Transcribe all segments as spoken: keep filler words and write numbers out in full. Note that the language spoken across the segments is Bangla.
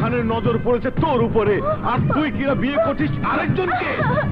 খানের নজর পড়েছে তোর উপরে, আর তুই কিনা বিয়ে করছিস আরেকজনকে।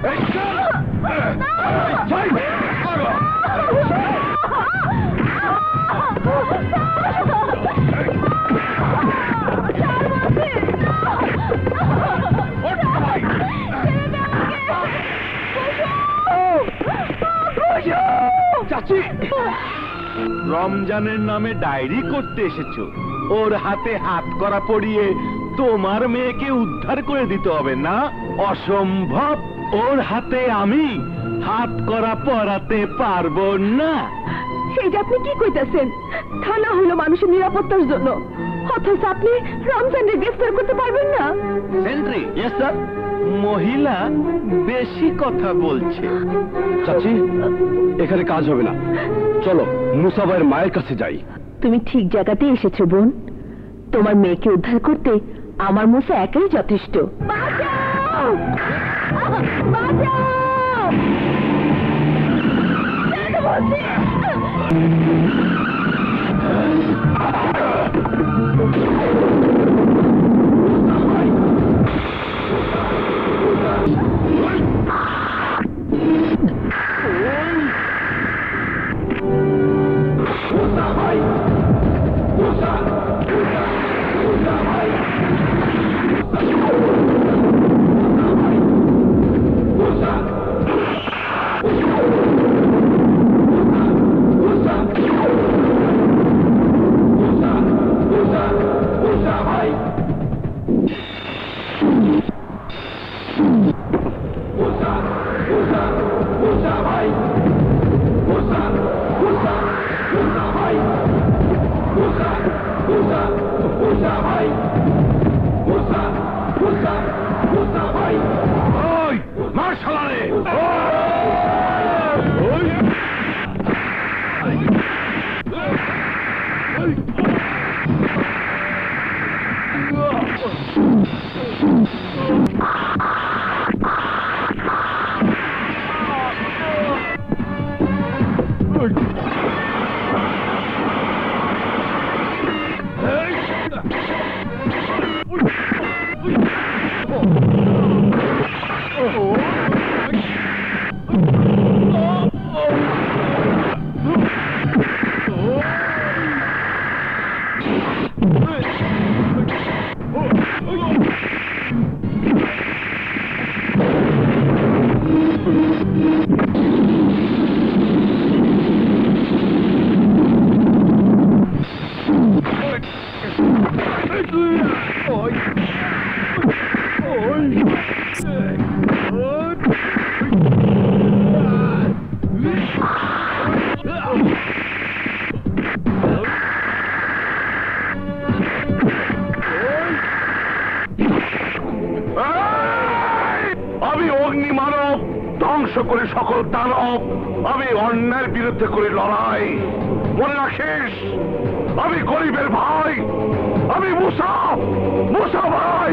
চাচি, রমজানের নামে ডায়েরি করতে এসেছো, ওর হাতে হাত করা পড়িয়ে তোমার মেয়েকে উদ্ধার করে দিতে হবে না? অসম্ভব, ওর হাতে আমি হাত করা পরাতে পারবো না। সেইটা আপনি কি কইতাছেন? থানা হলো মানুষের নিরাপত্তার জন্য, অথচ আপনি রমজানকে গ্রেফতার করতে পারবেন না। Sentry, yes sir. মহিলা বেশি কথা বলছে। চাচি, এখানে কাজ হবে না, চলো মুসা ভাইয়ের মায়ের কাছে যাই। তুমি ঠিক জায়গাতে এসেছো বোন। তোমার মেয়েকে উদ্ধার করতে আমার মুসা একাই যথেষ্ট। বাঁচাও! বাঁচাও! সকল দানব, আমি অন্যায়ের বিরুদ্ধে করি লড়াই। মনে রাখিস, আমি গরিবের ভাই, আমি মুসা, মুসা ভাই।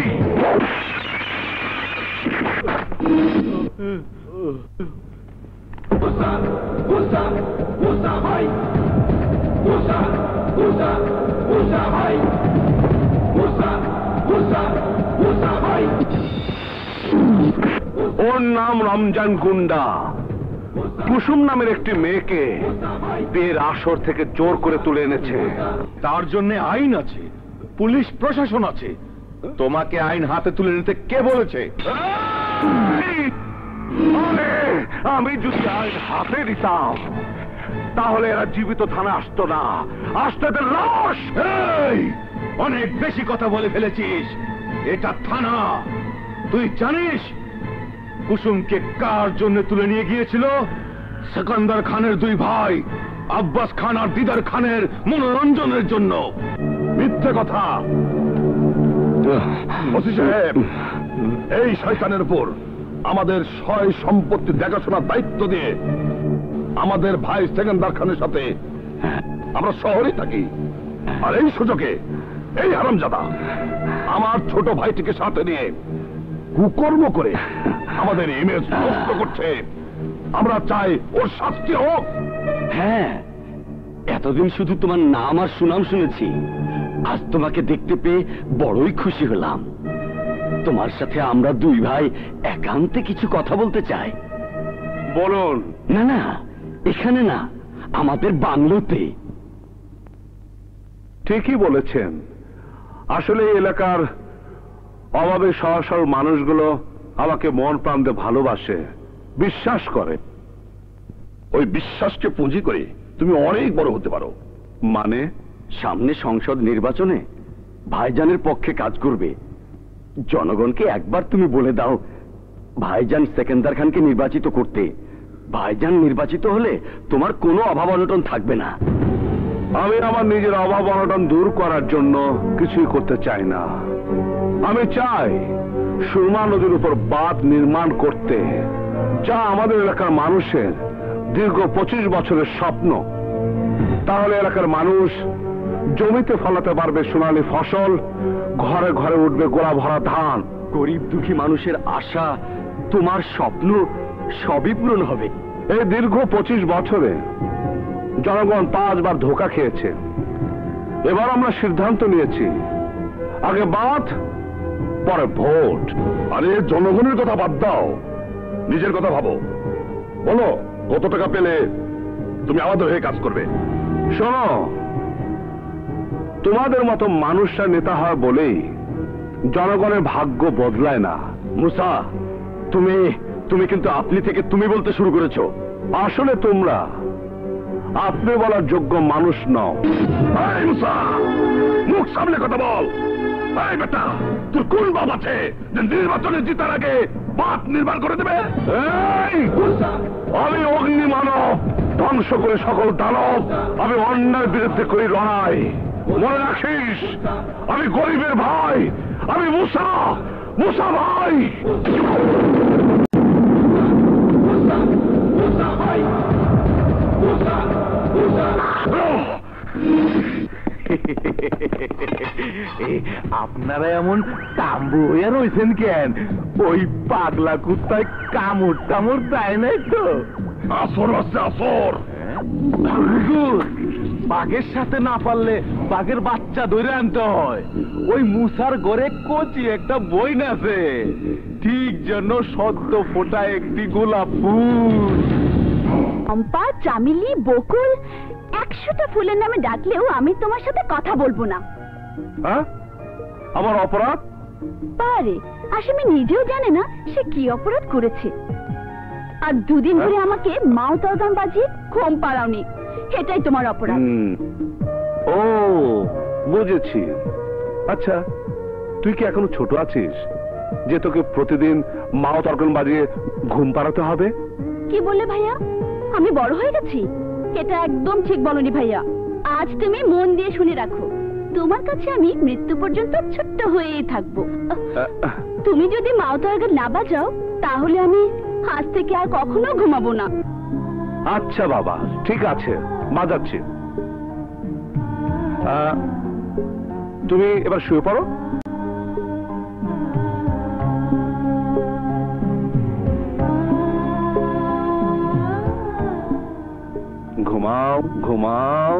মুসা, মুসা, মুসা ভাই, মুসা, মুসা, মুসা ভাই, মুসা, মুসা, মুসা ভাই। ওর নাম রমজান গুন্ডা। কুসুম নামের একটি মেয়েকে বিয়ের আসর থেকে জোর করে তুলে এনেছে। তার জন্য আইন আছে, পুলিশ প্রশাসন আছে। তোমাকে আইন হাতে তুলে নিতে কে বলেছে? আমি যদি আইন হাতে নিতাম তাহলে এরা জীবিত থানা আসতো না, আসতো এদের লাশ। অনেক বেশি কথা বলে ফেলেছিস, এটা থানা। তুই জানিস কুসুমকে কার জন্য তুলে নিয়ে গিয়েছিল? সেকান্দার খানের দুই ভাই আব্বাস খান আর দিদার খানের মনোরঞ্জনের জন্য। মিথ্যে কথা। ওসি সাহেব, এই শয়তানের উপর আমাদের সয় সম্পত্তি দেখাশোনার দায়িত্ব দিয়ে আমাদের ভাই সেকান্দার খানের সাথে আমরা শহরে থাকি, আর এই সুযোগে এই হারামজাদা আমার ছোট ভাইটিকে সাথে নিয়ে কুকর্ম করে আমাদের ইমেজ নষ্ট করছে। আমরা চাই ওর শাস্তি হোক। হ্যাঁ, এতদিন শুধু তোমার নাম আর সুনাম শুনেছি, আজ তোমাকে দেখতে পেয়ে বড়ই খুশি হলাম। তোমার সাথে আমরা দুই ভাই একান্তে কিছু কথা বলতে চাই। বলুন। না না, এখানে না, আমাদের বাংলোতে। ঠিকই বলেছেন। আসলে এই এলাকার অভাবে সহজ সরল মানুষগুলো আমাকে মন প্রাণ দিয়ে ভালোবাসে, বিশ্বাস করে। ওই বিশ্বাসকে পুঁজি করে তুমি অনেক বড় হতে পারো। মানে? সামনে সংসদ নির্বাচনে ভাইজানের পক্ষে কাজ করবে। জনগণকে একবার তুমি বলে দাও ভাইজান সেকেন্দার খানকে নির্বাচিত করতে। ভাইজান নির্বাচিত হলে তোমার কোনো অভাব অনটন থাকবে না। আমি আমার নিজের অভাব অনটন দূর করার জন্য কিছুই করতে চাই না। আমি চাই সুরমা নদীর উপর বাঁধ নির্মাণ করতে, যা আমাদের এলাকার মানুষের দীর্ঘ পঁচিশ বছরের স্বপ্ন। তাহলে এলাকার মানুষ জমিতে ফলাতে পারবে সোনালী ফসল, ঘরে ঘরে উঠবে গোলা ভরা ধান। গরিব দুঃখী মানুষের আশা, তোমার স্বপ্ন সবই পূরণ হবে। এই দীর্ঘ পঁচিশ বছরে জনগণ পাঁচবার ধোঁকা খেয়েছে। এবার আমরা সিদ্ধান্ত নিয়েছি, আগে বাঁধ, পরে ভোট। আরে জনগণের কথা বাদ দাও, নিজের কথা ভাবো। বলো কত টাকা পেলে তুমি আমাদের হয়ে কাজ করবে? শোনো, তোমাদের মতো মানুষরা নেতা হয় বলেই জনগণের ভাগ্য বদলায় না। মুসা, তুমি তুমি কিন্তু আপনি থেকে তুমি বলতে শুরু করেছো। আসলে তোমরা আপনি বলার যোগ্য মানুষ নও। এই মুসা, মুখ সামলে কথা বল। এই বেটা, তোর কোন বাপ আছে যে নির্বাচনে জিতার আগে বাপ নির্মাণ করে দেবে? এই, আমি অগ্নি মানব, ধ্বংস করে সকল দানব। আমি অন্যায়ের বিরুদ্ধে করি লড়াই। মনে রাখিস, আমি গরিবের ভাই, আমি মুসা, মুসা ভাই। আপনারা এমন তাম্বু হইয়া রয়েছেন কেন? ওই পাগলা কুত্তায় কামড় টামড় দেয় নাই তো? আসর আছে আসর। বাঘের সাথে না পারলে বাঘের বাচ্চা ধরে আনতে হয়। ওই মুসার ঘরে কচি একটা বইন আছে, ঠিক যেন সদ্য ফোটা একটি গোলাপ ফুল। চম্পা, চামেলি, বকুল, একশোটা ফুলের নামে ডাকলেও আমি তোমার সাথে কথা বলবো না। হ্যাঁ, আমার অপরাধ? পারে আসামি নিজেও জানে না সে কি অপরাধ করেছে। আর দুদিন ধরে আমাকে মাউতাগান বাজিয়ে ঘুম পাড়াওনি, এটাই তোমার অপরাধ। হুম, ও বুঝেছি। আচ্ছা, তুই কি এখনো ছোট আছিস যে তোকে প্রতিদিন মাও তর্কন বাজিয়ে ঘুম পাড়াতে হবে? কি বললে ভাইয়া? আমি বড় হয়ে গেছি? এটা একদম ঠিক বলনি ভাইয়া। আজ তুমি মন দিয়ে শুনে রাখো, তোমার কাছে আমি মৃত্যু পর্যন্ত ছোট্ট হয়েই থাকবো। তুমি যদি মাউতাগান না বাজাও তাহলে আমি আজ থেকে আর কখনো ঘুমাবো না। আচ্ছা বাবা, ঠিক আছে, বাজাচ্ছি। আহ, তুমি এবার শুয়ে পড়ো। ঘুমাও ঘুমাও।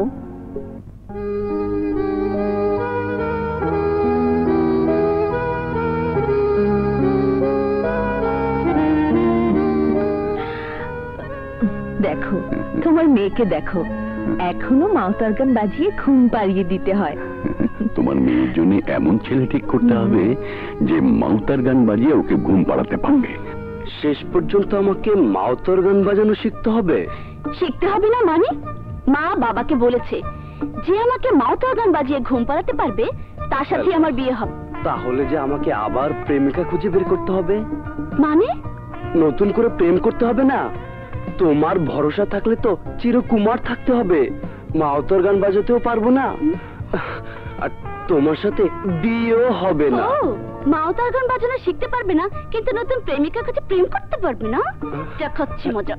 দেখো, তোমার মেয়েকে দেখো, এখনো মাউতারগান বাজিয়ে ঘুম পাড়িয়ে দিতে হয়। তোমার মেয়ের জন্য এমন ছেলে ঠিক করতে হবে যে মাউতার গান বাজিয়ে ওকে ঘুম পাড়াতে পারবে। শেষ পর্যন্ত আমাকে মাউতার গান বাজানো শিখতে হবে? শিখতে হবে না মানে? মা বাবাকে বলেছে যে আমাকে মাউতারগান বাজিয়ে ঘুম পাড়াতে পারবে তার সাথে আমার বিয়ে হবে। তাহলে যে আমাকে আবার প্রেমিকা খুঁজে বের করতে হবে? মানে? নতুন করে প্রেম করতে হবে না? তোমার ভরসা থাকলে তো চিরকুমার থাকতে হবে। মাউতার গান বাজাতেও পারবো না, আর তোমার সাথে বিয়েও হবে না। মাউতারগান বাজানো শিখতে পারবে না, কিন্তু নতুন প্রেমিকার কাছে প্রেম করতে পারবে না। দেখাচ্ছি মজা।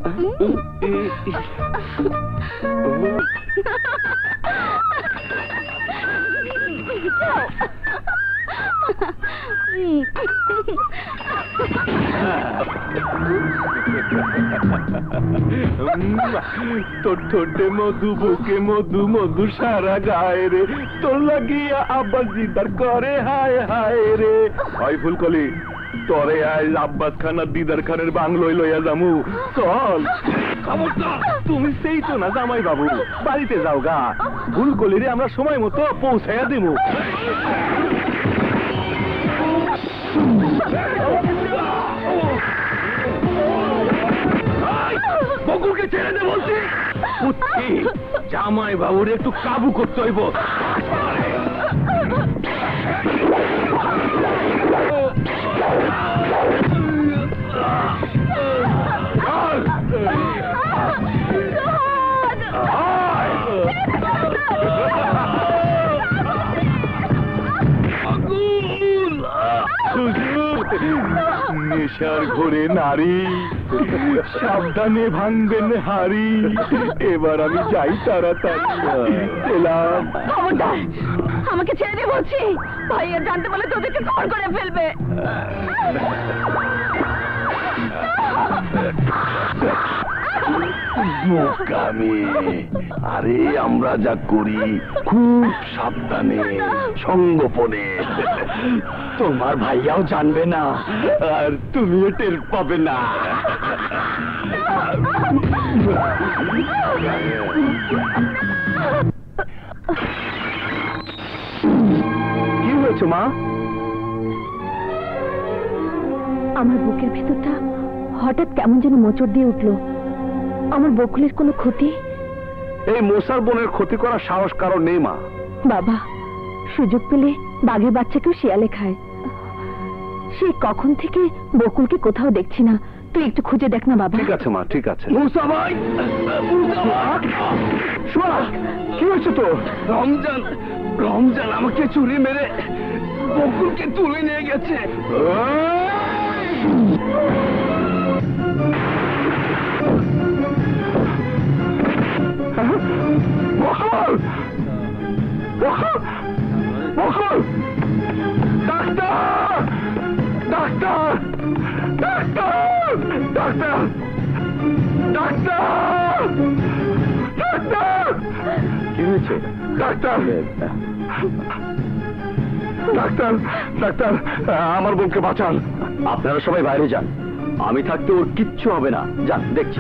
তোর ঠোঁটে মধু, বুকে মধু, মধু সারা গায়ে রে, তোর লাগিয়া আব্বাস দিদার করে হায় হায় রে। ওই ফুলকলি, তোরে আজ আব্বাস খান আর দিদার খানের বাংলোয় লইয়া যামু, চল। খবরদার, তুমি সেই তো না জামাই বাবু, বাড়িতে যাও গা। ফুলকলি রে আমরা সময় মতো পৌঁছাইয়া দিব। বকুলকে ছেড়ে দে বলছি। জামাই বাবুর একটু কাবু করতে হইব। নেশার ঘরে নারী, সাবধানে ভাঙবেন হাড়ি। এবার আমি যাই তাড়াতাড়ি। এলাম। খবরদার, আমাকে ছেড়ে দে বলছি। ভাইয়া জানতে পারলে তোদেরকে খবর করে ফেলবে। বোকামি। আরে আমরা যা করি খুব সাবধানে, সঙ্গোপনে। তোমার ভাইয়াও জানবে না, আর তুমিও টের পাবে না। কি হয়েছে মা? আমার বুকের ভেতরটা হঠাৎ কেমন যেন মোচড় দিয়ে উঠলো। আমার বকুলের কোনো ক্ষতি? এই মশার বোনের ক্ষতি করার সাহস কারো নেই মা। বাবা, সুযোগ পেলে বাঘের বাচ্চাকেও শিয়ালে খায়। সে কখন থেকে বকুলকে কোথাও দেখছি না, তুই একটু খুঁজে দেখ না বাবা। ঠিক আছে মা, ঠিক আছে। মুসা ভাই, শোনা, কি হয়েছে তো? রমজান, রমজান আমাকে চুরি মেরে বকুলকে তুলে নিয়ে গেছে। Bakul, Bakul, Bakul, doctor, doctor, doctor, doctor, doctor, doctor. কি হয়েছে? ডাক্তার, ডাক্তার, ডাক্তার, আমার বোনকে বাঁচান। আপনারা সবাই বাইরে যান, আমি থাকতে ওর কিচ্ছু হবে না। যান, দেখছি।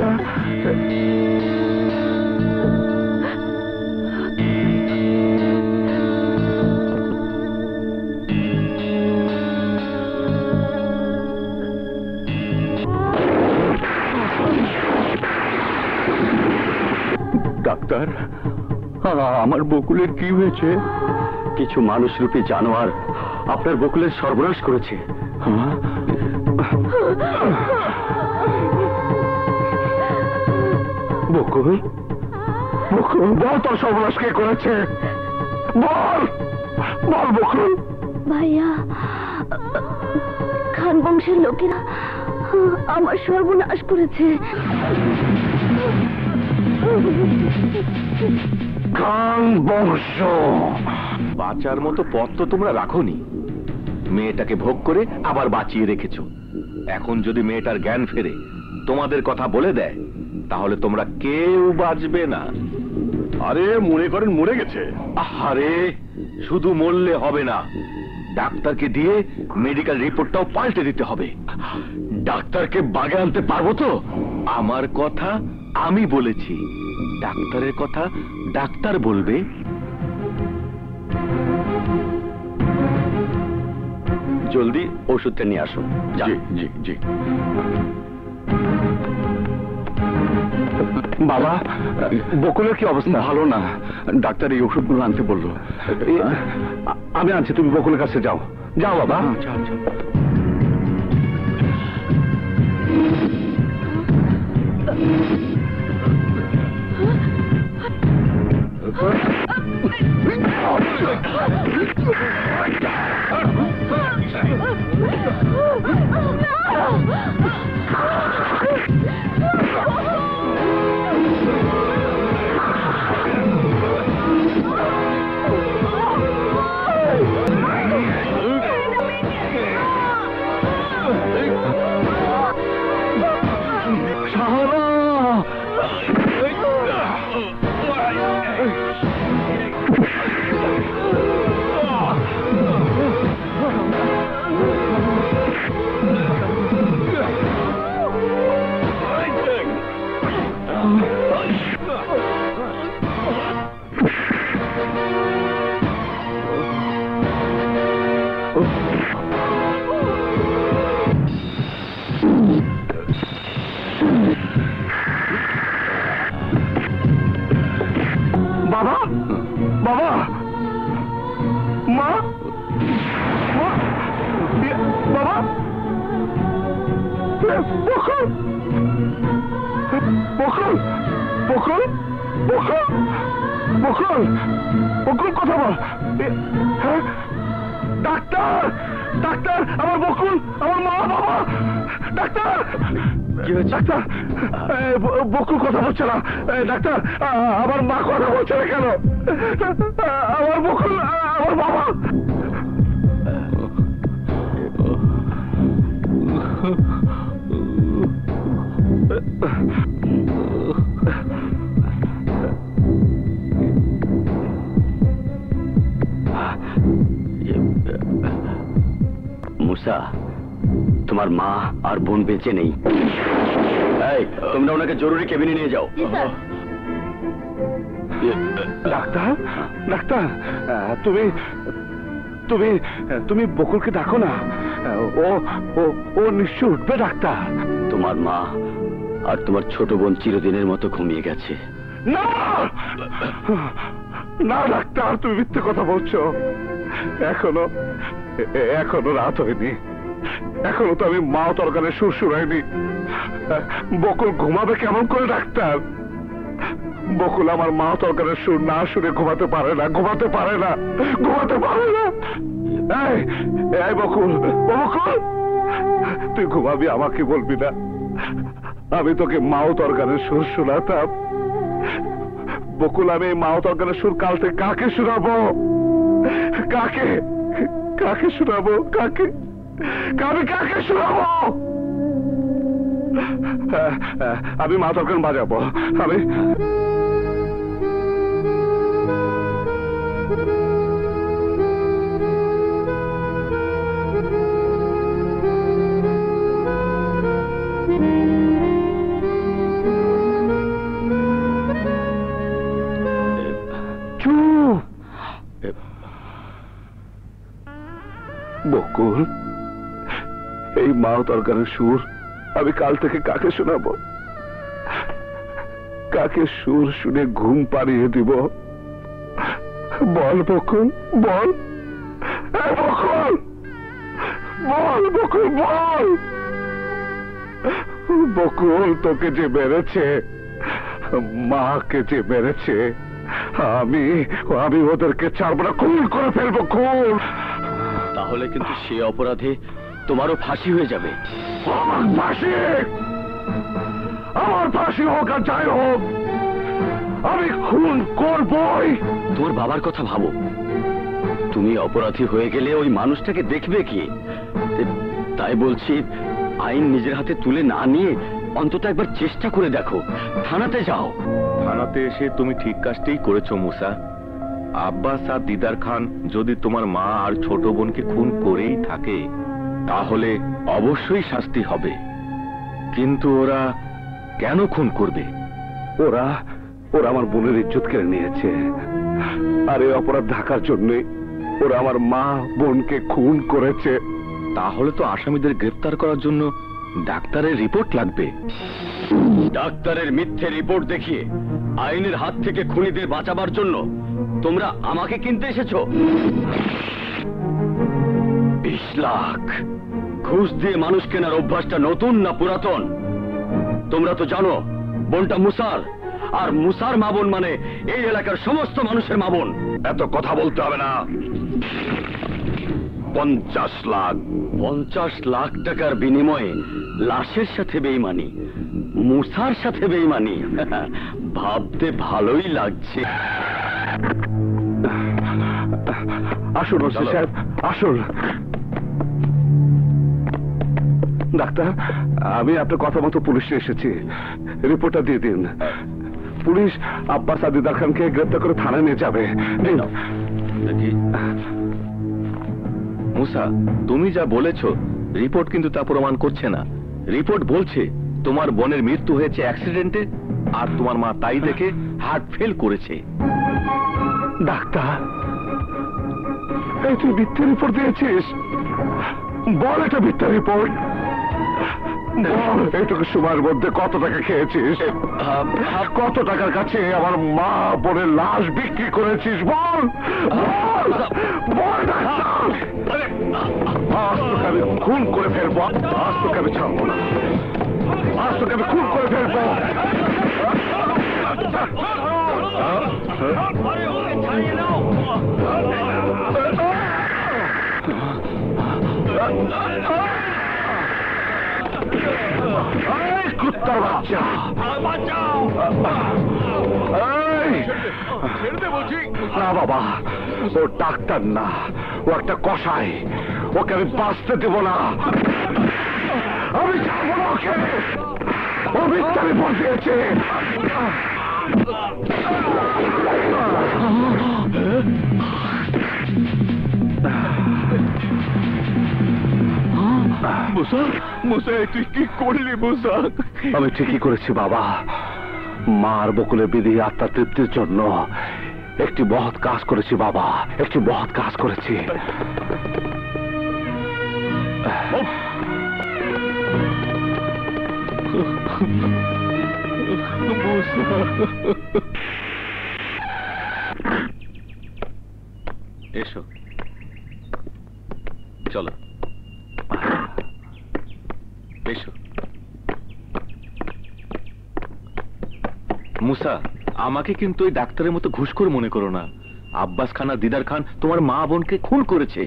ডাক্তার, আমার বকুলের কি হয়েছে? কিছু মানুষরূপী জানোয়ার আপনার বকুলের সর্বনাশ করেছে। বকুল, বকুল, বল তোর সর্বনাশ কে করেছে? বল, বল বকুল। ভাইয়া, খান বংশের লোকেরা আমার সর্বনাশ করেছে। খান বংশ। বাঁচার মতো পথ তো তোমরা রাখোনি। মেয়েটাকে ভোগ করে আবার বাঁচিয়ে রেখেছো। এখন যদি মেয়েটার জ্ঞান ফেরে তোমাদের কথা বলে দেয়, তাহলে তোমরা কেউ বাঁচবে না। আরে মনে করেন মরে গেছে। আরে শুধু মরলে হবে না, ডাক্তারকে দিয়ে মেডিকেল রিপোর্টটাও পাল্টে দিতে হবে। ডাক্তারকে বাগে আনতে পারবো তো? আমার কথা আমি বলেছি, ডাক্তারের কথা ডাক্তার বলবে। জলদি ওষুধটা নিয়ে আসো। জি জি জি। বাবা, বকুলের কি অবস্থা? ভালো না, ডাক্তার এই ওষুধগুলো আনতে বললো। আমি আনছি, তুমি বকুলের কাছে যাও। যাও বাবা। যাও, যাও। বকুল বকুল বকুল বকুল বকুল বকুল কথা বল। হ্যাঁ ডাক্তার ডাক্তার আমার বকুল আমার মা বাবা ডাক্তার ডাক্তার বকুল কথা বলছে না ডাক্তার আমার মা কথা বলছে না কেন আমার বকুল আমার বাবা মুসা তোমার মা আর বোন বেঁচে নেই। এই তোমরা ওনাকে জরুরি কেবিনে নিয়ে যাও। ডাক্তার ডাক্তার তুমি তুমি তুমি বকুলকে ডাকো না, ও ও ও নিশ্চয় উঠবে ডাক্তার। তোমার মা আর তোমার ছোট বোন চিরদিনের মতো ঘুমিয়ে গেছে। না না ডাক্তার তুমি মিথ্যে কথা বলছো। এখনো এখনো রাত হয়নি, এখনো তো আমি মা তরকারে সুর শুনাইনি। বকুল ঘুমাবে কেমন করে ডাক্তার? বকুল আমার মা তরকারের সুর না শুনে ঘুমাতে পারে না, ঘুমাতে পারে না, ঘুমাতে পারে না। এই এই বকুল বকুল তুই ঘুমাবি আমাকে বলবি না? আমি তোকে মাও তরকারের সুর শোনাতাম। বকুল আমি মাও তরকারের সুর কাল থেকে কাকে শোনাবো? কাকে কাকে শোনাবো? কাকে আমি কাকে শোনাবো? আমি মা তরকার বাজাবো। আমি বকুল এই মাও তরকারের সুর আমি কাল থেকে কাকে শোনাবো? কাকে সুর শুনে ঘুম পাড়িয়ে দিব? বল বকুল বল বকুল বল বকুল বল। বকুল তোকে যে মেরেছে, মাকে যে মেরেছে, আমি আমি ওদেরকে ছাড়বো না, খুন করে ফেলবো খুন। তাহলে কিন্তু সে অপরাধে তোমারও ফাঁসি হয়ে যাবে। আমার ফাঁসি আমার ফাঁসি হোক আর যাই হোক আমি খুন করবই। তোর বাবার কথা ভাবো, তুমি অপরাধী হয়ে গেলে ওই মানুষটাকে দেখবে কি? তাই বলছি আইন নিজের হাতে তুলে না নিয়ে অন্তত একবার চেষ্টা করে দেখো, থানাতে যাও। থানাতে এসে তুমি ঠিক কাজটাই করেছো মুসা। আব্বাস আর দিদার খান যদি তোমার মা আর ছোট বোনকে খুন করেই থাকে তাহলে অবশ্যই শাস্তি হবে, কিন্তু ওরা কেন খুন করবে? ওরা ওরা আমার বোনের ইজ্জত কেড়ে নিয়েছে, আর এই অপরাধ ঢাকার জন্য ওরা আমার মা বোনকে খুন করেছে। তাহলে তো আসামিদের গ্রেফতার করার জন্য ডাক্তারের রিপোর্ট লাগবে। ডাক্তারের মিথ্যে রিপোর্ট দেখিয়ে আইনের হাত থেকে খুনিদের বাঁচাবার জন্য তোমরা আমাকে কিনতে এসেছো। বিশ লাখ ঘুষ দিয়ে মানুষ কেনার অভ্যাসটা নতুন না পুরাতন? তোমরা তো জানো বোনটা মুসার, আর মুসার মা বোন মানে এই এলাকার সমস্ত মানুষের মা বোন। এত কথা বলতে হবে না। পঞ্চাশ লাখ পঞ্চাশ লাখ টাকার বিনিময়ে লাশের সাথে বেইমানি, মুসার সাথে বেইমানি, ভাবতে ভালোই লাগছে। আসুন ওসি সাহেব আসুন। ডাক্তার আমি আপনার কথা মতো পুলিশে এসেছি, রিপোর্টটা দিয়ে দিন। পুলিশ আব্বাস আর দিদার খানকে গ্রেপ্তার করে থানায় নিয়ে যাবে। দেখি মুসা, তুমি যা বলেছো রিপোর্ট কিন্তু তা প্রমাণ করছে না। রিপোর্ট বলছে তোমার বোনের মৃত্যু হয়েছে অ্যাক্সিডেন্টে, আর তোমার মা তাই দেখে হার্ট ফেল করেছে। ডাক্তার এই তুই মিথ্যে রিপোর্ট দিয়েছিস? বল এটা মিথ্যা রিপোর্ট। এইটুকু সময়ের মধ্যে কত টাকা খেয়েছিস? কত টাকার কাছে আমার মা বোনের লাশ বিক্রি করেছিস? বল বল, বল না। আজ তোকে আমি খুন করে ফেলবো, আজ তোকে আমি ছাড়বো না, আজ তোকে আমি খুন করে ফেলবো। কুত্তার বাচ্চা, না বাবা, ও ডাক্তার না, ও একটা কসাই, ওকে আমি বাঁচতে দেব না, আমি ছাড়বো না ওকে, ও মিথ্যামি বসিয়েছে। মুসা, মুসা তুই কি করলি মুসা? আমি ঠিকই করেছি বাবা, মার বকুলে বিধি আত্মার তৃপ্তির জন্য একটি মহৎ কাজ করেছি বাবা, একটি মহৎ কাজ করেছি। এসো, চলো এসো। মুসা, আমাকে কিন্তু ওই ডাক্তারের মতো ঘুষখোর মনে করো না। আব্বাস খান আর দিদার খান তোমার মা বোনকে খুন করেছে।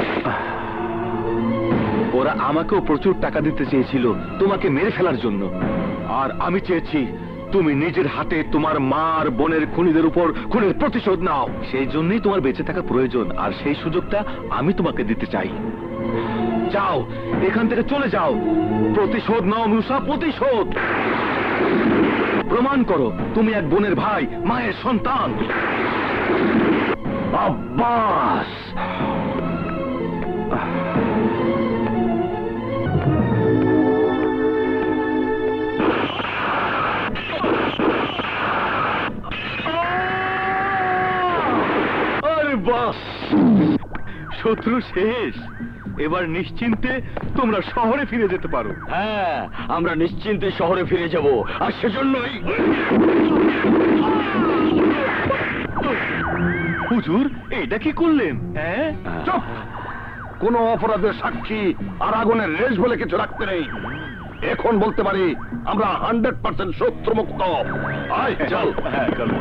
ওরা আমাকেও প্রচুর টাকা দিতে চেয়েছিল তোমাকে মেরে ফেলার জন্য, আর আমি চেয়েছি তুমি নিজের হাতে তোমার মা আর বোনের খুনিদের উপর খুনের প্রতিশোধ নাও। সেই জন্যই তোমার বেঁচে থাকা প্রয়োজন, আর সেই সুযোগটা আমি তোমাকে দিতে চাই। যাও, এখান থেকে চলে যাও, প্রতিশোধ নাও মুসা, প্রতিশোধ। প্রমাণ করো তুমি এক বোনের ভাই, মায়ের সন্তান। আব্বাস, আরে বাস, শত্রু শেষ। এবার নিশ্চিন্তে তোমরা শহরে ফিরে যেতে পারো। হ্যাঁ, আমরা নিশ্চিন্তে শহরে ফিরে যাব, আর সেজন্যই হুজুর এটা কি করলেন? হ্যাঁ, চুপ! কোন অপরাধের সাক্ষী আর আগুনের রেশ বলে কিছু রাখতে নেই। এখন বলতে পারি আমরা হান্ড্রেড পার্সেন্ট শত্রু মুক্ত। আয় চল। হ্যাঁ চলো।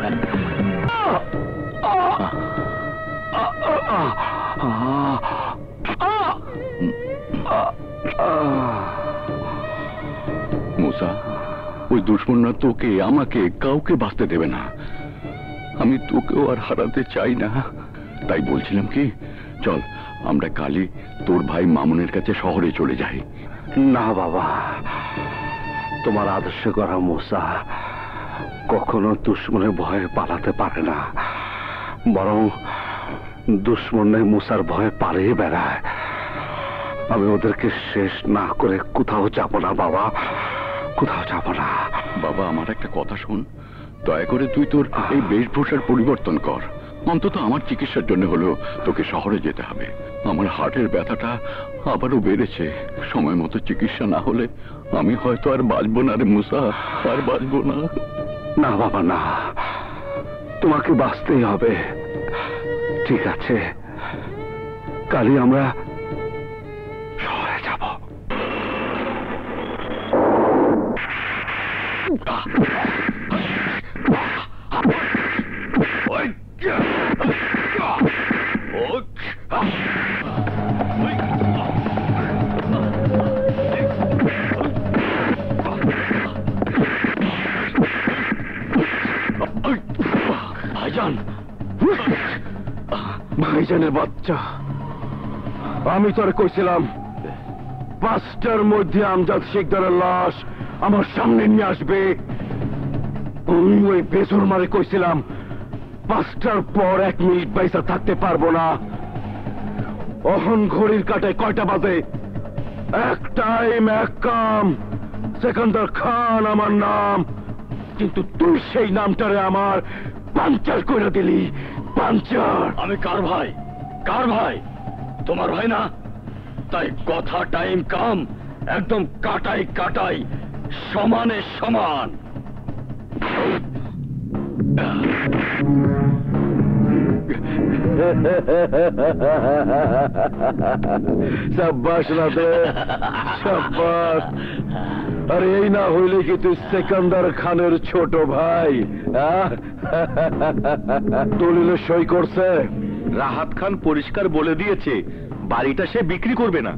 মুসা, ওই দুশ্মনরা তোকে, আমাকে, কাউকে বাঁচতে দেবে না। আমি তোকেও আর হারাতে চাই না। তাই বলছিলাম কি, চল আমরা কালই তোর ভাই মামুনের কাছে শহরে চলে যাই। না বাবা, তোমার আদর্শ করা মুসা কখনো দুশ্মনের ভয়ে পালাতে পারে না, বরং দুশ্মনের মুসার ভয়ে পালিয়ে বেড়ায়। আমি ওদেরকে শেষ না করে কোথাও যাব না বাবা, কোথাও যাব না। বাবা, আমার একটা কথা শোন, দয়া করে তুই তোর এই বেশভূষার পরিবর্তন কর। অন্তত আমার চিকিৎসার জন্য হলেও তোকে শহরে যেতে হবে। আমার হার্টের ব্যথাটা আবারও বেড়েছে। সময় মতো চিকিৎসা না হলে আমি হয়তো আর বাঁচবো না রে মুসা, আর বাঁচবো না। না বাবা না, তোমাকে বাঁচতেই হবে। ঠিক আছে, কালই আমরা শহরে যাব। ভাইজান, ভাইজানের বাচ্চা, আমি তোরে কইছিলাম পাঁচটার মধ্যে আমজাদ শেখদারের লাশ আমার সামনে নিয়ে আসবে। আমি ওই বেসর মারে কইছিলাম পাঁচটার পর এক মিনিট পয়সা থাকতে পারবো না। অহন ঘড়ির কাটায় কয়টা বাজে? এক টাইম এক কাম। সেকেন্দার খান আমার নাম, কিন্তু তুই সেই নামটারে আমার পাঞ্চার করে দিলি, পাঞ্চার। আমি কার ভাই? কার ভাই? তোমার ভাই না? তাই কথা টাইম কাম একদম কাটাই কাটাই, সমানে সমান। সাব্বাস রাতে, সাব্বাস। আরে এই না হইলে কি তুই সেকান্দার খানের ছোট ভাই? দলিলে সই করছে? রাহাত খান পরিষ্কার বলে দিয়েছে বাড়িটা সে বিক্রি করবে না।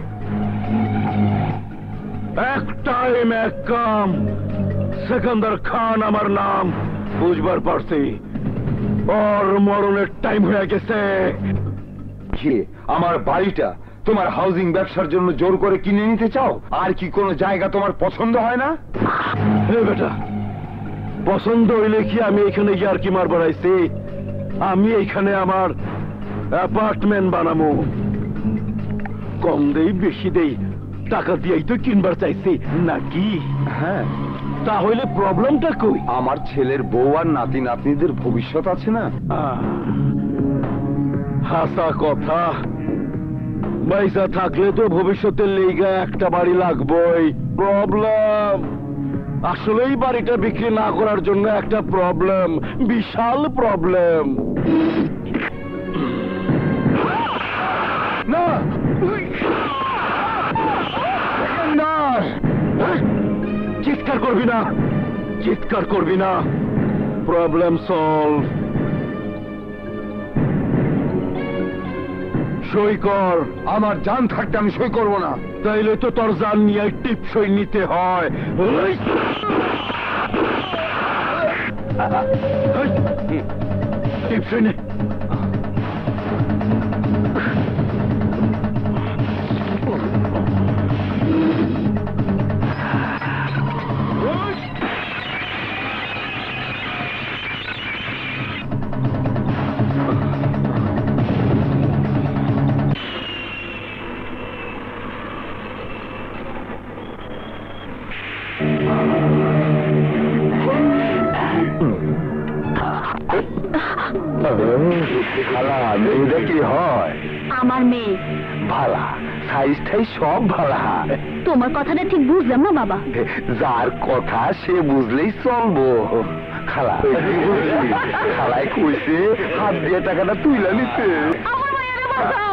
এক টাইম এক কাম। সেকান্দার খান আমার নাম, বুঝবার পারছি। ওর মরণের টাইম হয়ে গেছে। কি আমার বাড়িটা তোমার হাউজিং ব্যবসার জন্য জোর করে কিনে নিতে চাও? আর কি কোনো জায়গা তোমার পছন্দ হয় না? হে বেটা, পছন্দ হইলে কি আমি এখানে গিয়ে আর কি মার বাড়াইছি? আমি এখানে আমার অ্যাপার্টমেন্ট বানাবো। কম দেই বেশি দেই, টাকা দিয়েই তো কিনবার চাইছি নাকি? হ্যাঁ, তাহলে প্রবলেমটা কই? আমার ছেলের বউ আর নাতি নাতনিদের ভবিষ্যৎ আছে না? হাসা কথা। পয়সা থাকলে তো ভবিষ্যতের লেগা একটা বাড়ি লাগবেই। প্রবলেম আসলে এই বাড়িটা বিক্রি না করার জন্য একটা প্রবলেম, বিশাল প্রবলেম। না না, চিৎকার করবি না, চিৎকার করবি না। Problem solve. সই কর। আমার জান থাকতে আমি সই করব না। তাইলে তো তোর জান নিয়ে টিপ সই নিতে হয়। টিপ সই নে। এটা কি হয়? আমার মেয়ে। ভালা সাইজ ঠাই সব ভালা। তোমার কথাটা ঠিক বুঝলাম না বাবা। যার কথা সে বুঝলেই চলবো। খালা খালায় কইছে হাত দিয়ে টাকাটা তুইলা নিতে। আমার মায়েরা বাঁচাও।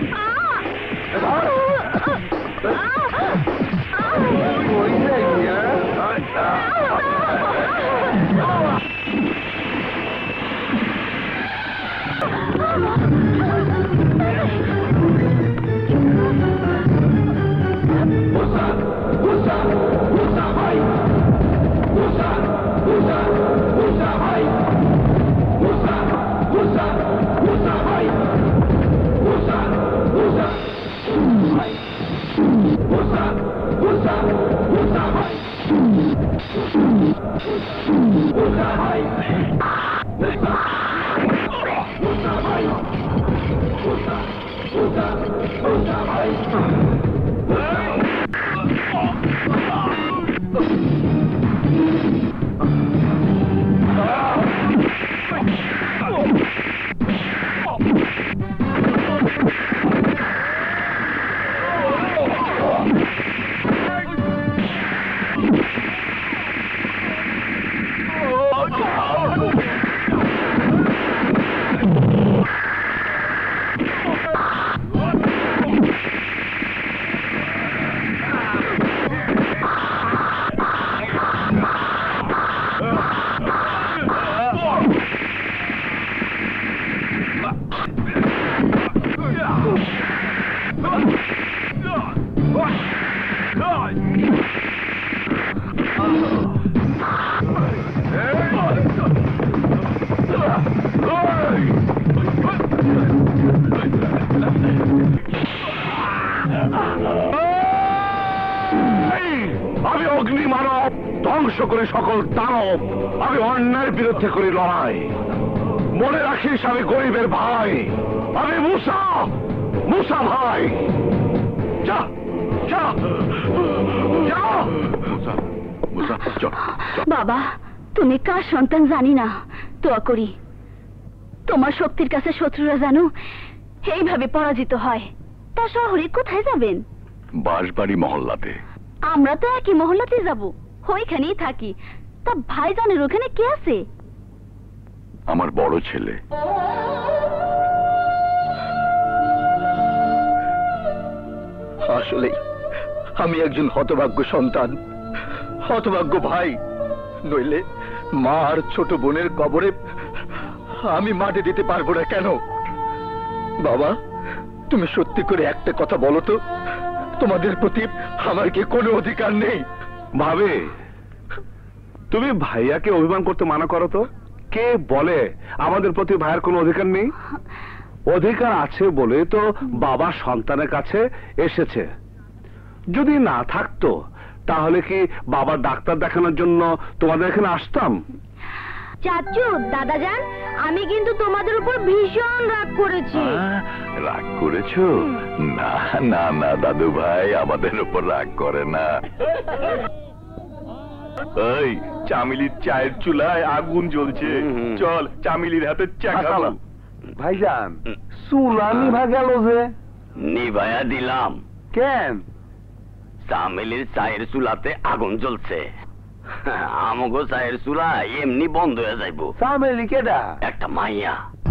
আমি অগ্নি মানব, ধ্বংস করে সকল দানব। আমি অন্যায়ের বিরুদ্ধে করি লড়াই। মনে রাখিস আমি গরিবের ভাই। আমি মুসা, মুসা ভাই। যা যা যা। বাবা, তুমি কার সন্তান জানি না, দোয়া করি তোমার শক্তির কাছে শত্রুরা জানো এইভাবে পরাজিত হয়। তা শহরে কোথায় যাবেন? বাঁশবাড়ি মহল্লাতে। আমরা তো একই মহল্লাতে যাব, ওইখানেই থাকি। তা ভাইজানের ওখানে কে আছে? আমার বড় ছেলে। আসলে আমি একজন হতভাগ্য সন্তান, হতভাগ্য ভাই। নইলে মা আর ছোট বোনের কবরে আমি মাটি দিতে পারবো না কেন? বাবা, তুমি সত্যি করে একটা কথা বলো তো, তোমাদের প্রতি আমার কি কোনো অধিকার নেই? ভাবে, তুমি ভাইয়াকে অভিমান করতে মানা করো তো। কে বলে আমাদের প্রতি ভাইয়ের কোনো অধিকার নেই? অধিকার আছে বলে তো বাবা সন্তানের কাছে এসেছে। যদি না থাকতো তাহলে কি বাবা ডাক্তার দেখানোর জন্য তোমাদের এখানে আসতাম? চাচু, দাদাজান, আমি কিন্তু তোমাদের উপর ভীষণ রাগ করেছি। রাগ করেছো? না না না দাদু ভাই, আমাদের উপর রাগ করে না। এই চামিলির চায়ের চুলায় আগুন জ্বলছে, চল চামিলির হাতে চা খাবো। ভাইজান, চুলা নিভা গেল যে? নিভায়া দিলাম। কেন? চামেলির চায়ের চুলাতে আগুন জ্বলছে, আমগো চায়ের চুলা এমনি বন্ধ হয়ে যাইব। চামেলি কেডা? একটা মাইয়া।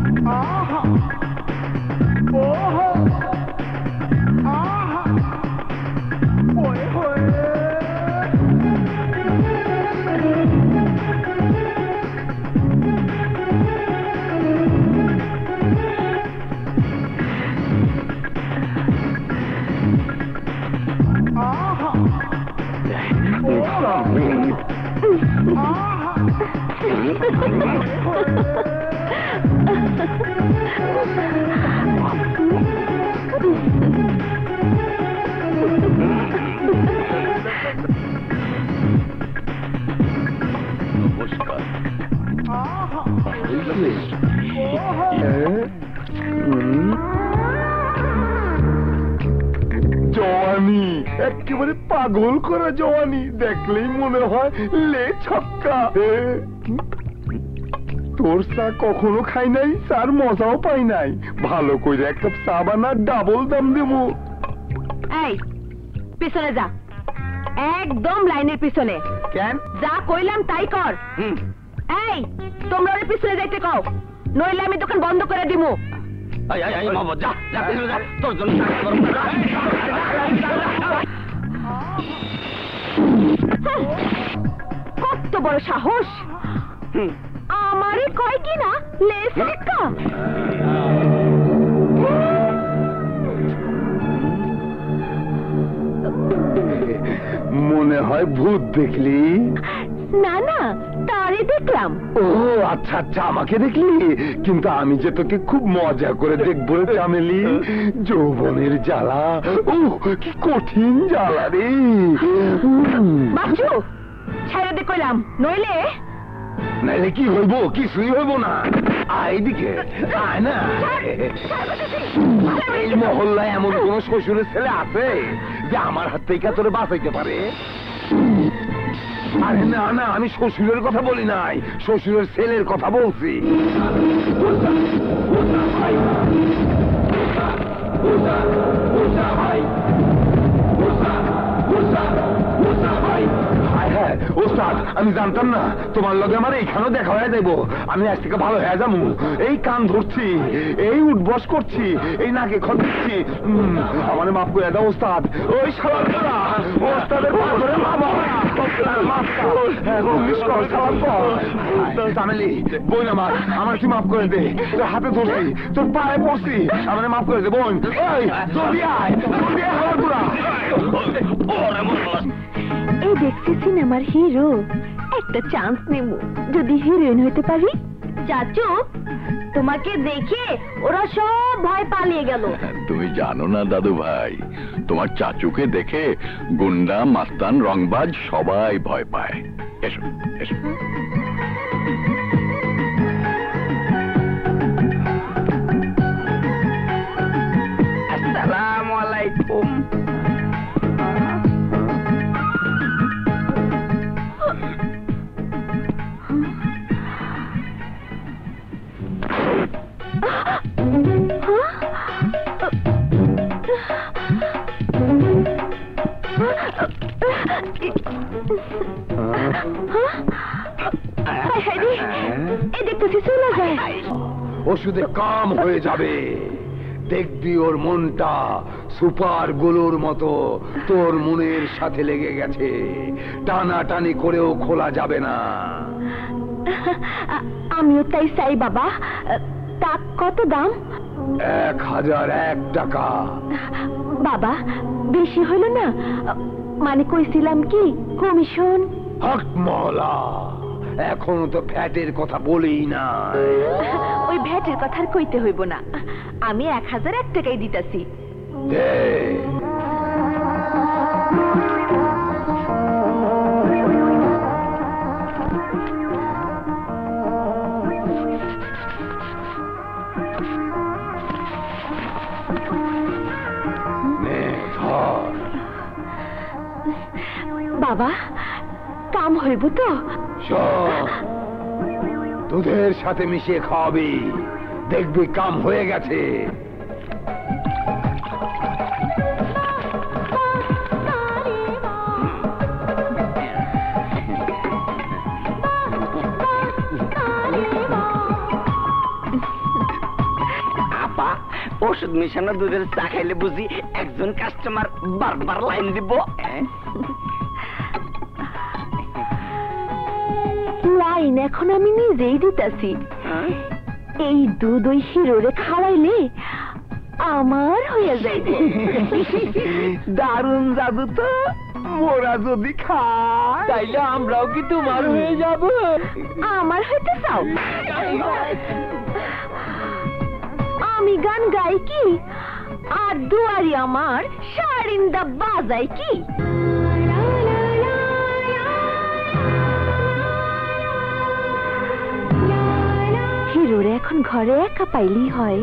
জওয়ানি, একেবারে পাগল করা জওয়ানি, দেখলেই মনে হয় লে ছক্কা। তোর চা কখনো খাই নাই, চার মজাও পাই নাই। ভালো করে এক কাপ চা বানা, ডাবল দাম দেবো। এই পিছনে যা, একদম লাইনের পিছনে। কেন? যা কইলাম তাই কর। এই তোমরা ওর পিছনে যাইতে কও, নইলে আমি দোকান বন্ধ করে দিমু। তোর জন্য কত বড় সাহস! আমারে কয় কি না লেস একটা। মনে হয় ভূত দেখলি? না না, তারে দেখলাম। ও আচ্ছা আচ্ছা, আমাকে দেখলি? কিন্তু আমি যে তোকে খুব মজা করে দেখবো রে চামেলি। যৌবনের জ্বালা, ও কি কঠিন জ্বালা রে। বাচ্চু, ছেড়ে দে কইলাম, নইলে নাইলে কি হইব? কিছুই হইব না। আয় দিকে আয় না। এই মহল্লায় এমন কোন শ্বশুরের ছেলে আছে যে আমার হাত থেকে তোরে বাঁচাইতে পারে? আরে না না, আমি শ্বশুরের কথা বলি নাই, শ্বশুরের ছেলের কথা বলছি। ওস্তাদ, আমি জানতাম না তোমার লগে আমার এইখানেও দেখা হয়ে যাইব। আমি আজ থেকে ভালো হয়ে যাবো। এই কান ধরছি, এই উঠবস করছি, এই নাকে খত দিচ্ছি। আমার মাফ করে দাও ওস্তাদ। ওই সালাদা ওস্তাদের চামেলি বোন, আমার আমার কি মাফ করে দে। তোর হাতে ধরছি, তোর পায়ে পড়ছি, আমার মাফ করে দে বোন। ওই জলদি আয়, জলদি আয় আমার পুরা। এই দেখছি সিনেমার হিরো, একটা চান্স নেব, যদি হিরোইন হইতে পারি। চাচু, তোমাকে দেখে ওরা সব ভয় পালিয়ে গেল। তুমি জানো না দাদু ভাই, তোমার চাচুকে দেখে গুন্ডা, মাস্তান, রংবাজ সবাই ভয় পায়। এসো এসো। আসসালামু আলাইকুম। এই দেখতেছি চলে যায়। ওষুধে কাম হয়ে যাবে, দেখবি ওর মনটা সুপার গুলোর মতো তোর মনের সাথে লেগে গেছে, টানাটানি করেও খোলা যাবে না। আমিও তাই চাই বাবা। তা কত দাম? এক হাজার এক টাকা। বাবা বেশি হইল না? মানে কইছিলাম কি কমিশন। হক মওলা, এখনো তো ফ্যাটের কথা বলেই না। ওই ভ্যাটের কথা আর কইতে হইব না, আমি এক হাজার এক টাকাই দিতাছি। দে। নে, ধর। বাবা কাম হইব তো? শোন, দুধের সাথে মিশিয়ে খাওয়াবি, দেখবি কাম হয়ে গেছে। আপা, ওষুধ মিশানো দুধের চা খাইলে বুঝি একজন কাস্টমার বারবার লাইন দিব? লাইন এখন আমি নিজেই দিতাছি। এই দুধ ওই হিরোরে খাওয়াইলে আমার হয়ে যাইব। দারুণ জাদু তো। মোরা যদি খাই তাইলে আমরাও কি তোমার হয়ে যাব? আমার হইতে চাও? আমি গান গাই কি আর দুয়ারি আমার সারিন্দা বাজাই কি? হিরোরে এখন ঘরে একা পাইলেই হয়।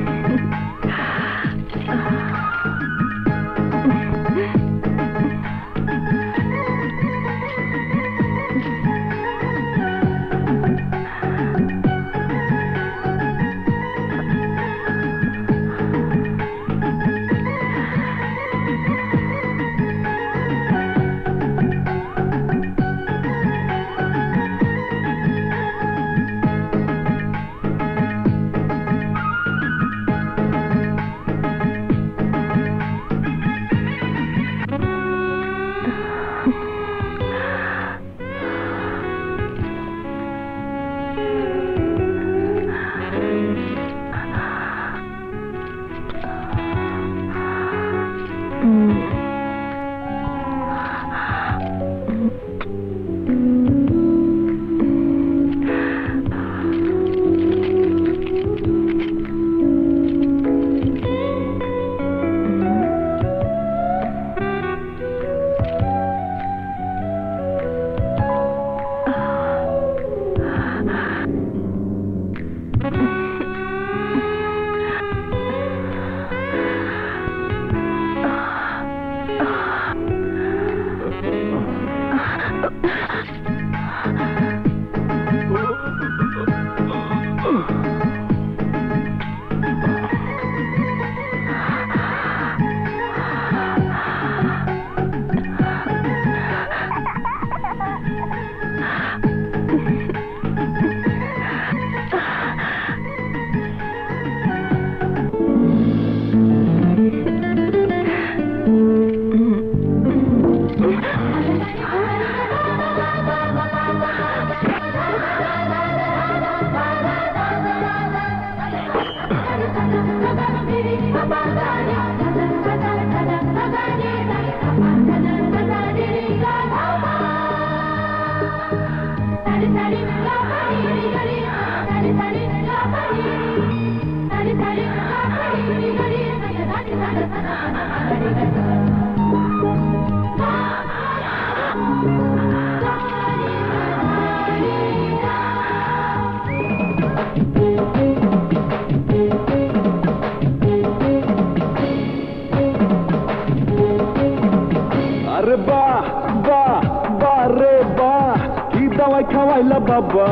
अरे वाह वाह वाह रे वाह की दवाई खवाइला बाबा।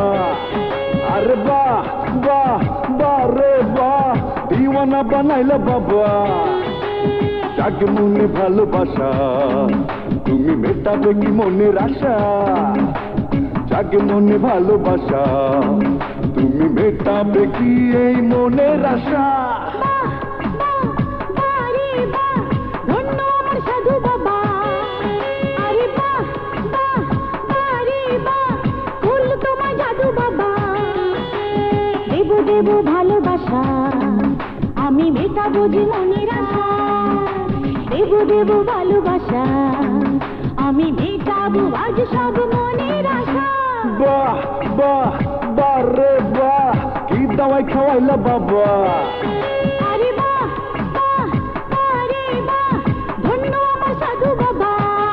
अरे वाह वाह वाह रे वाह दीवाना बनाइला बाबा। জাগে মনে ভালোবাসা তুমি মেটাবে কি মনের আশা জাগে মনে ভালোবাসা তুমি মেটাবে কি এই মনের আশা দেব ভালোবাসা আমি মেটাবো যে মনের আশা দেব দেব ভালোবাসা আমি মেটাবো আজ সব মনের আশা বাহ বাহ বাহ রে বাহ কি দাওয়াই খাওয়াইলা বাবা আরে বাহ বাহ আরে বাহ ধন্য আমার সাধু বাবা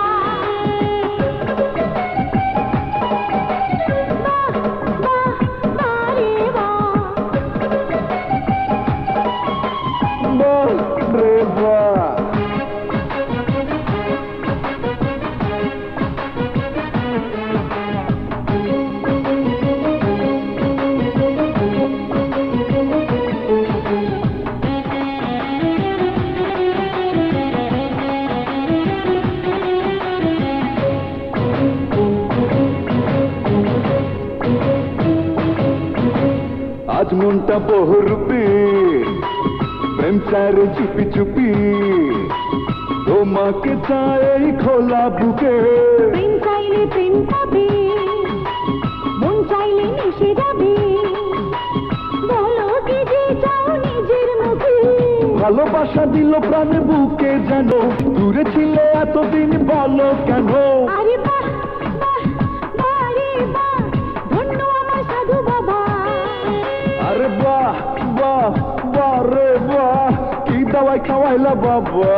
আজ মনটা বহুরূপী প্রেম চারে চুপি চুপি তোমাকে চাই খোলা বুকে প্রেম চাইলে প্রেম পাবে মন চাইলে মিশে যাবে বলো কি যে চাও নিজের মুখে ভালোবাসা দিল প্রাণে বুকে যেন দূরে ছিলে এতদিন বলো কেন আরে বাহ বাহ বারে বাহ ধন্য আমার সাধু বাবা আরে বাহ বাহ বাহ রে বাহ কি দাওয়াই খাওয়াইলা বাবা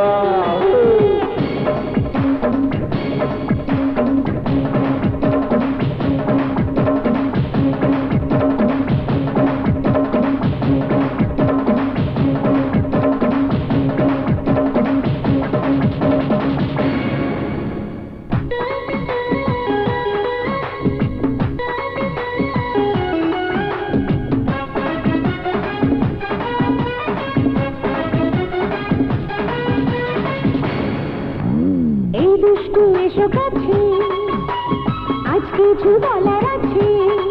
দুষ্টু এসো কাছে আজ কিছু বলার আছে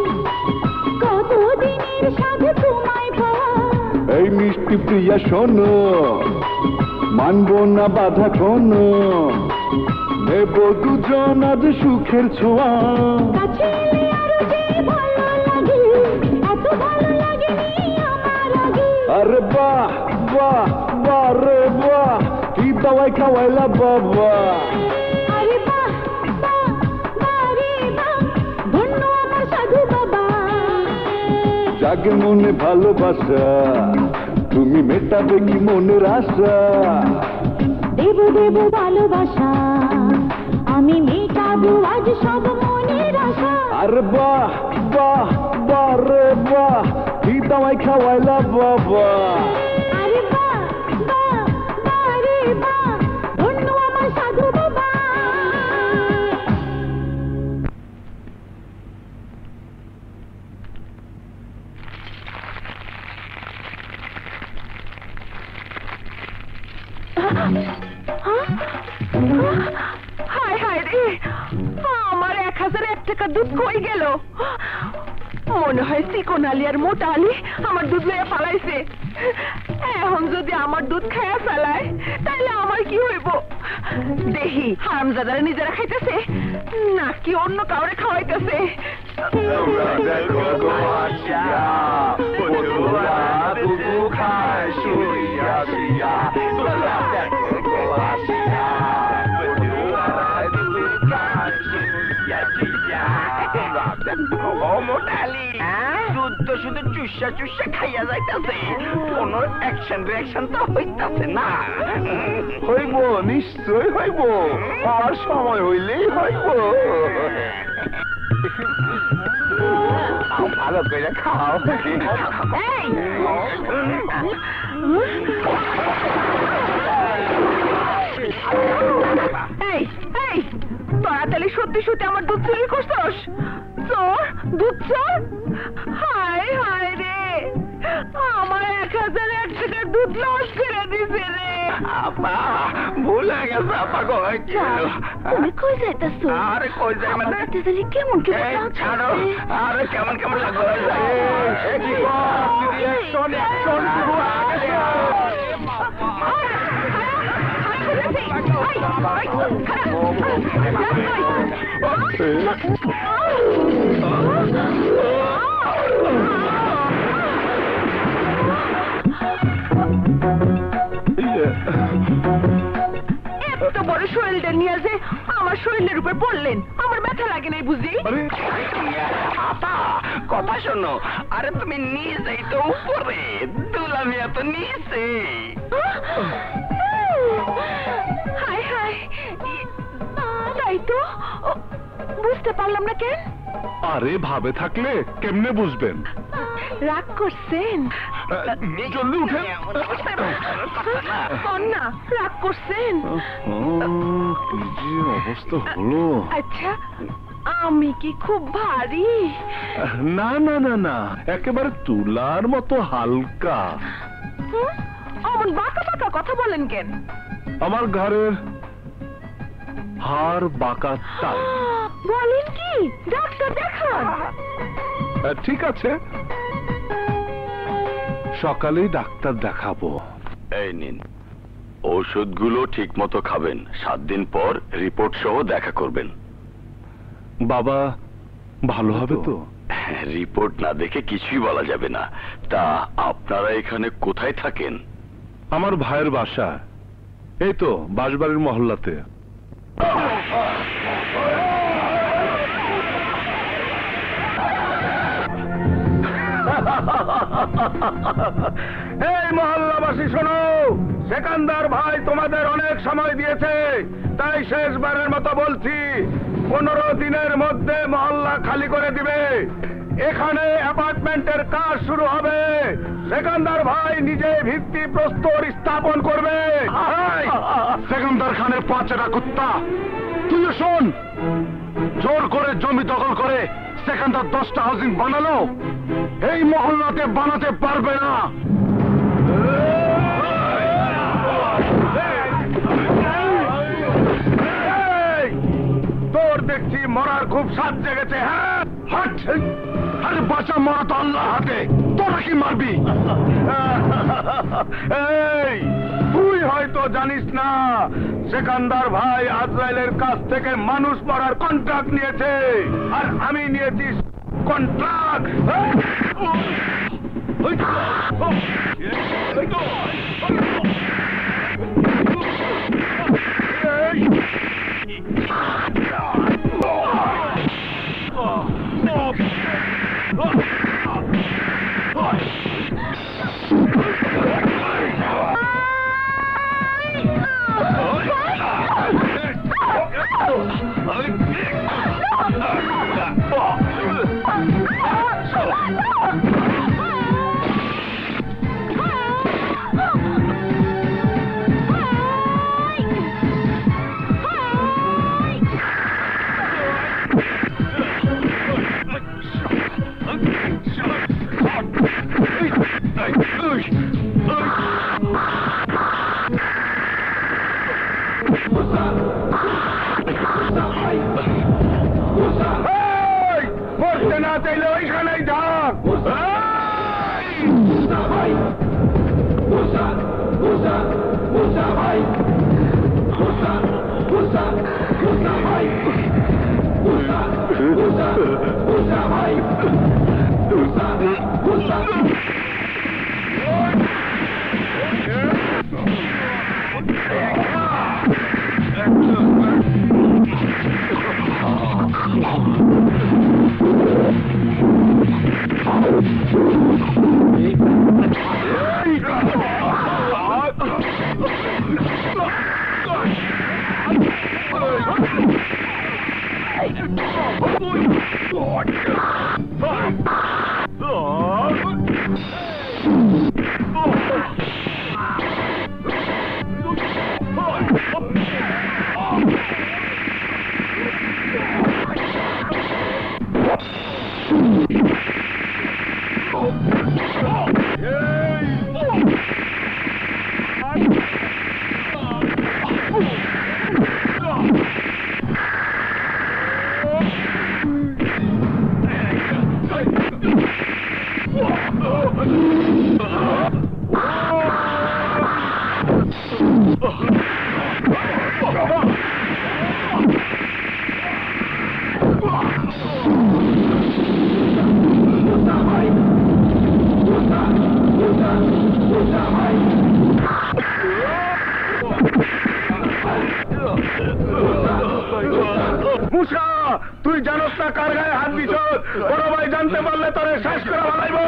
কতদিনের সাথে তোমায় পাওয়া এই মিষ্টি প্রিয়া শোনো মানবো না বাধা কোনো নেব দুজন আজ সুখের ছোঁয়া কাছে এলে আরো যে ভালো লাগে এত ভালো লাগেনি আমার আগে আরে বাহ বাহ বাহ রে বাহ কি দাওয়াই খাওয়াইলা বাবা আরে বাহ বাহ বারে বাহ ধন্য আমার সাধু বাবা জাগে মনে ভালোবাসা তুমি মেটাবে কি মনের আশা দেব দেব ভালোবাসা আমি মেটাবো আজ সব মনের আশা আরে বাহ বাহ বাহ রে বাহ কি দাওয়াই খাওয়াইলা বাবা আরে বাহ বাহ বারে বাহ ধন্য আমার সাধু বাবা হায় হায় রে আমার এক হাজার এক টাকা দুধ কই গেল মনে হয় চিকন আলী আর মোটা আলী আমার দুধ লইয়া পালাইছে এখন যদি আমার দুধ খাইয়া ফেলায় তাইলে আমার কি হইব দেখি হারামজাদারা নিজেরা খাইতেছে নাকি অন্য কাউরে খাওয়াইতেছে দুধ তো শুধু চুষা চুষা খাইয়া যাইতেছে কোন অ্যাকশন রিঅ্যাকশন তো হইতাছে না হইব নিশ্চয় হইব আর সময় হইলেই হইব ভালো করে খাও এই এই তোরা তাহলে সত্যি সত্যি আমার দুধ চুরি করছস চোর দুধ চোর হায় হায় রে আমার এক হাজার এক টাকার দুধ লস করে দিছে রে আপা ভুলে গেছে আপা কই কি হলো? তুমি কই যাইতাছো? আরে কই যাই মানে আমাকে জানি কেমন কেমন এই লাগছে। ছাড়ো আরে কেমন কেমন লাগলো এই কি কর রিঅ্যাকশন অ্যাকশন শুরু হয়ে গেছে এত বড় শরীরটা নিয়ে যে আমার শরীরের উপর পড়লেন, আমার ব্যথা লাগে নাই বুঝি? আপা কথা শোনো, আরে তুমি নিজেই তো উপরে, দুলামিয়া তো নিচে। হাই হাই, তাই তো বুঝতে পারলাম না কেন। আরে ভাবে থাকলে কেমনে বুঝবেন? রাগ করছেন? জলদি উঠেন। না রাগ করছেন? কি যে অবস্থা হলো। আচ্ছা আমি কি খুব ভারী? না না না না, একেবারে তুলার মতো হালকা। হুম? অমন বাঁকা বাঁকা কথা বলেন কেন? আমার ঘরের হাড় বাঁকা তাই। বলেন কি? ডাক্তার দেখান। আহ, ঠিক আছে, সকালেই ডাক্তার দেখাবো। এই নিন ওষুধগুলো ঠিক মতো খাবেন, সাত দিন পর রিপোর্ট সহ দেখা করবেন। বাবা ভালো হবে তো? রিপোর্ট না দেখে কিছুই বলা যাবে না। তা আপনারা এখানে কোথায় থাকেন? আমার ভাইয়ের বাসা এই তো বাঁশবাড়ির মহল্লাতে। এই মহল্লাবাসী শোনো, সেকান্দার ভাই তোমাদের অনেক সময় দিয়েছে, তাই শেষবারের মতো বলছি, পনেরো দিনের মধ্যে মহল্লা খালি করে দিবে। এখানে অ্যাপার্টমেন্টের কাজ শুরু হবে। সেকান্দার ভাই নিজে ভিত্তি প্রস্তর স্থাপন করবে। সেকান্দার খানের পাঁচটা কুত্তা, তুই শোন, জোর করে জমি দখল করে সেখানটার দশটা হাউজিং বানালো, এই মহল্লাতে বানাতে পারবে না। এই, তোর দেখছি মরার খুব স্বাদ জেগেছে। হ্যাঁ হাট, আরে বাঁচা মরা তো আল্লাহ হাতে, তোরা কি মারবি? এই তুই হয়তো জানিস না, সেকান্দার ভাই আজরাইলের কাছ থেকে মানুষ মারার কন্ট্রাক্ট নিয়েছে, আর আমি নিয়েছি কন্ট্রাক্ট। মরতে না চাইলে ওইখানেই থাক। মুসা, তুই জানোস না কার গায়ে হাত দিছ? বড় ভাই জানতে পারলে তোরে শেষ করে ফেলাইব।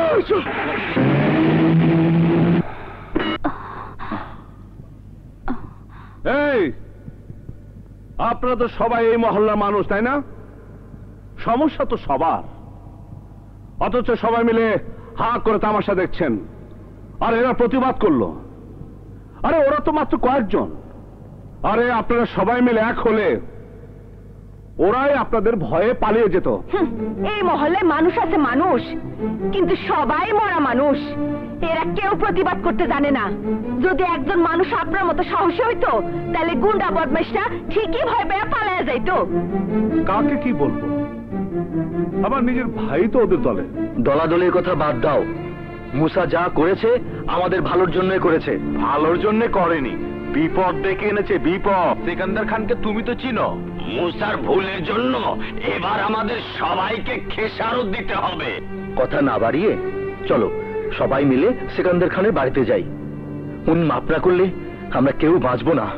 এই, আপনারা তো সবাই এই মহল্লার মানুষ, তাই না? সমস্যা তো সবার, অথচ সবাই মিলে হা করে তামাশা দেখছেন। আর এরা প্রতিবাদ করলো। আরে ওরা তো মাত্র কয়েকজন। আরে আপনারা সবাই মিলে এক হলে ওরাই আপনাদের ভয়ে পালিয়ে যেত। এই মহল্লায় মানুষ আছে, মানুষ, কিন্তু সবাই মরা মানুষ। এরা কেউ প্রতিবাদ করতে জানে না। যদি একজন মানুষ আপনার মতো সাহসী হইতো, তাহলে গুন্ডা বদমাইশরা ঠিকই ভয় পেয়ে পালিয়ে যাইতো। কাকে কি বলবো? আমার নিজের ভাই তো ওদের দলে। দলাদলির কথা বাদ দাও। মুসা যা করেছে আমাদের ভালোর জন্যই করেছে। ভালোর জন্য করেনি, বিপদ ডেকে এনেছে বিপদ। সিকান্দার খানকে তুমি তো চিনো। মুসার ভুলের জন্য এবার আমাদের সবাইকে খেসারত দিতে হবে। কথা না বাড়িয়ে চলো সবাই মিলে সিকান্দার খানের বাড়িতে যাই। উনি মাপ না করলে আমরা কেউ বাঁচবো না।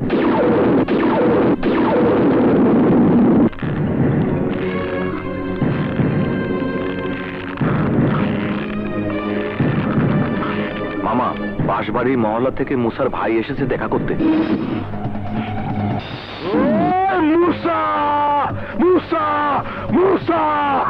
মামা, বাঁশবাড়ির মহল্লা থেকে মুসার ভাই এসেছে দেখা করতে। মুসা, মুসা, মুসা!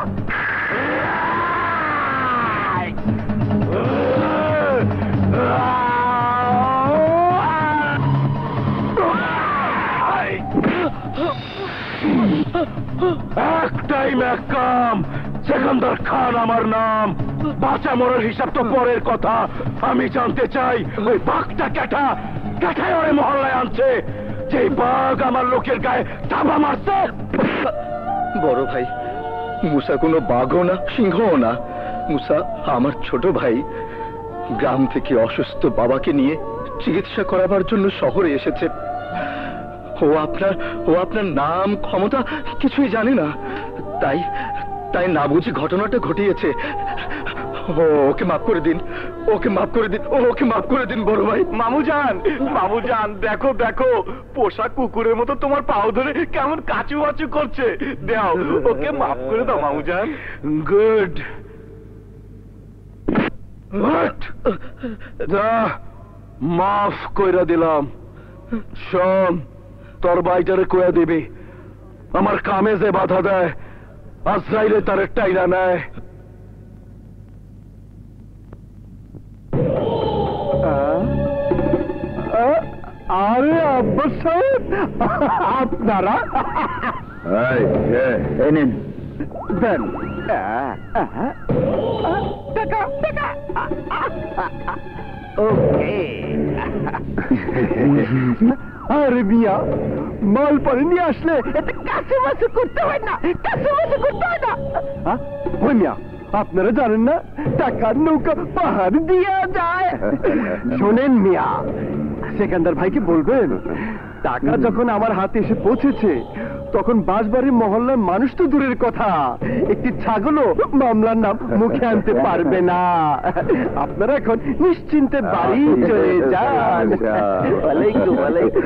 একটাই ম্যাকাম, সেকান্দার খান আমার নাম। বাঁচা মরার হিসাব তো পরের কথা। আমি জানতে চাই ওই বাঘটা ক্যাটা ক্যাটায় ওরে মহল্লায় আনছে, যে বাঘ আমার লোকের গায়ে চাপা মারছে। বড় ভাই, মুসা কোনো বাঘও না, সিংহও না। মুসা আমার ছোট ভাই। গ্রাম থেকে অসুস্থ বাবাকে নিয়ে চিকিৎসা করাবার জন্য শহরে এসেছে। ও আপনার ও আপনার নাম ক্ষমতা কিছুই জানে না, তাই তাই না বুঝি ঘটনাটা ঘটিয়েছে। ও ওকে মাফ করে দিন, ওকে মাফ করে দিন, ওকে মাফ করে দিন বড় ভাই। মামুজান, মামুজান, দেখো দেখো, পোষা কুকুরের মতো তোমার পাও ধরে কেমন কাচু বাচু করছে। দাও, ওকে মাফ করে দাও মামুজান। গুড। মাফ কইরা দিলাম। শোন, তোর ভাইটারে কইয়া দিবি আমার কামে যে বাধা দেয়, আজরাইলে তার টাইনা নেয়। আরে আব্বাস সাহেব, আপনারা নিন দেন টাকা টাকা। ওকে। আরে মিয়া, মাল পরে নিয়ে আসলে এতে কাছে মাসে করতে হয় না, কাছে মাসে করতে হয় না। ওই মিয়া, আপনারা জানেন না টাকার নৌকা পাহাড় দিয়া যায়। শোনেন মিয়া, সেকান্দার ভাইকে বলবেন টাকা যখন আমার হাতে এসে পৌঁছেছে, তখন বাঁশবাড়ির মহল্লার মানুষ তো দূরের কথা, একটি ছাগলও মামলার নাম মুখে আনতে পারবে না। আপনারা এখন নিশ্চিন্তে বাড়ি চলে যান। ওয়ালাইকুম ওয়ালাইকুম।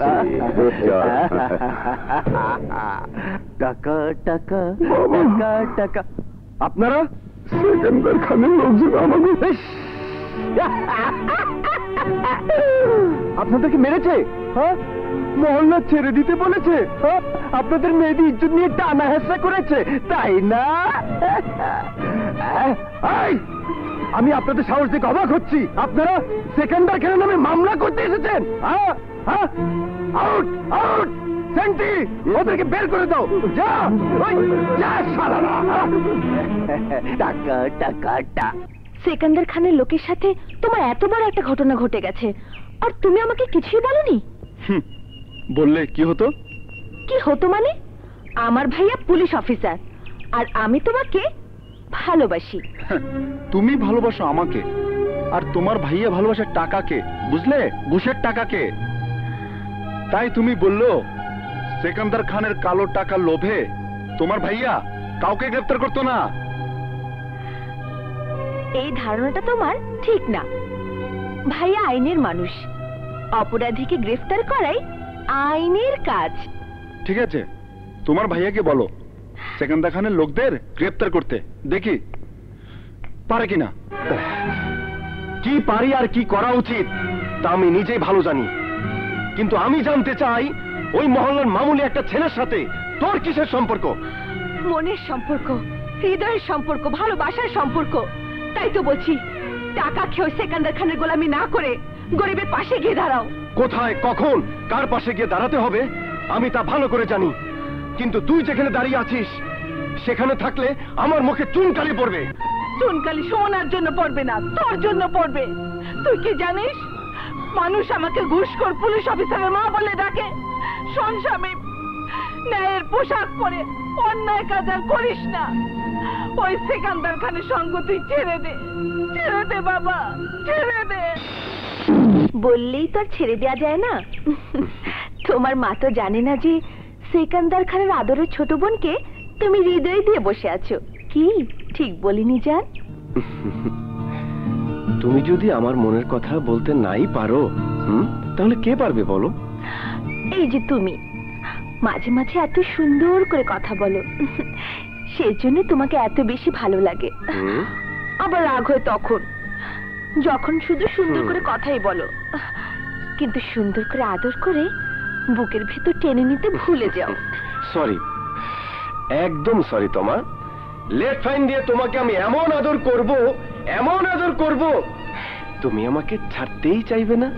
টাকা টাকা টাকা টাকা। আপনারা সেকেন্দার খানের লোকজন আমাকে আপনাদেরকে মেরেছে, হ্যাঁ? মহল্লা ছেড়ে দিতে বলেছে, হ্যাঁ? আপনাদের মেয়েদের ইজ্জত নিয়ে টানা হেসা করেছে, তাই না? আমি আপনাদের সাহস দেখে অবাক হচ্ছি। আপনারা সেকেন্দার খানের নামে মামলা করতে এসেছেন। আউট আউট সেন্টি, ওদেরকে বের করে দাও। যা ওই যা শালারা। টাকা টাকা টাকা। সেকান্দার খানের লোকের সাথে তোমার এত বড় একটা ঘটনা ঘটে গেছে, আর তুমি আমাকে কিছুই বলনি। বললে কি হতো? কি হতো মানে? আমার ভাইয়া পুলিশ অফিসার, আর আমি তোমাকে ভালোবাসি। তুমি ভালোবাসো আমাকে, আর তোমার ভাইয়া ভালোবাসে টাকাকে, বুঝলে? ঘুষের টাকাকে। তাই তুমি বললো সেকান্দার খানের কালো টাকা লোভে তোমার ভাইয়া কাউকে গ্রেফতার করতো না। এই ধারণাটা তোমার ঠিক না। ভাইয়া আইনের মানুষ, অপরাধীকে গ্রেফতার করাই আইনের কাজ। ঠিক আছে, তোমার ভাইয়াকে বলো সেকেন্দার খানের লোকদের গ্রেফতার করতে, দেখি পারে কিনা। কি পারি আর কি করা উচিত তা আমি নিজেই ভালো জানি, কিন্তু আমি জানতে চাই ওই মহল্লার মামুলি একটা ছেলের সাথে তোর কিসের সম্পর্ক? মনের সম্পর্ক, হৃদয়ের সম্পর্ক, ভালোবাসার সম্পর্ক। তাই তো বলছি, টাকা খেয়ে সেকেন্দার খানের গোলামি না করে গরিবের পাশে গিয়ে দাঁড়াও। কোথায়, কখন, কার পাশে গিয়ে দাঁড়াতে হবে আমি তা ভালো করে জানি, কিন্তু তুই যেখানে দাঁড়িয়ে আছিস সেখানে থাকলে আমার মুখে চুনকালি পড়বে। চুনকালি সোনার জন্য পড়বে না, তোর জন্য পড়বে। তুই কি জানিস, মানুষ আমাকে ঘুষখোর পুলিশ অফিসারের মা বলে ডাকে। শোন স্বামী, ন্যায়ের পোশাক পরে অন্যায় কাজ আর করিস না। ওই সেকেন্দার খানের সঙ্গ তুই ছেড়ে দে, ছেড়ে দে বাবা, ছেড়ে দে। বললেই তো আর ছেড়ে দেওয়া যায় না। তোমার মা তো জানে না যে সেকেন্দার খানের আদরের ছোট বোনকে তুমি হৃদয় দিয়ে বসে আছো। কি ঠিক বলিনি জান? তুমি যদি আমার মনের কথা বলতে নাই পারো, হুম, তাহলে কে পারবে বলো? এই যে তুমি মাঝে মাঝে এত সুন্দর করে কথা বলো, সেই জন্য তোমাকে এত বেশি ভালো লাগে। আবার রাগ হয় তখন, যখন শুধু সুন্দর করে কথাই বলো, কিন্তু সুন্দর করে আদর করে বুকের ভেতর টেনে নিতে ভুলে যাও। সরি, একদম সরি তোমা। লেট ফাইন দিয়ে তোমাকে আমি এমন আদর করব, এমন আদর করব, তুমি আমাকে ছাড়তেই চাইবে না।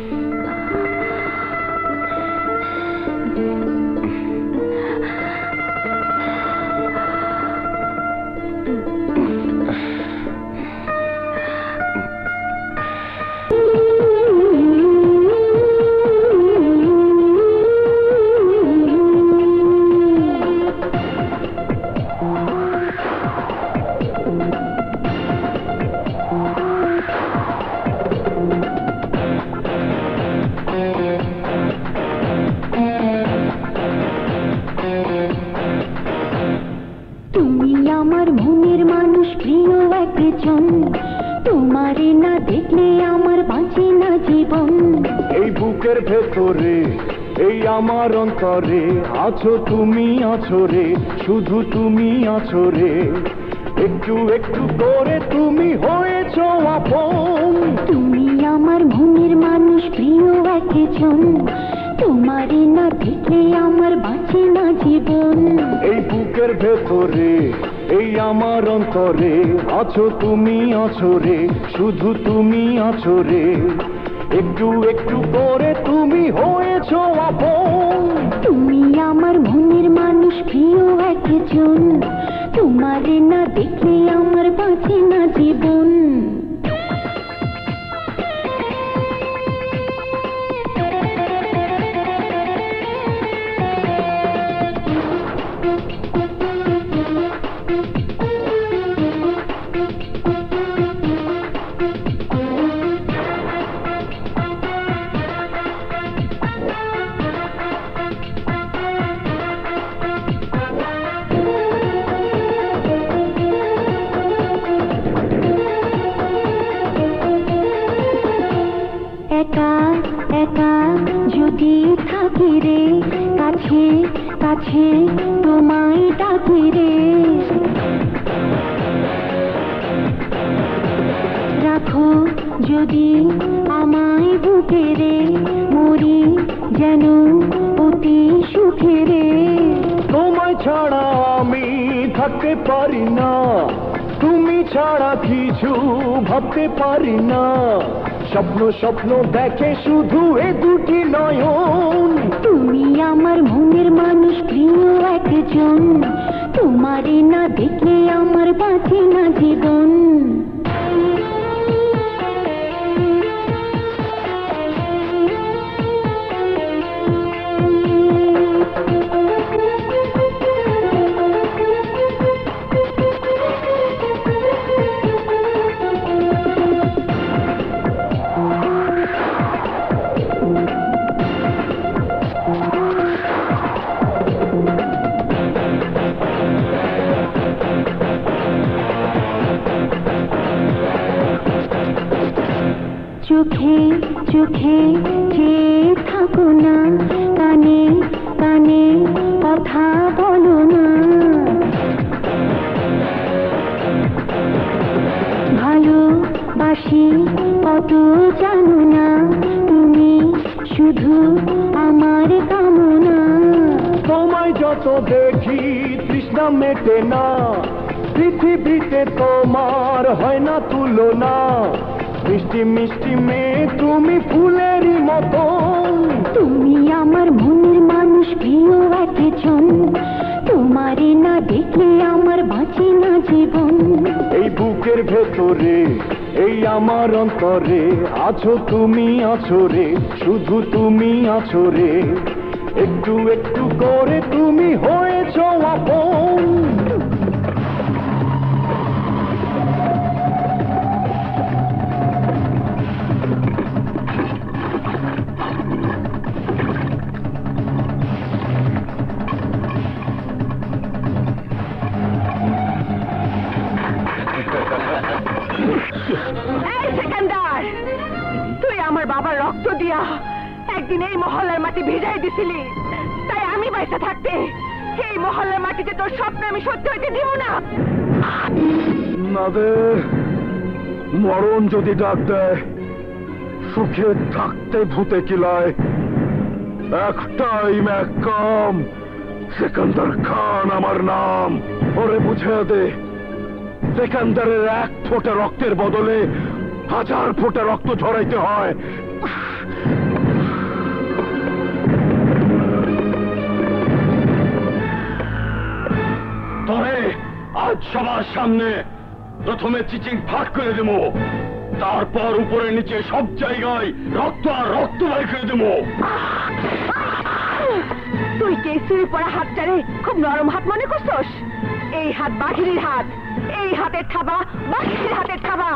ভেতরে এই আমার অন্তরে আছো তুমি, আছো রে, শুধু তুমি আছো রে। একটু একটু করে তুমি হয়েছো আপন। তুমি আমার মনের মানুষ, প্রিয় একজন, তোমারে না দেখলে আমার বাঁচে না জীবন। এই বুকের ভেতরে এই আমার অন্তরে আছো তুমি, আছো রে, শুধু তুমি আছো রে। একটু একটু করে তুমি হয়েছো আপন। তুমি আমার মনের মানুষ, প্রিয় একজন, তোমারে না দেখলে আমার বাঁচে না জীবন। একা একা যদি থাকি রে, কাছে কাছে তোমায় ডাকি রে। রাখো যদি আমায় বুকে রে, মরি যেন অতি সুখে রে। তোমায় ছাড়া আমি থাকতে পারি না, তুমি ছাড়া কিছু ভাবতে পারি না। স্বপ্ন স্বপ্ন দেখে শুধু এ দুটি নয়ন। তুমি আমার মনের মানুষ, প্রিয় একজন, তোমারে না দেখলে আমার বাঁচে না জীবন। চোখে চোখে চেয়ে থাকো না, কানে কানে কথা বলো না। ভালোবাসি কত জানো না, তুমি শুধু আমার কামনা। তোমায় যত দেখি তৃষ্ণা মেটে না, পৃথিবীতে তোমার হয় না তুলনা। মিষ্টি মিষ্টি মেয়ে তুমি ফুলেরই মতো, তুমি আমার মনের মানুষ, প্রিয় একজন। তোমারে না দেখলে আমার বাঁচে না জীবন। এই বুকের ভেতরে এই আমার অন্তরে আছো তুমি, আছো রে, শুধু তুমি আছো রে। একটু একটু করে তুমি হয়েছো আপন। এই সেকেন্দার, তুই আমার বাবার রক্ত দিয়া একদিন এই মহল্লার মাটি ভিজাই দিছিলি, তাই আমি বাইসা থাকতে এই মহল্লার মাটিতে তোর স্বপ্ন আমি সত্যি হইতে দিব না। না দে, মরণ যদি ডাক দেয়, সুখে থাকতে ভূতে কিলায়। একটাই ম্যাকাম, সেকেন্দার খান আমার নাম। ওরে বুঝে দে, সেকেন্দারের এক ফোঁটা রক্তের বদলে হাজার ফোঁটা রক্ত ঝরাইতে হয়। তবে আজ সবার সামনে প্রথমে চিচিং ফাঁক করে দেবো, তারপর উপরে নিচে সব জায়গায় রক্ত আর রক্ত বাই করে দেবো। তুই কেসুই পড়া হাতটারে খুব নরম হাত মনে করছস? এই হাত বাঘিনীর হাত, এই হাতের থাবা বাঘিনীর হাতের থাবা।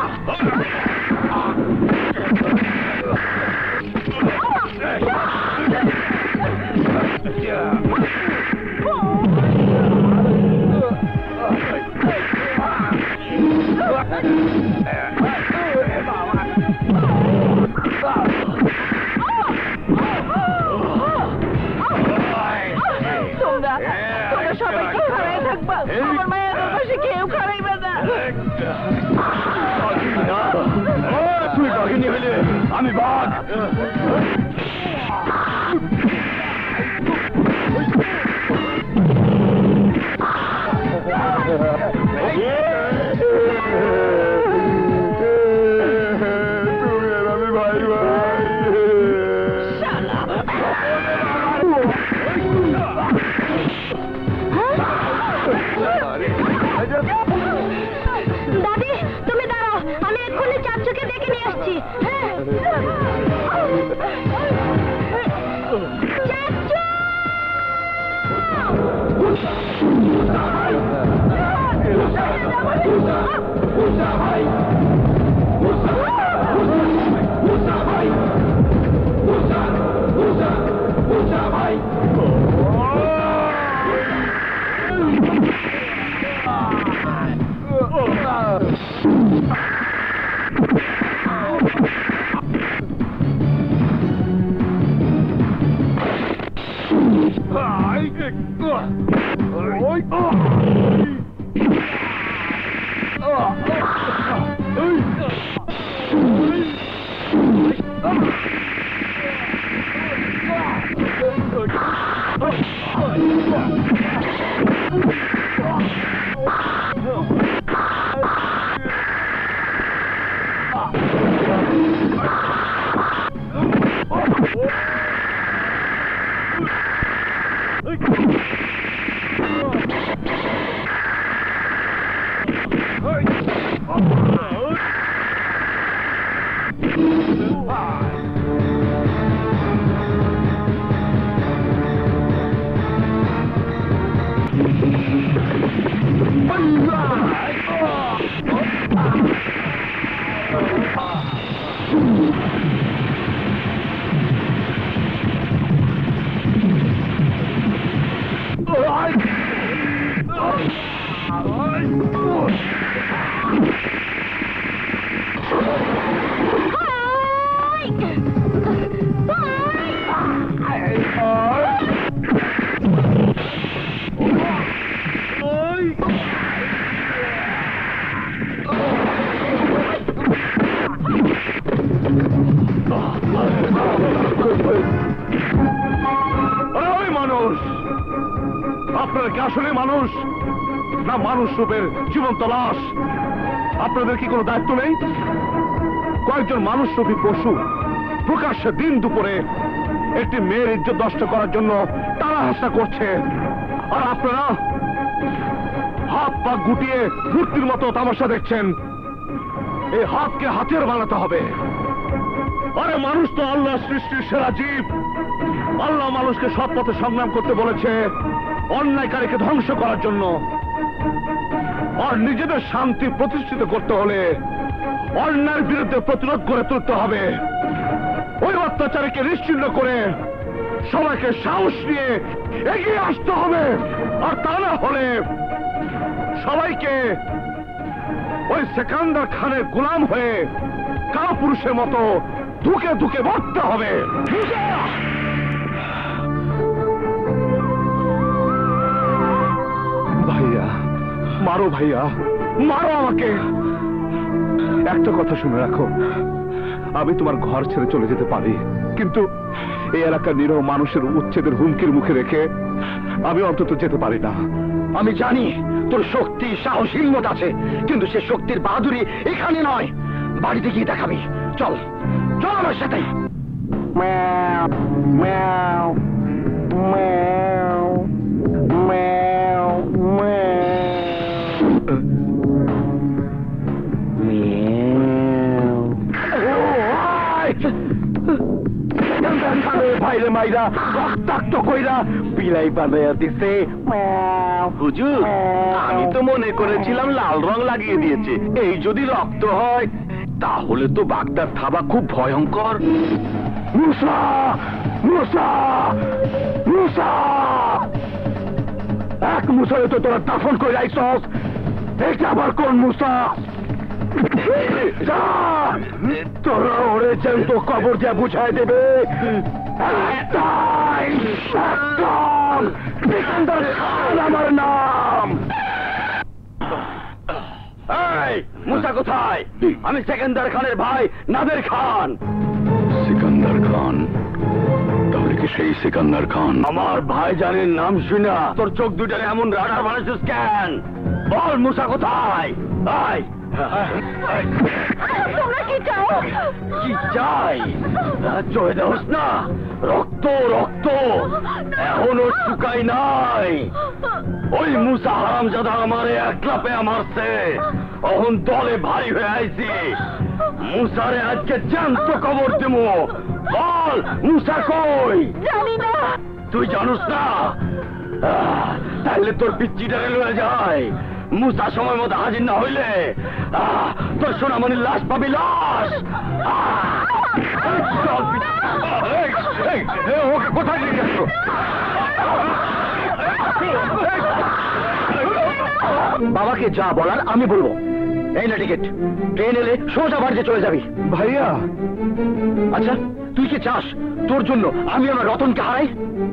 তোমরা তোমরা সবাই কেউ হারাই থাকবা, আমার মায়ের পাশে কেউ খারাইবে না। তুই বাঘিনী হইলে আমি বাঘ। আমি ভাই ভাই দাদি, তুমি দাঁড়াও, আমি এক্ষুনি চাচুকে ডেকে নিয়ে আসছি। চাচু! আসলে মানুষ না মানুষ রূপের জীবন্ত লাশ? আপনাদের কি কোনো দায়িত্ব নেই? কয়েকজন মানুষ রূপী পশু প্রকাশ্যে দিন দুপুরে একটি মেয়ের ইজ্জত নষ্ট করার জন্য তারা হাসা করছে, আর আপনারা হাত পা গুটিয়ে মূর্তির মতো তামাশা দেখছেন। এই হাতকে হাতিয়ার বানাতে হবে। আরে মানুষ তো আল্লাহ সৃষ্টির সেরা জীব। আল্লাহ মানুষকে সৎ পথে সংগ্রাম করতে বলেছে অন্যায়কারীকে ধ্বংস করার জন্য। আর নিজেদের শান্তি প্রতিষ্ঠিত করতে হলে অন্যায়ের বিরুদ্ধে প্রতিরোধ গড়ে তুলতে হবে। ওই অত্যাচারীকে নিশ্চিহ্ন করে সবাইকে সাহস নিয়ে এগিয়ে আসতে হবে। আর তা না হলে সবাইকে ওই সেকান্দার খানের গোলাম হয়ে কাপুরুষের মতো ধুকে ধুকে মরতে হবে। ভাইয়া মারো, ভাইয়া মারো আমাকে। একটা কথা শুনে রাখো, আমি তোমার ঘর ছেড়ে চলে যেতে পারি, কিন্তু এই এলাকার নিরহ মানুষের উচ্ছেদের হুমকির মুখে রেখে আমি অন্তত যেতে পারি না। আমি জানি তোর শক্তি, সাহস, হিম্মত আছে, কিন্তু সে শক্তির বাহাদুরি এখানে নয়, বাড়িতে গিয়ে দেখাবি। চল চল আমার সাথে। ম্যাও ম্যাও ম্যাও ম্যাও ভাইরে মাইরা রক্তাক্ত কইরা বিলাই বানাইয়া দিছে। হুজুর, আমি তো মনে করেছিলাম লাল রং লাগিয়ে দিয়েছে। এই যদি রক্ত হয় তাহলে তো বাগদার থাবা খুব ভয়ঙ্কর। মুসা মুসা মুসা, এক মুসারে তো তোরা দাফন করে আইছস, এটা আবার কোন মুসা? তোরা ওরে জ্যান্ত কবর দিয়ে বুঝাই দেবে। সিকান্দার খান আমার নাম। এই মুসা কোথায়? আমি সেকেন্দার খানের ভাই নাদের খান। সিকান্দার খান? তাহলে কি সেই সিকান্দার খান? আমার ভাইজানের নাম শুনা তোর চোখ দুটারে এমন রাডার বানাইছিস কেন? বল মুসা কোথায়? আয়। তোমরা কি চাও? কি চাই? চয়ে দেওস না, রক্ত রক্ত এখনো শুকাই নাই। ওই মুসা হারামজাদা আমারে একলা পেয়া মারছে, অহন দলে ভারী হয়ে আইছি। মুসারে আজকে জ্যান্ত কবর দেবো। বল মুসা কই? জানি না। তুই জানুস না? আহ, তাহলে তোর পিচ্চিটারে লয়ে যায়। মুসা সময় মতো হাজির না হইলে আহ, তোর সোনামণির লাশ পাবি, লাশ। আহ, চল পিচ্চি। এই, এই, এই, ওকে কোথায় নিয়ে যাচ্ছ? বাবাকে যা বলার আমি বলবো। এই না টিকিট, ট্রেন এলে সোজা বাড়িতে চলে যাবি। ভাইয়া, আচ্ছা তুই কি চাস তোর জন্য আমি আমার রতনকে হারাই?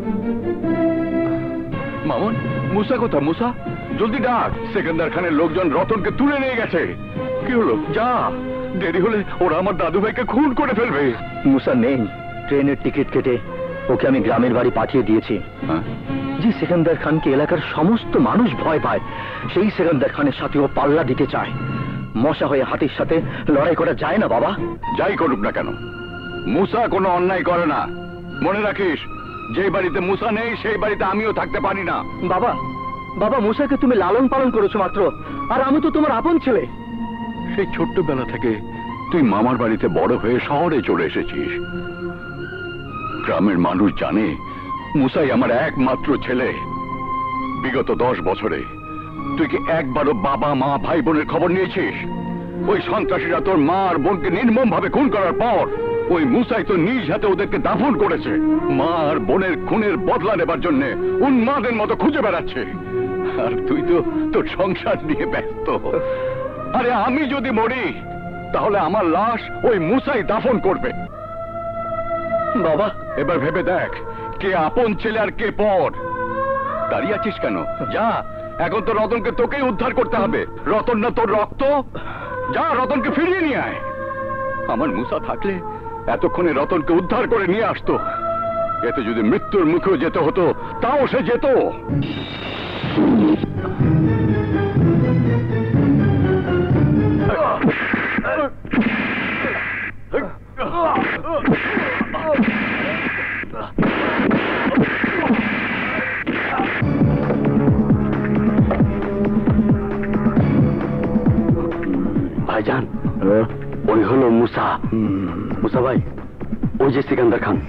মামুন, মুসা কোথা? মুসা জলদি ডাক। সেকেন্দার খানের লোকজন রতনকে তুলে নিয়ে গেছে। কি হলো? যা, দেরি হলে ওরা আমার দাদু ভাইকে খুন করে ফেলবে। মুসা নেই, ট্রেনের টিকিট কেটে ওকে আমি গ্রামের বাড়ি পাঠিয়ে দিয়েছি। যে সেকেন্দার খানকে এলাকার সমস্ত মানুষ ভয় পায়, সেই সেকেন্দার খানের সাথে ও পাল্লা দিতে চায়। মশা হয়ে হাতির সাথে লড়াই করা যায় না বাবা। যাই করুক না কেন, মুসা কোনো অন্যায় করে না। মনে রাখিস, যে বাড়িতে মুসা নেই সেই বাড়িতে আমিও থাকতে পারি না। বাবা, বাবা মুসাকে তুমি লালন পালন করেছো মাত্র, আর আমি তো তোমার আপন ছেলে। সেই ছোট্টবেলা থেকে তুই মামার বাড়িতে বড় হয়ে শহরে চলে এসেছিস। গ্রামের মানুষ জানে মুসাই আমার একমাত্র ছেলে। বিগত দশ বছরে তুই কি একবারও বাবা মা ভাই বোনের খবর নিয়েছিস? ওই সন্ত্রাসীরা তোর মা আর বোনকে নির্মম ভাবে খুন করার পর ওই মুসাই তো নিজ হাতে ওদেরকে দাফন করেছে। মা আর বোনের খুনের বদলা নেবার জন্য উন্মাদের মতো খুঁজে বেড়াচ্ছে, আর তুই তো তোর সংসার নিয়ে ব্যস্ত। আরে আমি যদি মরি তাহলে আমার লাশ ওই মুসাই দাফন করবে। বাবা, এবার ভেবে দেখ, কে আপন ছেলে আর কে পর। দাঁড়িয়ে আছিস কেন? যা, এখন তো রতনকে তোকেই উদ্ধার করতে হবে। রতন না তোর রক্ত। যা, রতনকে ফিরিয়ে নিয়ে আয়। আমার মুসা থাকলে এতক্ষণে রতনকে উদ্ধার করে নিয়ে আসতো। এতে যদি মৃত্যুর মুখেও যেতে হতো তাও সে যেত। ভাইজান, ওই হলো মুসা। মুসা ভাই, ওই যে সিকান্দার খান।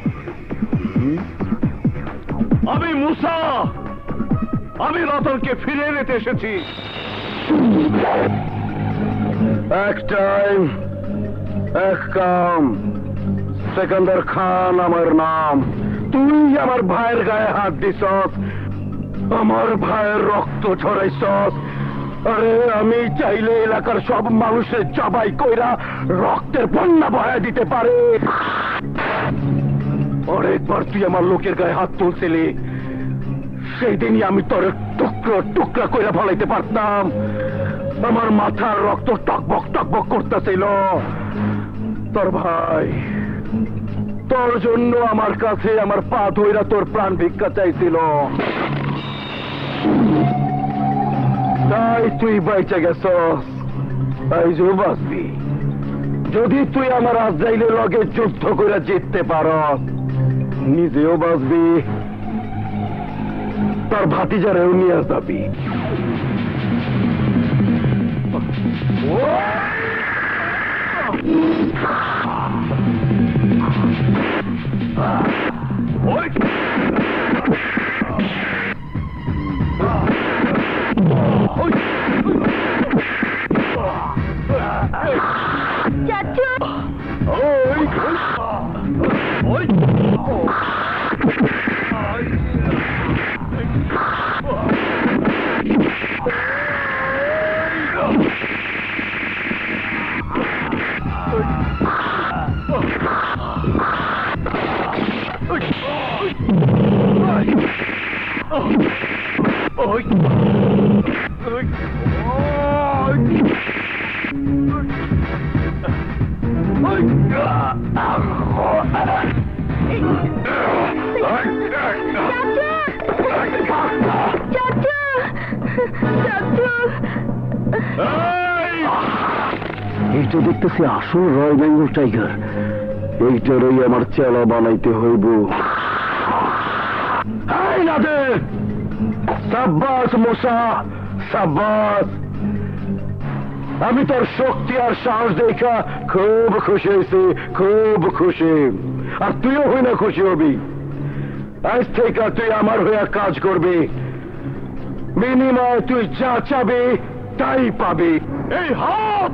আমি মুসা, আমি রতনকে ফিরে নিতে এসেছি। এক টাইম এক কাম। সিকান্দার খান আমার নাম। তুই আমার ভাইয়ের গায়ে হাত দিছস, আমার ভাইয়ের রক্ত ঝরাইছস। আরে আমি চাইলে এলাকার সব মানুষের জবাই কইরা রক্তের বন্যা বহায় দিতে পারে। অনেকবার তুই আমার লোকের গায়ে হাত তুলছিলি, সেই দিনই আমি তোর টুকরো টুকরা কইরা ফলাইতে পারতাম। আমার মাথার রক্ত টকবক টকবক করতেছিল। তোর ভাই তোর জন্য আমার কাছে আমার পা ধইরা তোর প্রাণ ভিক্ষা চাইছিল, তাই তুই বাইচে গেছস। আইজো বাঁচবি যদি তুই আমার আজরাইলের লগে যুদ্ধ করে জিততে পারস। নিজেও বাঁচবি, তার ভাতিজারেও নিয়ে যাবি। চাচু, এইটা দেখতেছি আসল রয়্যাল বেঙ্গল টাইগার। এইটারই আমার চেলা বানাইতে হইব। সাব্বাস মুসা, সাব্বাস। আমি তোর শক্তি আর সাহস দেখা খুব খুশি হয়েছি, খুব খুশি। আর তুইও হই না খুশি হবি। আজ থেকে তুই আমার হইয়া কাজ করবি। বিনিময় তুই যা চাবি তাই পাবি। এই হাত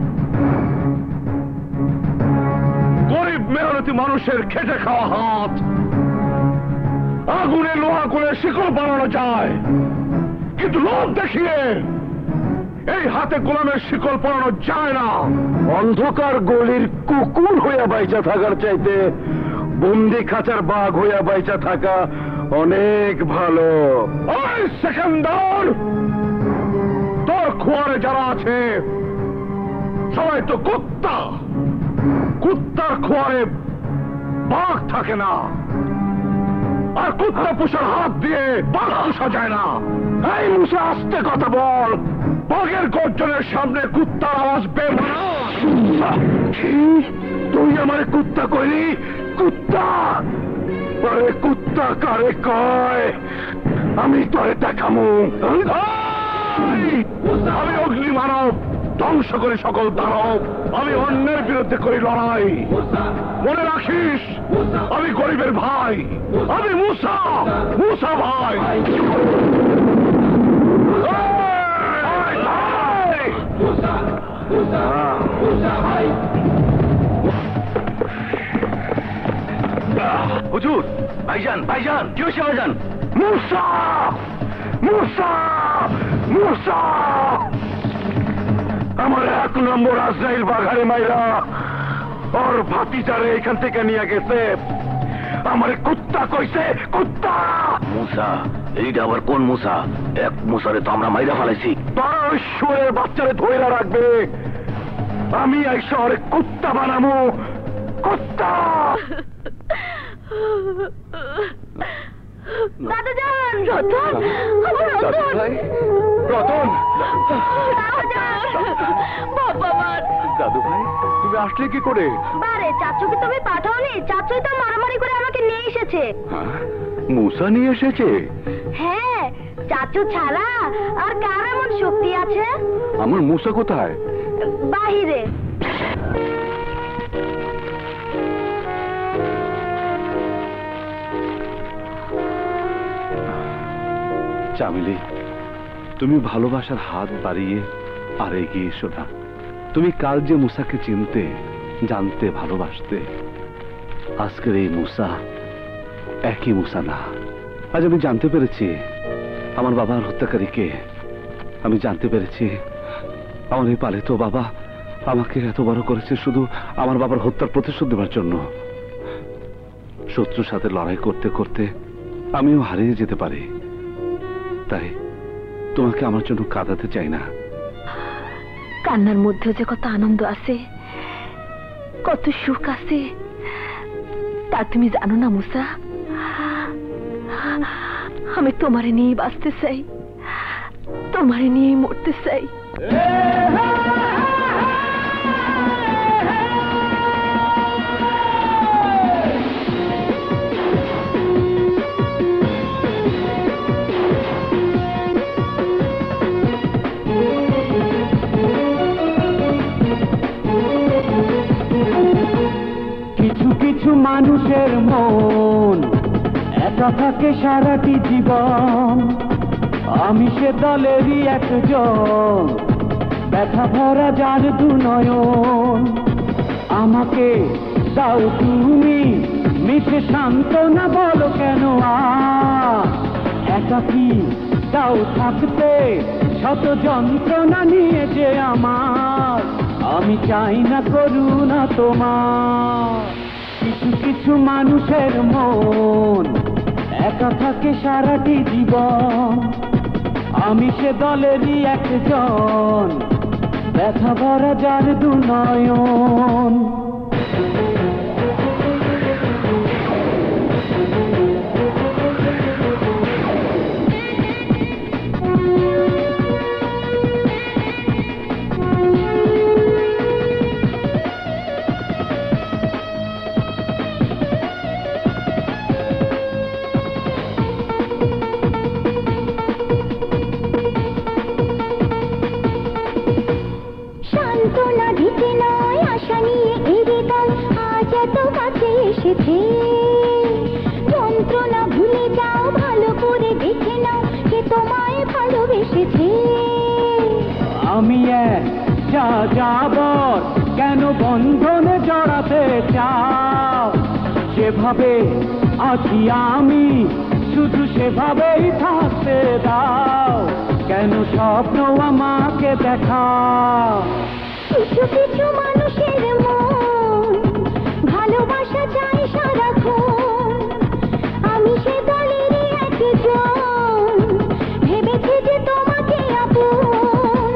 গরিব মেহনতি মানুষের খেটে খাওয়া হাত। আগুনে লোহা করে শিকল বানানো যায়, কিন্তু লোভ দেখিয়ে এই হাতে গোলামের শিকল পরানো যায় না। অন্ধকার গলির কুকুর হইয়া বাইচা থাকার চাইতে বন্দি খাঁচার বাঘ হইয়া বাইচা থাকা অনেক ভালো। ওই সেকেন্দার, তোর খোয়ারে যারা আছে সবাই তো কুত্তা। কুত্তার খোয়ারে বাঘ থাকে না, আর কুত্তা পোষার হাত দিয়ে বাঘ পোষা যায় না। এই মুসা, আস্তে কথা বল। বাঘের গর্জনের সামনে কুত্তার আওয়াজ বেমানা। কি তুই আমার কুত্তা কইলি? কুত্তা? আরে কুত্তা কারে কয়? আমি তোরে দেখামু। আমি অগ্নি মানব, ধ্বংস করি সকল দানব। আমি অন্যের বিরুদ্ধে করি লড়াই। মনে রাখিস, আমি গরিবের ভাই। আমি মুসা, মুসা ভাই। হুজুর, ভাইজান, ভাইজান, কি হয়েছে ভাইজান? মুসা, মুসা, মুসা! আমার এক নম্বর আজরাইল বাঘারে মাইরা ওর ভাতিজারে এখান থেকে নিয়ে গেছে। আমার কুত্তা কইছে, কুত্তা! মুসা, এইটা আবার কোন মুসা? এক মুসারে তো আমরা মাইরা ফেলাইছি। তোর শুয়ের বাচ্চারে ধইরা রাখবে। আমি এই শহরে কুত্তা বানামু, কুত্তা! দাদা যান, রতন, আমার রতন, রতন, দাদা যান, বাবা মার। দাদু ভাই তুমি আসলে কি করে? বারে চাচুকে তুমি পাঠাওনি, চাচুই তো মারামারি করে আমাকে নিয়ে এসেছে। হ্যাঁ, মূসা নিয়ে এসেছে? হ্যাঁ, চাচু ছাড়া আর কার এমন শক্তি আছে? আমার মূসা কোথায়? বাহিরে। চামেলি, তুমি ভালোবাসার হাত বাড়িয়ে আর এগিয়ে এসো না। তুমি কাল যে মূসাকে চিনতে, জানতে, ভালোবাসতে, আজকের এই মূসা একই মূসা না। আজ আমি জানতে পেরেছি আমার বাবার হত্যাকারীকে। আমি জানতে পেরেছি আমার এই পালিত বাবা আমাকে এত বড় করেছে শুধু আমার বাবার হত্যার প্রতিশোধ দেওয়ার জন্য। শত্রুর সাথে লড়াই করতে করতে আমিও হারিয়ে যেতে পারি, তাই তোমাকে আমার জন্য কাঁদাতে চাই না। কান্নার মধ্যেও যে কত আনন্দ আছে, কত সুখ আছে তা তুমি জানো না মূসা। আমি তোমারে নিয়ে বাঁচতে চাই, তোমারে নিয়ে মরতে চাই। কিছু কিছু মানুষের মন একা থাকে সারাটি জীবন, আমি সে দলেরই একজন, ব্যথা ভরা যার দু নয়ন। আমাকে দাও তুমি মিঠে সান্ত্বনা, বলো কেন আর একাকী দাও থাকতে শত যন্ত্রণা নিয়ে যে আমার। আমি চাই না করুণা তোমার। কিছু কিছু মানুষের মন একা থাকে সারাটি জীবন, আমি সে দলেরই একজন, ব্যথা ভরা যার দু নয়ন। সান্ত্বনা দিতে নয় আশা নিয়ে এরে কাল আজ এত কাছে এসেছে। যন্ত্রণা ভুলে যাও, ভালো করে দেখে নাও কে তোমায় ভালোবেসেছে। আমি এক যা যাবর কেন বন্ধনে জড়াতে চাও? যেভাবে আছি আমি শুধু সেভাবেই থাকতে দাও। কেন স্বপ্ন আমাকে দেখাও? কিছু কিছু মানুষের মন ভালোবাসা চাই সারাক্ষণ, আমি সে দলেরই একজন, ভেবেছি যে তোমাকে আপন।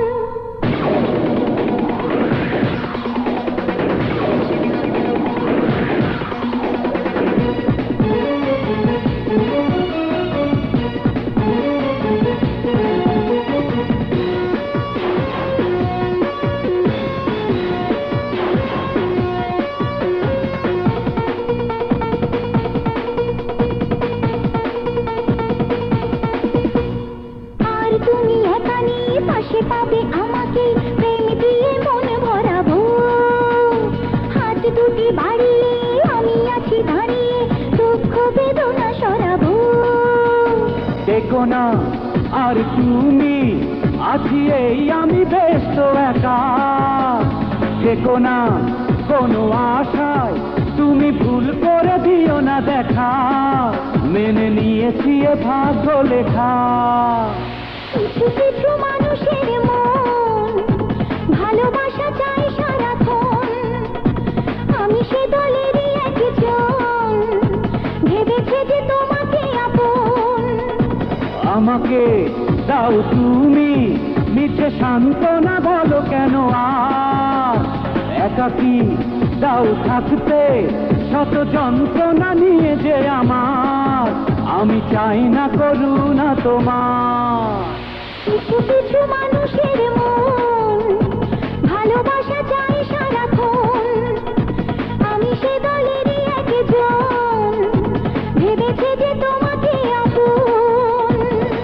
আর তুমি একা নিয়ে পাশে পাবে আমাকে, প্রেম দিয়ে মন ভরাবো। হাত দুটি বাড়িয়ে আমি আছি দাঁড়িয়ে, দুঃখ বেদনা সরাবো। দেখো না আর তুমি আছি এই আমি ব্যস্ত একা। দেখো না কোনো আশায় তুমি ভুল করে দিও না দেখা। মেনে নিয়েছি এ ভাগ্য লেখা। কিছু কিছু মানুষের মন ভালোবাসা চাই সারাক্ষণ, আমি সে দলেরই একজন, ভেবেছে যে তোমাকে আপন। আমাকে দাও তুমি মিঠে সান্ত্বনা, বলো কেন আর একাকী দাও থাকতে শত যন্ত্রণা নিয়ে যে আমার। আমি চাই না করুণা তোমার। কিছু কিছু মানুষের মন ভালোবাসা চাই সারাক্ষণ, আমি সে দলেরই একজন, ভেবেছে যে তোমাকে আপন।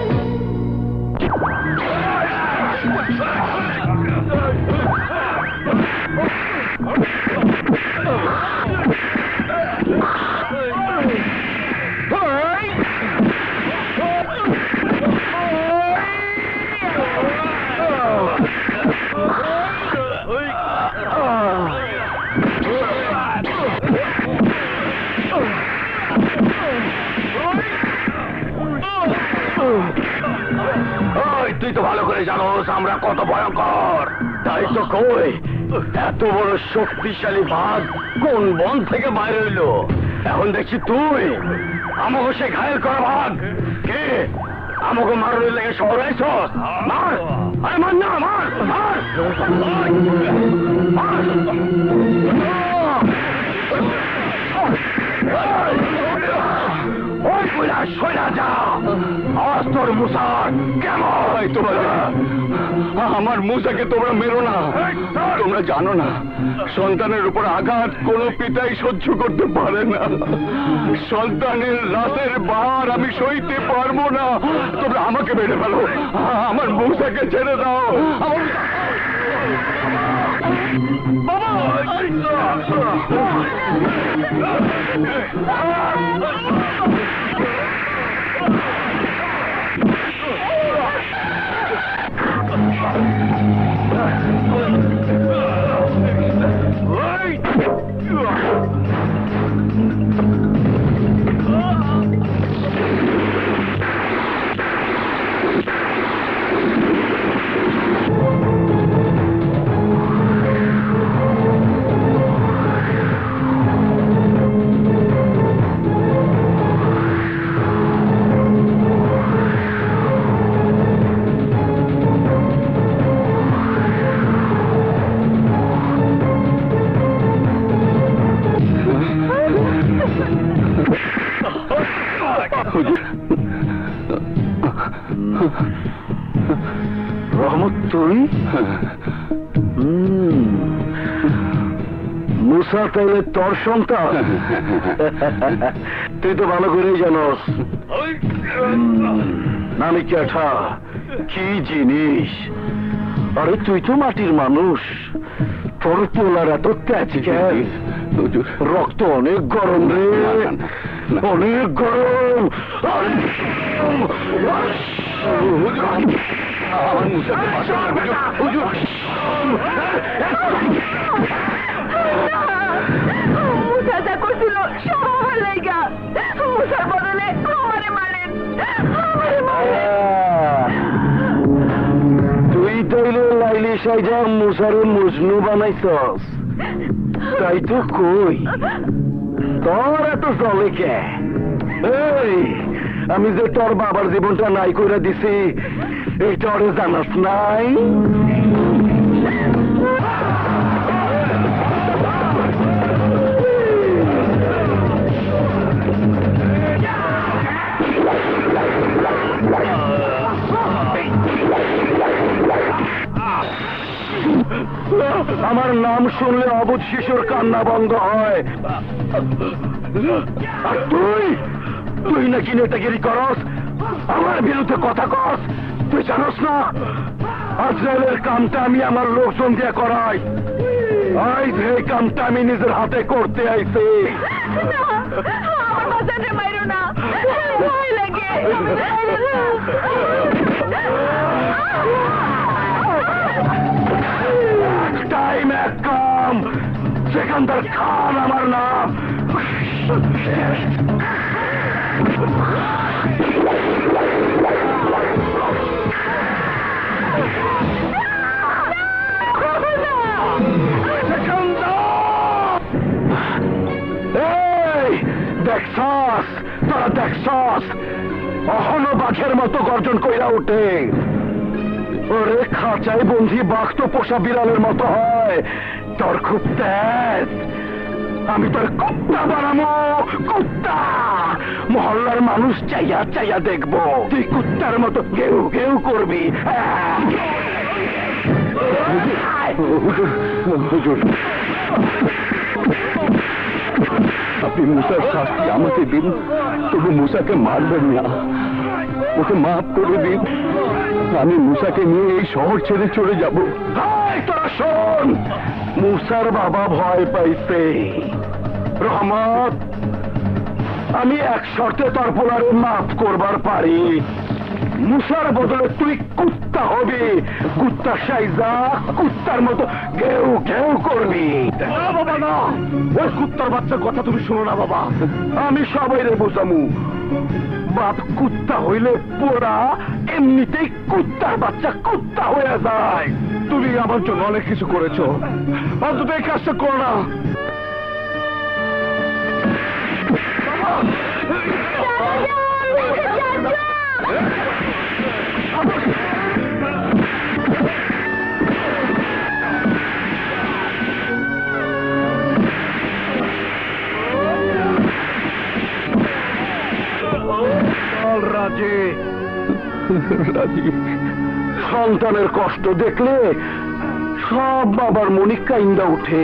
তুই তো ভালো করে জানোস আমরা কত ভয়ঙ্কর। তাই তো কই, এত বড় শক্তিশালী বাঘ কোন বন থেকে বাইরে হইলো? এখন দেখছি তুই আমাকে সে ঘায়েল করা বাঘ কে আমাকে মারুলের লেগে শহর আইছস। মার, আরে মার না, মার মার মার। ওই কইলা সইলা যা, আজ তোর মুসার কেমন তোমার। আমার মুসাকে তোমরা মেরো না, তোমরা জানো না সন্তানের উপর আঘাত কোন পিতাই সহ্য করতে পারে না। সন্তানের রাতের বার আমি সইতে পারবো না, তোমরা আমাকে মেরে ফেলো, আমার মুসাকে ছেড়ে দাও। বাবা রহমত, তুই মুসা তাইলে তোর সন্তান? তুই তো ভালো করেই জানোস নানি ক্যাঠা কি জিনিস। আরে তুই তো মাটির মানুষ, তোর পোলার এত তেজ কেন? রক্ত অনেক গরম রে, অনেক গরম। মুসা যা করছিল সব আমার লাইগা, মুসার বদলে আমারে মারেন, আমারে মারেন। তুই তাইলে লাইলি সাইজা মুসারে মজনু বানাইছস, তাই তো কই তোর এত চলে কে? এই আমি যে তোর বাবার জীবনটা নাই করে দিছি এইটা ওরে জানাস নাই? আমার নাম শুনলে অবুঝ শিশুর কান্না বন্ধ হয়। আর তুই তুই নাকি নেতাগিরি করস, আমার বিরুদ্ধে কথা কস। তুই জানোস না আজরাইলের কামটা আমি আমার লোকজন দিয়ে করাই। আজ এই কামটা আমি নিজের হাতে করতে আইছি। আমার বাচ্চাটা মাইরো না, ভয় লাগে। টাইম এক কাম, সেখানকার খান আমার নাম। দেখছস তোরা, দেখছস অহনো বাঘের মতো গর্জন কইরা উঠে। ওরে খাঁচাই বন্ধি বাঘ তো পোষা বিড়ালের মতো হয়, তোর খুব তেজ। আমি তোর কুত্তা বানাবো, কুত্তা। মহল্লার মানুষ চাইয়া চাইয়া দেখবো তুই কুত্তার মতো কেউ কেউ করবি। আপনি মুসার শাস্তি আমাকে দিন, তবু মুসাকে মারবেন না, ওকে মাফ করে দিন। আমি মুসাকে নিয়ে এই শহর ছেড়ে চলে যাব। তোরা শোন, মুসার বাবা ভয় পাইছে। রহমত, আমি এক শর্তে তোর পোলারে মাফ করবার পারি। মুসার বদলে তুই কুত্তা হবি, কুত্তা সাইজা কুত্তার মতো ঘেউ ঘেউ করবি। না বাবা না, ওই কুত্তার বাচ্চার কথা তুমি শোনো না বাবা, আমি সবাই রে বুঝামু। বাপ কুত্তা হইলে পোড়া এমনিতেই কুত্তার বাচ্চা কুত্তা হয়ে যায়। তুমি আমার জন্য অনেক কিছু করেছো, অন্তত এই কাজটা করো না। রাজি রাজি সন্তানের কষ্ট দেখলে সব বাবার মনে কাইন্দা উঠে।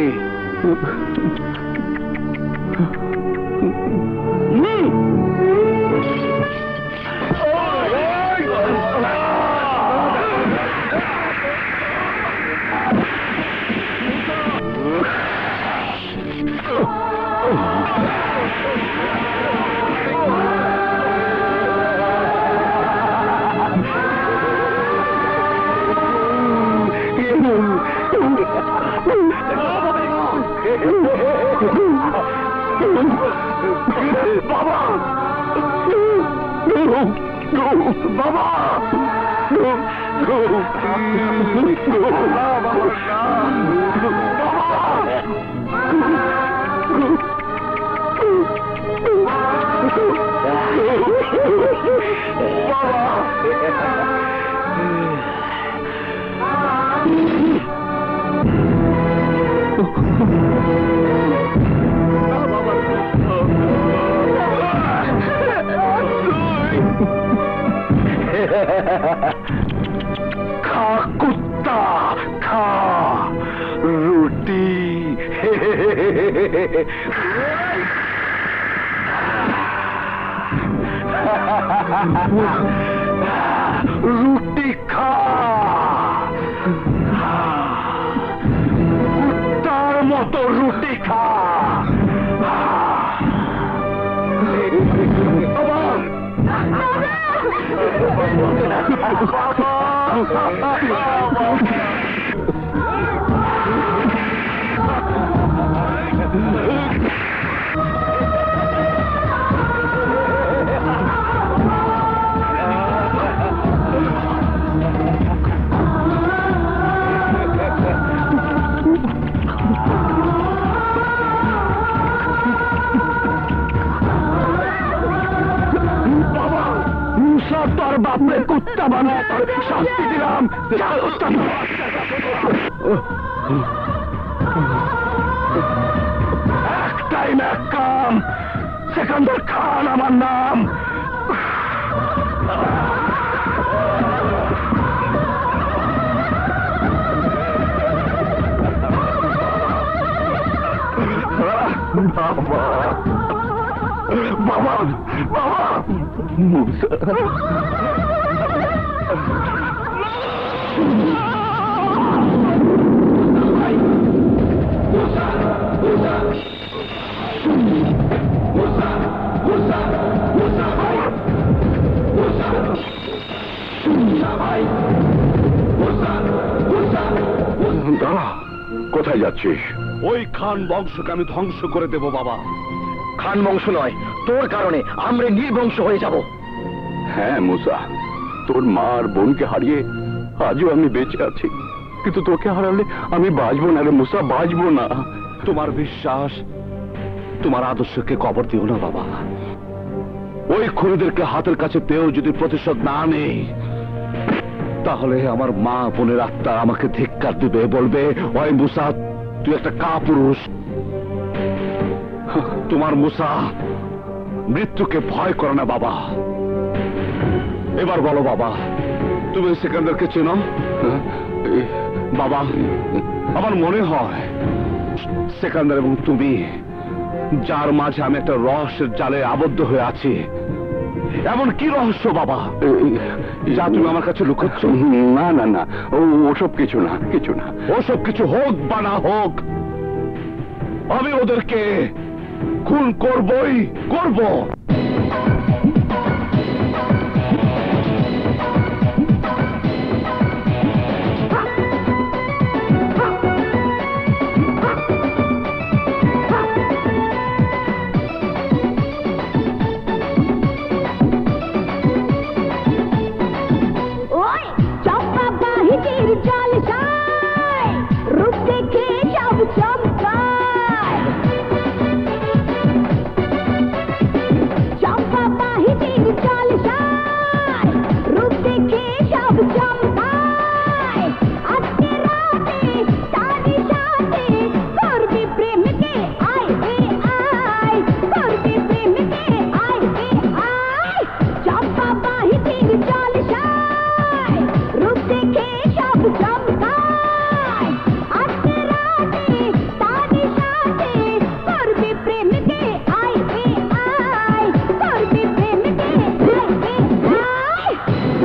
বাবা বাবা खा कुत्ता खा रोटी रोटी खा कुत्तार मतो रोटी खा। তোর বাপরে কুত্তা বানায় তোর শাস্তি দিলাম। এক টাইম এক কাম, সেকেন্ডার খান আমার নাম। বাবা বাবা বাবা মুসা দাঁড়া, কোথায় যাচ্ছিস? ওই খান বংশকে আমি ধ্বংস করে দেব বাবা। খান বংশ নয়, তোর কারণে আমরা নির্বংশ হয়ে যাব। হ্যাঁ মুসা, তোর মা আর বোনকে হারিয়ে আজও আমি বেঁচে আছি, কিন্তু তোকে হারালে আমি বাঁচবো না রে মুসা, বাঁচবো না। তোমার বিশ্বাস, তোমার আদর্শকে কবর দিও না বাবা। ওই খুনিদেরকে হাতের কাছে পেয়েও যদি প্রতিশোধ না নেই, তাহলে আমার মা বোনের আত্মা আমাকে ধিক্কার দিবে, বলবে ওই মুসা তুই একটা কাপুরুষ। তোমার মুসা মৃত্যুকে ভয় করে না বাবা। এবার বলো বাবা, তুমি সিকান্দারকে চেনো? বাবা, আমার মনে হয় সিকান্দার এবং তুমি, যার মাঝে আমি একটা রহস্যের জালে আবদ্ধ হয়ে আছি। এমন কি রহস্য বাবা যা তুমি আমার কাছে লুকোচ্ছ? না না না, ও ওসব কিছু না, কিছু না। ওসব কিছু হোক বা না হোক, আমি ওদেরকে খুন করবই করব। ওই চম্পা বাহিনীর জল যায়, রূপ দেখে সব চমকায়। চম্পা বাহিনীর জল যায়, রূপ দেখে সব চমকায়। আজকে রাতে তারি সাথে করবি প্রেমকে আয় রে আয়, করবি প্রেমকে আয় রে আয়। চম্পা বাহিনীর জল যায়, রূপ দেখে সব চমকায়। আজকে রাতে তারি সাথে করবি প্রেমকে আয় রে আয়, করবি প্রেমকে আয় রে আয়।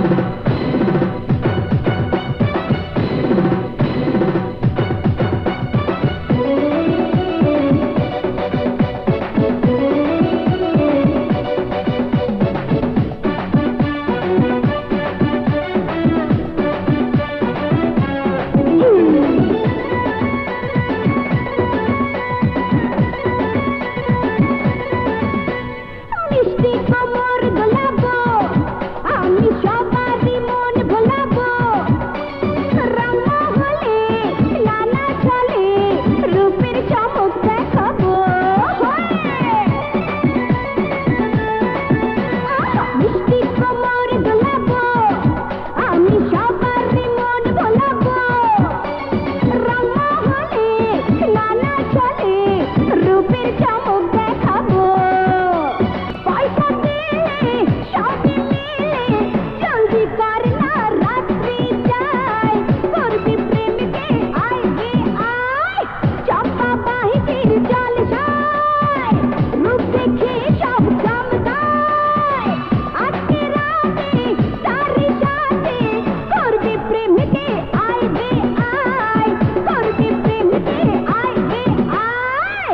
মিষ্টি কোমর গোলাবো, আমি সবারই মন ভোলাবো। রং মহলে নানা চলে, রূপের চমক দেখাবো। মিষ্টি কোমর গোলাবো, আমি সবারই মন ভোলাবো। রং মহলে নানা চলে, রূপের চমক দেখাবো। পয়সা দিলে সবই মিলে, জলদি কর না রাত্রি যায়, করবি প্রেমকে আয় রে আয়। চম্পা বাহিনীর জল যায়, রূপ দেখে সব চমকায়। আজকে রাতে তারি সাথে করবি প্রেমকে আয় রে আয়, করবি প্রেমকে আয় রে আয়।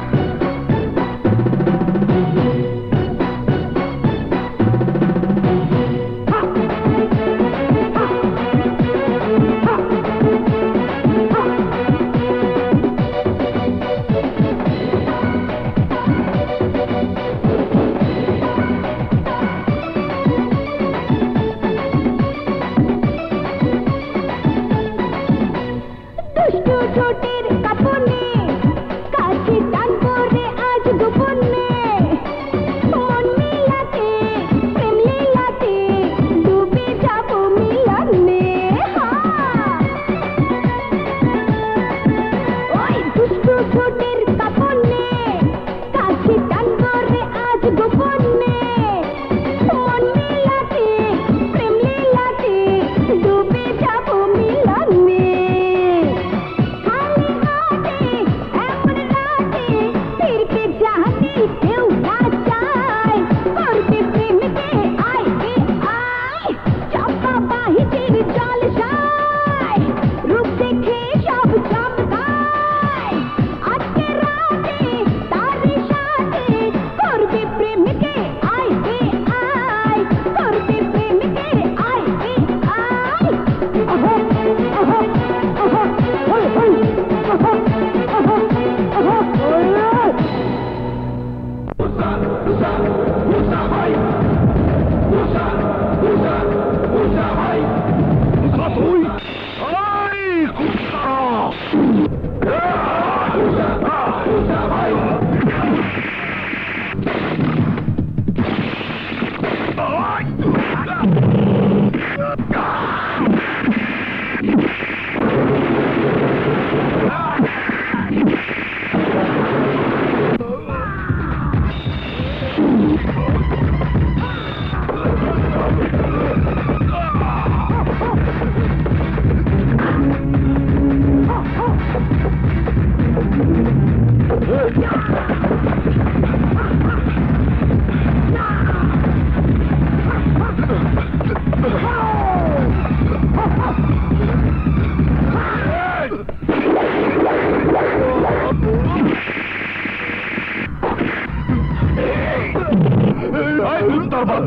দুষ্টু ঠোঁটের কাঁপনে কাছে টানবো রে আজ গোপনে। মন মিলাতে প্রেম লীলাতে ডুবে যাবো মিলনে। ওই দুষ্টু ঠোঁটের কাঁপনে কাছে টানবো রে আজ গোপনে। মন মিলাতে প্রেম লীলাতে ডুবে যাবো মিলনে। খালি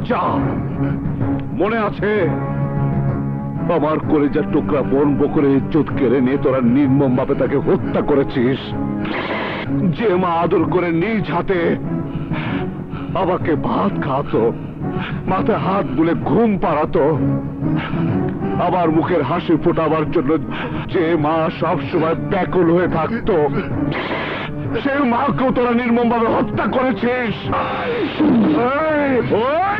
বাচ্চা মনে আছে আমার কলেজার টুকরা বোন বকরে ইজ্জত কেড়ে নিয়ে তোরা নির্মম ভাবে তাকে হত্যা করেছিস। যে মা আদর করে নিজ হাতে আমাকে ভাত খাওয়াতো, মাথায় হাত বুলে ঘুম পাড়াতো, আমার মুখের হাসি ফোটাবার জন্য যে মা সব সময় ব্যাকুল হয়ে থাকতো, সেই মাকেও তোরা নির্মম ভাবে হত্যা করেছিস। এই, ওই!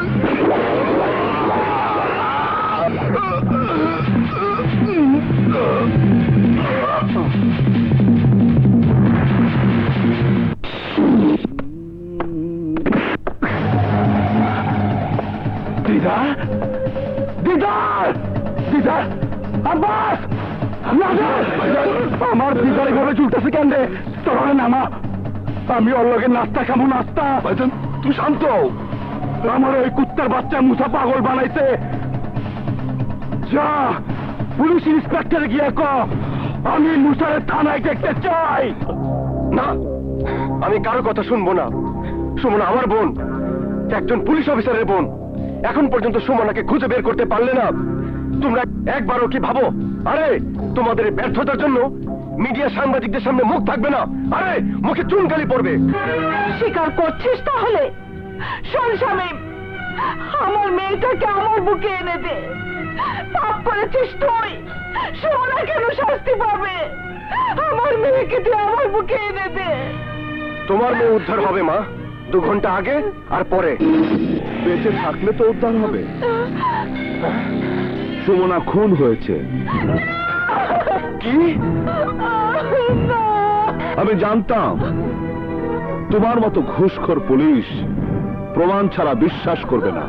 দিদা দিদা দিদা আব্বাস আমার দিদার ঘরে চুলতেছে কেন রে? তোর নামা, আমি ওর লগে নাস্তা খাবো। নাস্তা তুই শান্ত। আমার ওই কুত্তার বাচ্চা মুসা পাগল বানাইছে। যা পুলিশ ইন্সপেক্টর গিয়ে ক আমি মুসারের থানায় দেখতে চাই। না, আমি কারো কথা শুনবো না। সুমনা আমার বোন, একজন পুলিশ অফিসারের বোন। এখন পর্যন্ত সুমনাকে খুঁজে বের করতে পারলে না। তোমরা একবারও কি ভাবো আরে তোমাদের ব্যর্থতার জন্য মিডিয়া সাংবাদিকদের সামনে মুখ থাকবে না? আরে মুখে চুনকালি পড়বে। স্বীকার করছিস তাহলে? শোন শামীম, আমার মেয়েটাকে আমার বুকে এনে দে। পাপ করেছিস তুই, সুমনা কেন শাস্তি পাবে? আমার মেয়েকে তুই আমার বুকে এনে দে। তোমার মেয়ে উদ্ধার হবে মা, দু ঘন্টা আগে আর পরে। বেঁচে থাকলে তো উদ্ধার হবে। সুমনা খুন হয়েছে। কি? আমি জানতাম তোমার মতো ঘুষখোর পুলিশ প্রমাণ ছাড়া বিশ্বাস করবে না।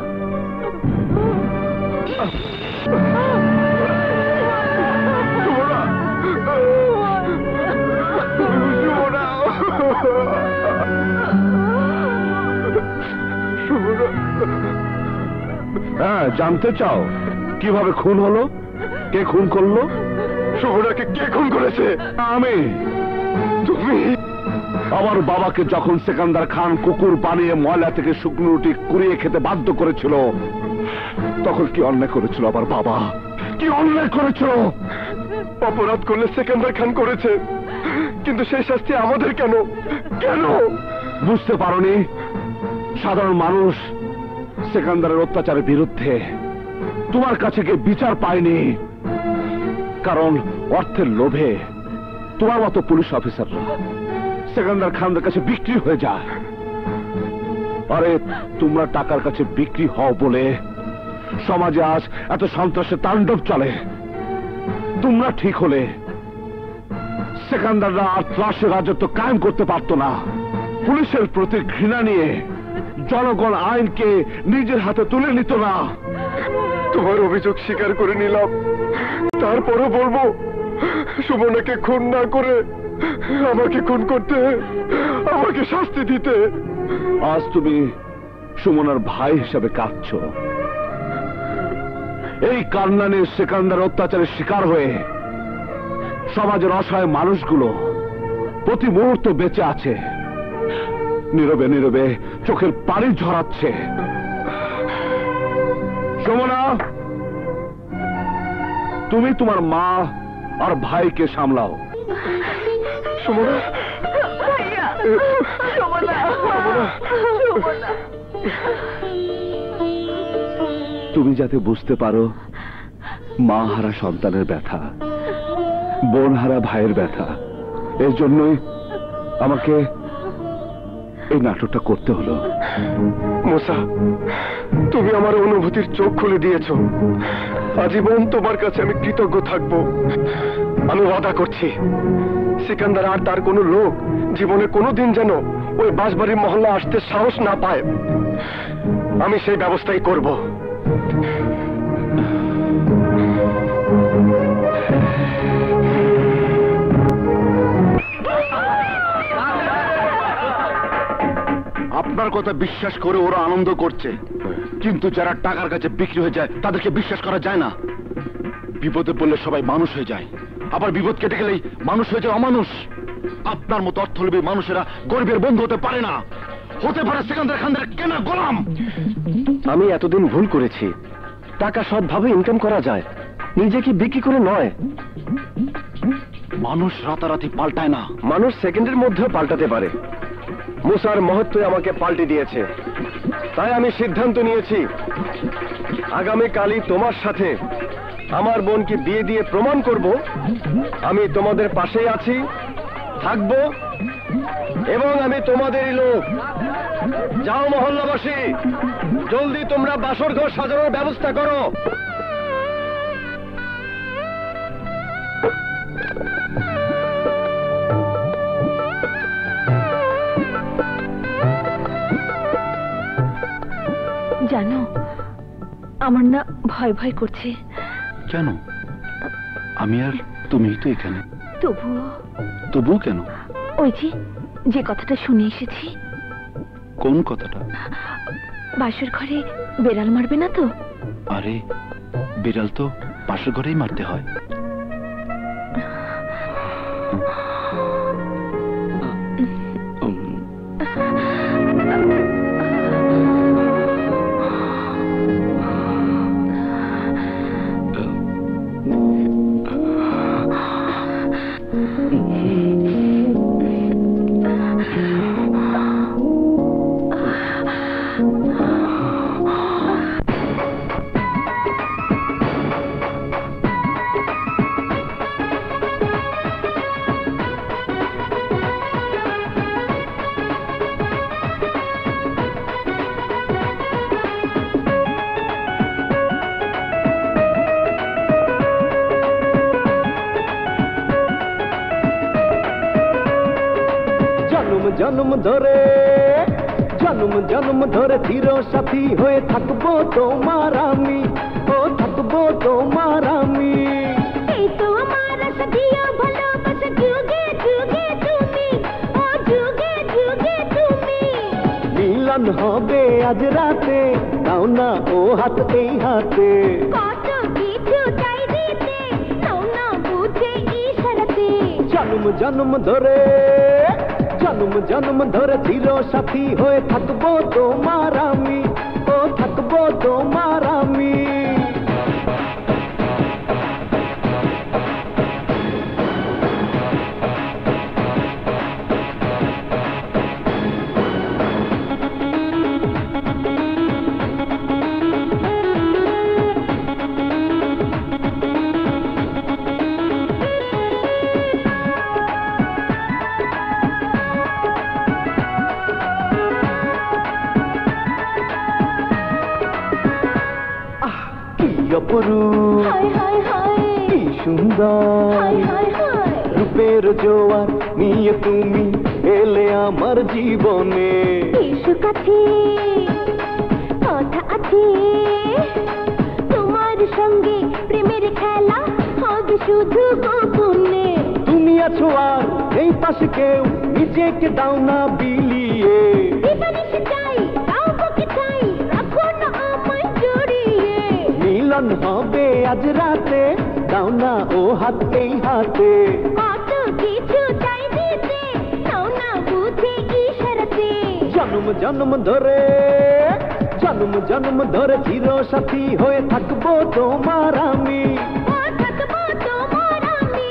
হ্যাঁ, জানতে চাও কিভাবে খুন হলো? কে খুন করলো? সুমনাকে কে খুন করেছে? আমি। তুমি? আমার বাবাকে যখন সেকান্দার খান কুকুর বানিয়ে ময়লা থেকে শুকনো রুটি কুড়িয়ে খেতে বাধ্য করেছিল, তখন কি অন্যায় করেছিল আমার বাবা? কি অন্যায় করেছিল? অপরাধ করলে সেকান্দার খান করেছে, কিন্তু সেই শাস্তি আমাদের কেন? কেন বুঝতে পারোনি? সাধারণ মানুষ সেকান্দারের অত্যাচারের বিরুদ্ধে তোমার কাছে গিয়ে বিচার পায়নি, কারণ অর্থের লোভে তোমার মতো পুলিশ অফিসাররা সেকান্দার খানদের কাছে বিক্রি হয়ে যায়। আরে তোমরা টাকার কাছে বিক্রি হও বলে সমাজে আজ এত সন্ত্রাসের তাণ্ডব চলে। তোমরা ঠিক হলে সেকান্দাররা আর ত্রাসের রাজত্ব কায়েম করতে পারত না। পুলিশের প্রতি ঘৃণা নিয়ে জনগণ আইনকে নিজের হাতে তুলে নিত না। তোমার অভিযোগ স্বীকার করে নিলাম, তারপরও বলবো সুমনাকে খুন না করে আমাকে খুন করতে, আমাকে শাস্তি দিতে। আজ তুমি সুমনার ভাই হিসাবে কাঁদছ। এই কান্নানে সেকান্দার অত্যাচারের শিকার হয়ে সমাজের অসহায় মানুষগুলো প্রতি মুহূর্তে বেঁচে আছে, নীরবে নীরবে চোখের পানি ঝরাচ্ছে। সুমনা, তুমি তোমার মা আর ভাইকে সামলাও। সুমনা, ভাইয়া, সুমনা, সুমনা। তুমি যাতে বুঝতে পারো মা হারা সন্তানের ব্যথা, বোন হারা ভাইয়ের ব্যথা, এর জন্যই আমাকে এই নাটকটা করতে হলো। মুসা, তুমি আমার অনুভূতির চোখ খুলে দিয়েছ। আজীবন তোমার কাছে আমি কৃতজ্ঞ থাকব। আমি ওয়াদা করছি সিকান্দার আর তার কোনো লোক জীবনে কোনোদিন যেন ওই বাঁশবাড়ির মহল্লা আসতে সাহস না পায়। আমি সেই ব্যবস্থাই করব। আপনার কথা বিশ্বাস করে ওরা আনন্দ করছে, কিন্তু যারা টাকার কাছে বিক্রি হয়ে যায় তাদেরকে বিশ্বাস করা যায় না। বিপদে পড়লে সবাই মানুষ হয়ে যায়, আবার বিপদ কেটে গেলেই মানুষ হয়ে যায় অমানুষ। আপনার মতো অর্থলোভী মানুষেরা গরিবের বন্ধু হতে পারে না। হতে পারে সিকান্দার খানের কেনা গোলাম। আমি এতদিন ভুল করেছি। টাকা সৎভাবে ইনকাম করা যায়, নিজেকে বিক্রি করে নয়। মানুষ রাতারাতি পাল্টায় না। মানুষ সেকেন্ডের মধ্যেও পাল্টাতে পারে। মুসার মহত্ব আমাকে পাল্টে দিয়েছে, তাই আমি সিদ্ধান্ত নিয়েছি আগামীকালই তোমার সাথে আমার বোনকে বিয়ে দিয়ে প্রমাণ করব আমি তোমাদের পাশেই আছি, থাকবো, এবং আমি তোমাদেরই লোক। যাও মহল্লাবাসী, জলদি তোমরা বাসর ঘর সাজানোর ব্যবস্থা করো। জানো, আমার না ভয় ভয় করছে। কেন? আমি আর তুমি তো এখানে। তবুও তবুও কেন? ওই যে যে কথাটা শুনে এসেছি। কোন কথাটা? বাসর ঘরে বেড়াল মারবে না তো? আরে বিড়াল তো পাশের ঘরেই মারতে হয়। জন্ম ধরে জন্ম জন্ম ধরে চির সাথী হয়ে থাকবো তোমার আমি, ও থাকবো তোমার আমি। এই তো আমার সাথীও ভালোবাসা যুগে যুগে তুমি, ও যুগে যুগে তুমি। মিলন হবে আজ রাতে, দাও না ও হাত এই হাতে। কত কিছু চাই দিতে, নাও না বুঝে ইশারাতে। জন্ম জন্ম ধরে জন্ম জন্ম ধরে চির সাথী হয়ে থাকবো তোমার আমি, ও থাকবো তোমার আমি। অপরূপ হায় হায় হায়, কি সুন্দর হায় হায় হায়। রূপের জোয়ার নিয়ে তুমি এলে আমার জীবনে। এসো কাছে, কথা আছে তোমার সঙ্গে, প্রেমের খেলা হবে শুধু গোপনে। তুমি আছো আর এই পাশে কেউ, নিজেকে দাও না বিলিয়ে। দিবানিশি চাই, তাও বুকে চাই, রাখো না আমায় জড়িয়ে। মিলন হবে আজ রাতে, দাও না ও হাত এই হাতে। কত কিছু চাই দিতে, নাও না বুঝে ইশারাতে। জন্ম জন্ম ধরে জন্ম জন্ম ধরে চির সাথী হয়ে থাকবো তোমার আমি, ও থাকবো তোমার আমি।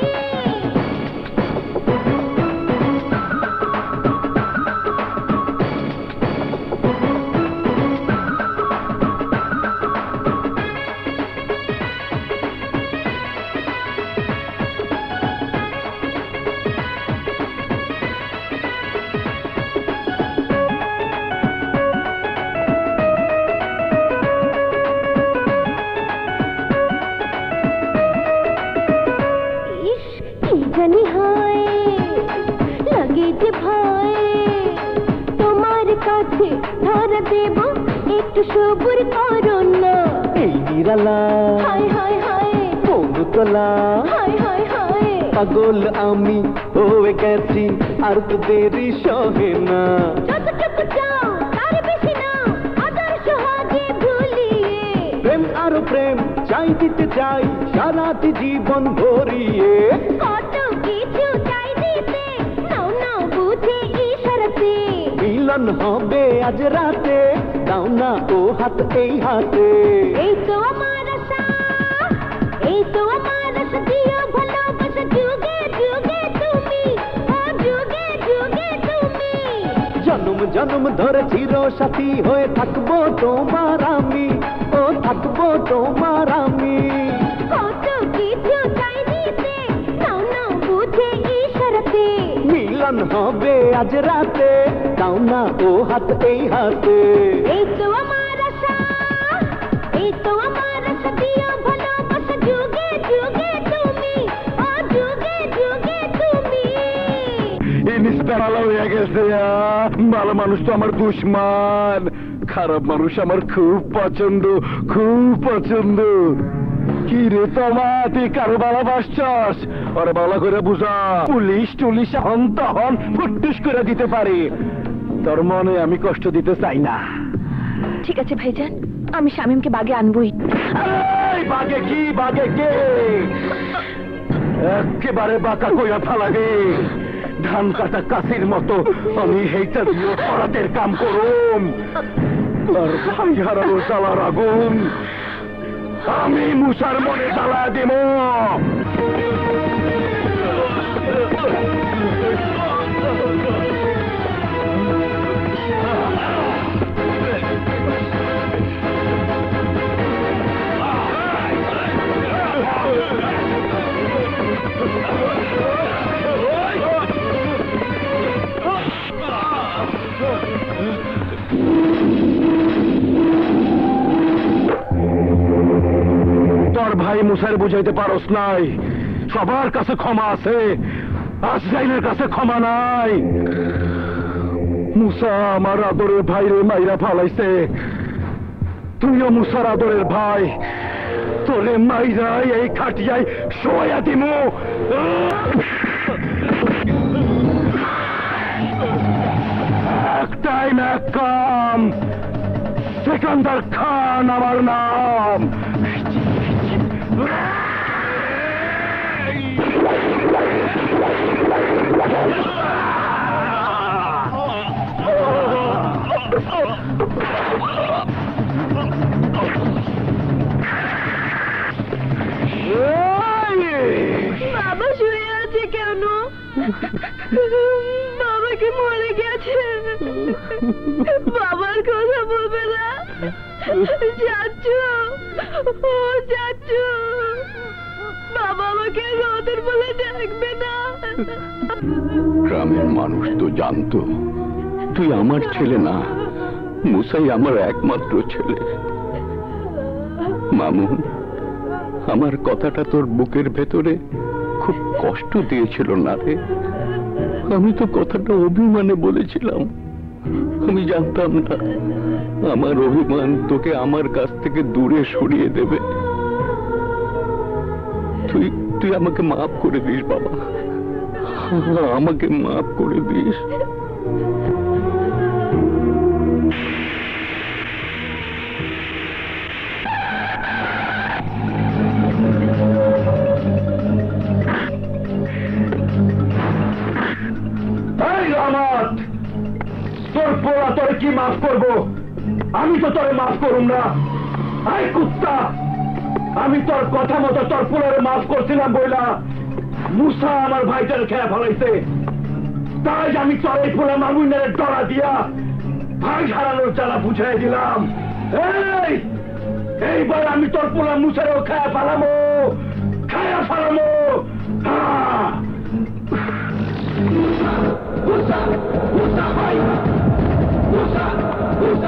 ইস কি জানি হয়, লাগে যে ভয়, তোমার কাছে ধরা দেব, একটু সবুর করো না। এই নিরালা হায় হায় হায়, বন্ধুতলা হায় হায় হায়। পাগল আমি হয়ে গেছি, আর তো দেরি সহে না। যতটুকু চাও তার বেশি নাও, আদর সোহাগে ভুলিয়ে। প্রেম আরো প্রেম চাই দিতে চাই, সারাটি জীবন ভরিয়ে। কত কিছু চাই দিতে, নাও নাও বুঝে ইশারাতে। মিলন হবে আজ রাতে, দাও না ও হাত এই হাতে। এই তো আমার আশা, এই তো আমার আশা, দিও ভালোবাসা যুগে যুগে তুমি, ও যুগে যুগে তুমি। জন্ম জন্ম ধরে চির সাথী হয়ে থাকবো তোমার আমি, ও থাকবো তোমার আমি। কত কিছু চাই দিতে, নাও না বুঝে ইশারাতে। মিলন হবে আজ রাতে, দাও না ও হাত এই হাতে। এই তো আমার আশা, এই তো আমার আশা, দিও ভালোবাসা যুগে যুগে তুমি, ও যুগে যুগে তুমি। ইনিসটা ভালো হয়ে গেছে। ভালো মানুষ তো আমার দুশ্মন, খারাপ মানুষ আমার খুব পছন্দ, খুব পছন্দ। কি রে তোমা, তুই কারো ভালোবাসছস? ওরে ভালো করে বুঝা, পুলিশ টুলিশ হন তখন ফুটুস করে দিতে পারে। তোর মনে আমি কষ্ট দিতে চাই না। ঠিক আছে ভাইজান, আমি শামীমকে বাগে আনবই। এই বাগে কি, বাগে কে? একেবারে বাঁকা কইয়া ফালাগে, ধান কাটা কাশির মতো আমি হেইটা দিয়ে পরাতের কাম করুম। আর ভাই হারানো জ্বালার আগুন আমি মুসার মনে জ্বালা দিব। তোর ভাই মুসার বুঝাইতে পারস নাই, সবার কাছে ক্ষমা আছে, আজরাইলের কাছে ক্ষমা নাই। মুসা আমার আদরের ভাই রে মাইরা ফালাইছে, তুইও মুসার আদরের ভাই, তোরে মাইরাই এই খাটিয়ায় শোয়া দিমু। এক টাইম এক কাম, সিকান্দার খান আমার নাম। বাবা শুয়ে আছে কেন? বাবা কি মরে গেছে? বাবার কথা বলবে না? যাচ্ছো, ও যাচ্ছো, বাবা আমাকে রোদের বলে ডাকবে না? গ্রামের মানুষ তো জানতো তুই আমার ছেলে না, মুসাই আমার একমাত্র ছেলে। মামুন, আমার কথাটা তোর বুকের ভেতরে খুব কষ্ট দিয়েছিল না রে? আমি তো কথাটা অভিমানে বলেছিলাম, আমি জানতাম না আমার অভিমান তোকে আমার কাছ থেকে দূরে সরিয়ে দেবে। তুই তুই আমাকে মাফ করে দিস বাবা, আমাকে মাফ করে দিস। তোর পোড়া তোর কি মাফ করবো? আমি তো তোরে মাফ করুম না। আই কুত্তা, আমি তোর কথা মতো তোর পোড়ারে মাফ করছিলাম বইলা মুসা আমার ভাইটার খেয়া ফলাইছে, তাই আমি তোর এই পোড়া মামুনের ডরা দিয়া ভাই হারানোর জ্বালা বুঝাই দিলাম। এই এইবার আমি তোর পোড়া মুসারেও খেয়া ফেলামো, খেয়া ফেলামো। হ্যাঁ মুসা, মুসা ভাই, মুসা, মুসা,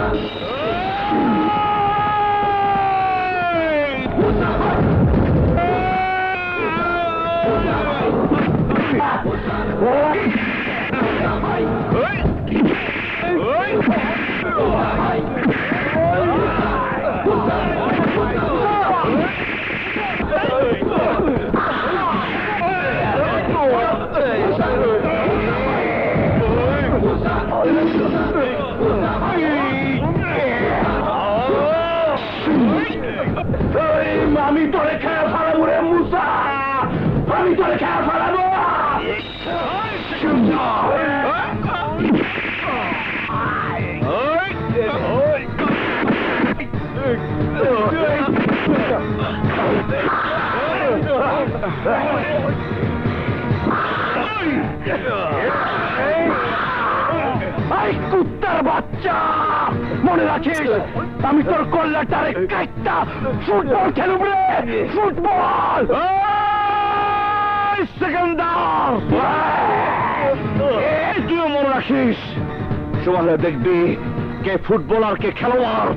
মুসা ভাই, মুসা ভাই, মুসা ভাই, আমি তোরে খেয়ে ফেলাবো রে মুসা, আমি তোরে খেয়ে ফেলাবো। এই কুত্তার বাচ্চা, মনে রাখিস আমি তোর কল্লাটারে কাটটা ফুটবল খেলুম রে, ফুটবল। সেকেন্দার তুইও মনে রাখিস, সমাজে দেখবি কে ফুটবল আর কে খেলোয়াড়।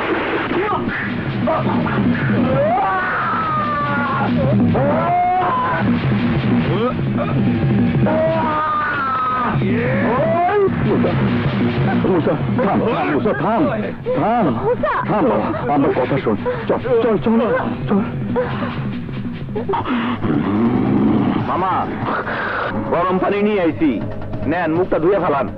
আমার কথা শোন, চল চল চল চল। মামা গরম পানি নিয়ে আইছি, নেন মুখটা ধুয়ে ফেলান।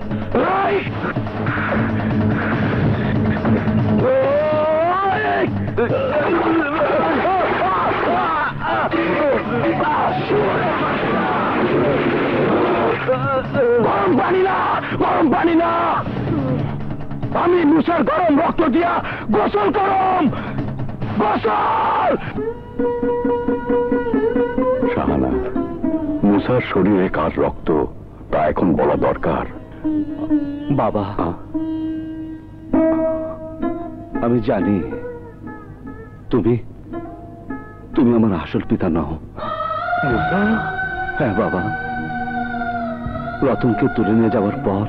গরম পানি না, গরম পানি না, আমি মুসার গরম রক্ত দিয়া গোসল করম, গোসল। শাহানা, মুসার শরীরে কার রক্ত তা এখন বলা দরকার। বাবা, আমি জানি তুমি তুমি আমার আসল পিতা নও। হ্যাঁ বাবা, রতনকে তুলে নিয়ে যাওয়ার পর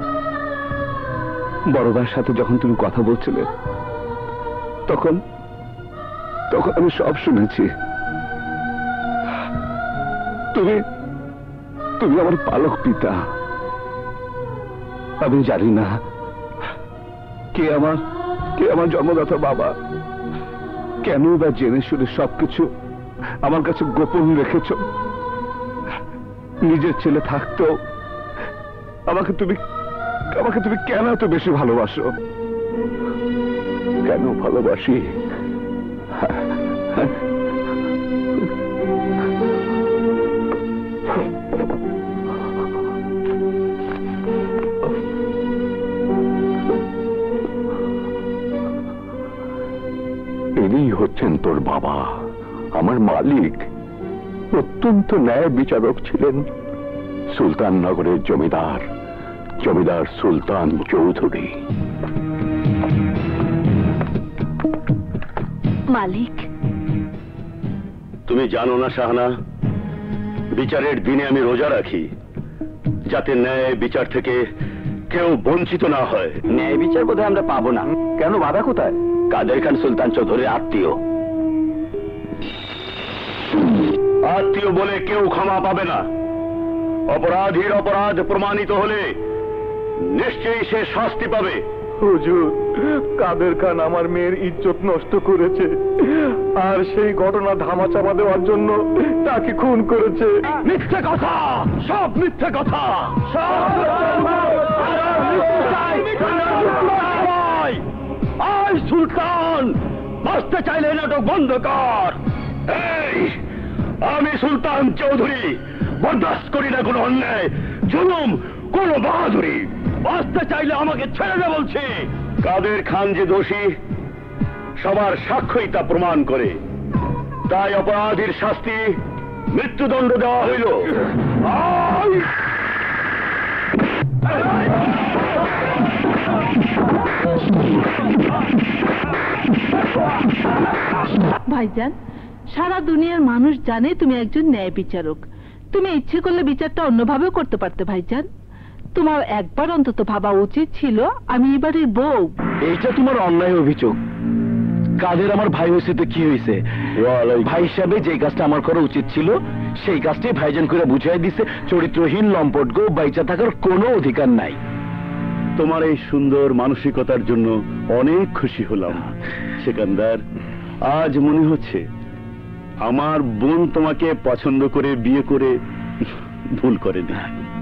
বড় ভাইয়ের সাথে যখন তুমি কথা বলছিলে তখন তখন আমি সব শুনেছি। তুমি তুমি আমার পালক পিতা। আমি জানি না কে আমার কে আমার জন্মদাতা বাবা, কেন বা জেনে শুনে সবকিছু আমার কাছে গোপন রেখেছ। নিজের ছেলে থাকতেও আমাকে তুমি আমাকে তুমি কেন এত বেশি ভালোবাসো? কেন ভালোবাসি? ইনি হচ্ছেন তোর বাবা, আমার মালিক। অত্যন্ত ন্যায় বিচারক ছিলেন, সুলতান নগরের জমিদার, জমিদার সুলতান চৌধুরী। মালিক, তুমি জানো না শাহানা, বিচারের দিনে আমি রোজা রাখি যাতে ন্যায় বিচার থেকে কেউ বঞ্চিত না হয়। ন্যায় বিচার বোধহয় আমরা পাবো না। কেন, বাধা কোথায়? কাদের খান সুলতান চৌধুরীর আত্মীয়, আত্মীয় বলে কেউ ক্ষমা পাবে না। অপরাধীর অপরাধ প্রমাণিত হলে নিশ্চয়ই সে শাস্তি পাবে। হুজুর, কাদের খান আমার মেয়ের ইজ্জত নষ্ট করেছে, আর সেই ঘটনা ধামাচাপা দেওয়ার জন্য তাকে খুন করেছে। মিথ্যে কথা, সব মিথ্যে কথা। আয় সুলতান, বাঁচতে চাইলে নাটক বন্ধ কর। এই আমি সুলতান চৌধুরী বরদাস্ত করি না কোনো অন্যায়, জুলুম, কোনো বাহাদুরি। বাঁচতে চাইলে আমাকে ছেড়ে দে বলছি। কাদের খান যে দোষী সবার সাক্ষ্যই তা প্রমাণ করে, তাই অপরাধীর শাস্তি মৃত্যুদণ্ড দেওয়া হইল। ভাইজান, সারা দুনিয়ার মানুষ জানে তুমি একজন ন্যায় বিচারক। তুমি ইচ্ছে করলে বিচারটা অন্যভাবেও করতে পারতে ভাইজান। তোমার একবার অন্তত ভাবা উচিত ছিল আমি এবারের বউ। এইটা তোমার অন্যায় অভিযোগ। কাদের আমার ভাই হয়েছে তো কি হয়েছে? ভাই হিসাবে যে কাজটা আমার করা উচিত ছিল সেই কাজটাই ভাইজান করে বুঝাই দিছে। চরিত্রহীন লম্পট গো বাইচা থাকার কোনো অধিকার নাই। তোমার এই সুন্দর মানসিকতার জন্য অনেক খুশি হলাম সেকান্দার। আজ মনে হচ্ছে আমার বোন তোমাকে পছন্দ করে বিয়ে করে ভুল করেনি।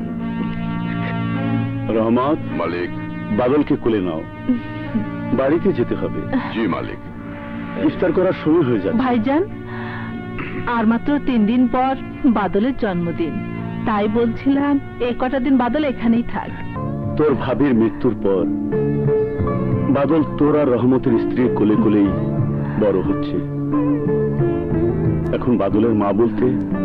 রহমত, মালিক, বাদলকে কোলে নাও, বাড়িতে যেতে হবে। জি মালিক। ইফতার করার সময় হয়ে যাচ্ছে। ভাইজান, আর মাত্র তিন দিন পর বাদলের জন্মদিন, তাই বলছিলাম এই কটা দিন বাদল এখানেই থাক। তোর ভাবির মৃত্যুর পর বাদল তোর আর রহমতের স্ত্রীর কোলে কোলেই বড় হচ্ছে। এখন বাদলের মা বলতে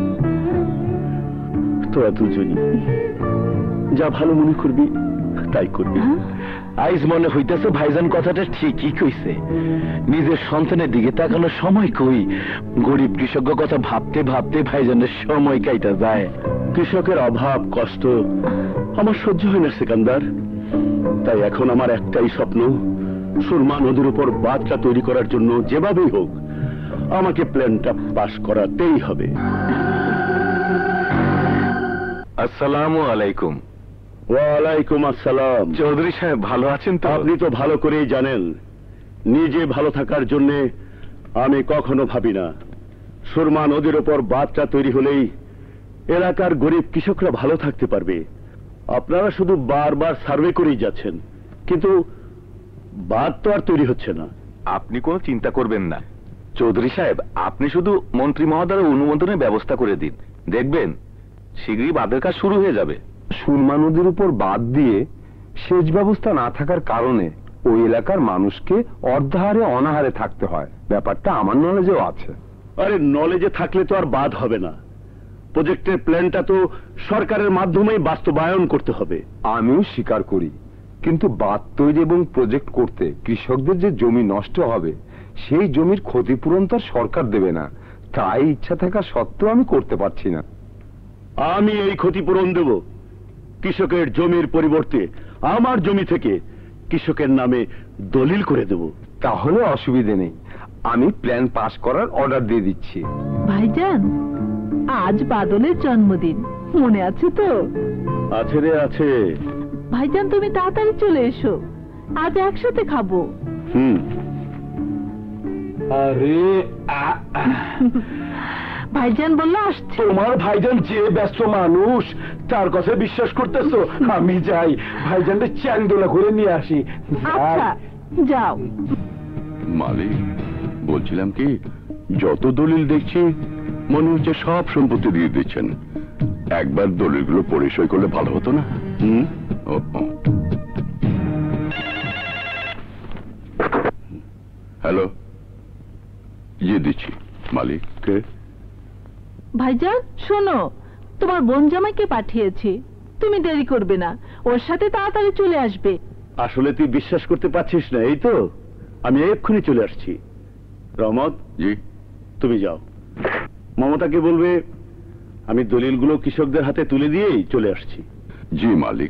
তোরা দুজনই যা ভালো মনে করবি তাই করবি। আইজ মনে হইতেছে ভাইজান কথাটা ঠিকই কইছে। নিজের সন্তানের দিকে তাকানোর সময় কই, গরিব কৃষকের কথা ভাবতে ভাবতে ভাইজানের সময় কাইটা যায়। কৃষকের অভাব কষ্ট আমার সহ্য হয় না সেকান্দার, তাই এখন আমার একটাই স্বপ্ন, সুরমা নদীর উপর বাঁধটা তৈরি করার জন্য যেভাবেই হোক আমাকে প্ল্যানটা পাশ করাতেই হবে। আসসালামু আলাইকুম। ওয়ালাইকুম আসসালাম। চৌধুরী সাহেব ভালো আছেন তো? আপনি তো ভালো করেই জানেন নিজে ভালো থাকার জন্য আমি কখনো ভাবি না। সুরমা নদীর উপর বাঁধটা তৈরি হলেই এলাকার গরিব কৃষকরা ভালো থাকতে পারবে। আপনারা শুধু বারবার সার্ভে করেই যাচ্ছেন, কিন্তু বাঁধ তো আর তৈরি হচ্ছে না। আপনি কোনো চিন্তা করবেন না চৌধুরী সাহেব, আপনি শুধু মন্ত্রী মহোদয়ের অনুমোদনের ব্যবস্থা করে দিন, দেখবেন শীঘ্রই বাঁধের কাজ শুরু হয়ে যাবে। সুরমা নদীর উপর বাঁধ দিয়ে সেচ ব্যবস্থা না থাকার কারণে ওই এলাকার মানুষকে অর্ধাহারে অনাহারে থাকতে হয়, ব্যাপারটা আমার নলেজেও আছে। আরে নলেজে থাকলে তো আর বাঁধ হবে না, প্রজেক্টের প্ল্যানটা তো সরকারের মাধ্যমেই বাস্তবায়ন করতে হবে। আমিও স্বীকার করি, কিন্তু বাঁধ তৈরি এবং প্রজেক্ট করতে কৃষকদের যে জমি নষ্ট হবে সেই জমির ক্ষতিপূরণ তো সরকার দেবে না, তাই ইচ্ছা থাকা সত্ত্বেও আমি করতে পারছি না। আমি এই ক্ষতিপূরণ দেব। কৃষকের জমির পরিবর্তে আমার জমি থেকে কৃষকের নামে দলিল করে দেব। তাহলে অসুবিধে নেই, আমি প্ল্যান পাস করার অর্ডার দিয়ে দিচ্ছি। ভাইজান, আজ বাদলের জন্মদিন, মনে আছে তো? আছে রে আছে। ভাইজান তুমি তাড়াতাড়ি চলে এসো, আজ একসাথে খাবো। হুম। আরে ভাইজান বললো আসছে। তোমার ভাইজান যে ব্যস্ত মানুষ, তার কথা বিশ্বাস করতেছো? আমি যাই ভাইজানকে চ্যাংদোলা করে নিয়ে আসি। আচ্ছা যাও। মালিক, বলছিলাম কি, যত দলিল দেখছি মনে হচ্ছে সব সম্পত্তি দিয়ে দিচ্ছেন। একবার দলিলগুলো পরিচয় করলে ভালো হতো না? হুম। হ্যালো, ইয়ে দিচ্ছি। মালিক কে? ভাইজান শোনো, তোমার বোন জামাইকে পাঠিয়েছি, তুমি দেরি করবে না, ওর সাথে তাড়াতাড়ি চলে আসবে। আসলে তুই বিশ্বাস করতে পারছিস না, এই তো আমি এক্ষুনি চলে আসছি। রহমত, জি তুমি যাও, মমতাকে বলবে আমি দলিলগুলো কৃষকদের হাতে তুলে দিয়েই চলে আসছি। জি মালিক।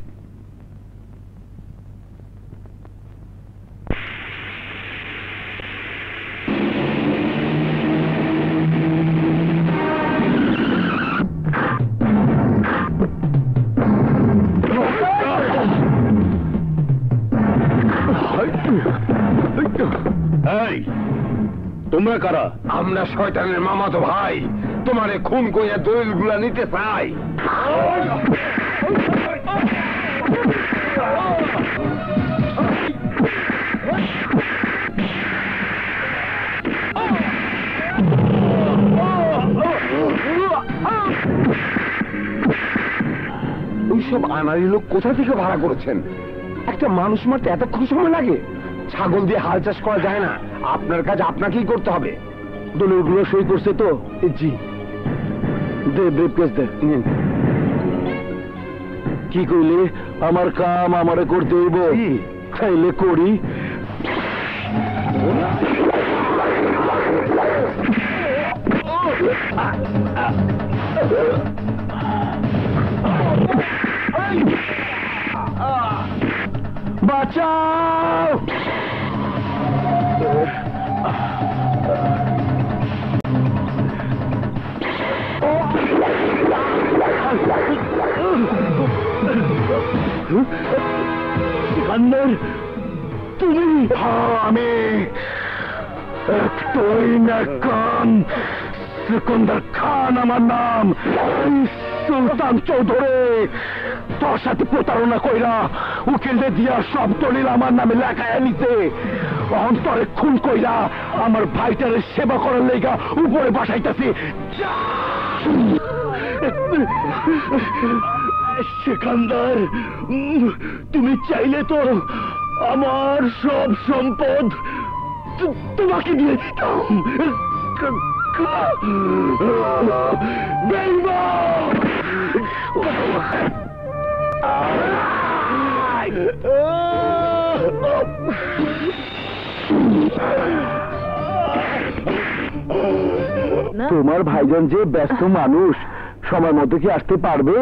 এই তোমরা কারা? আমরা শয়তানের মামাতো ভাই, তোমারে খুন কইয়া দলিলগুলা নিতে চাই। ওইসব আনারি লোক কোথা থেকে ভাড়া করেছেন? একটা মানুষ মারতে এতক্ষণ সময় লাগে? ছাগল দিয়ে হাল চাষ করা যায় না, আপনার কাজ আপনাকেই করতে হবে। দলিলগুলো সই করছে তো? জি। দে ব্রিফকেস দে, নিন। কি কইলে? আমার কাম আমারে করতে হইব, খাইলে করি। বাঁচাও! সিকান্দার, তুমি? আমি তুই না খান, সিকান্দার খান আমার নাম। সুলতান চৌধুরী তোর সাথে প্রতারণা কইরা উকিলদের দিয়া সব দলিল আমার নামে লেখায় নিছে। অন্তরে খুন কইরা আমার ভাইটারে সেবা করার লেগা উপরে বাসাইতেছি। সিকান্দার, তুমি চাইলে তো আমার সব সম্পদ তোমাকে দিয়ে দিতাম, তোমার ভাইজান যে ব্যস্ত মানুষ, সময় মতো কি আসতে পারবে?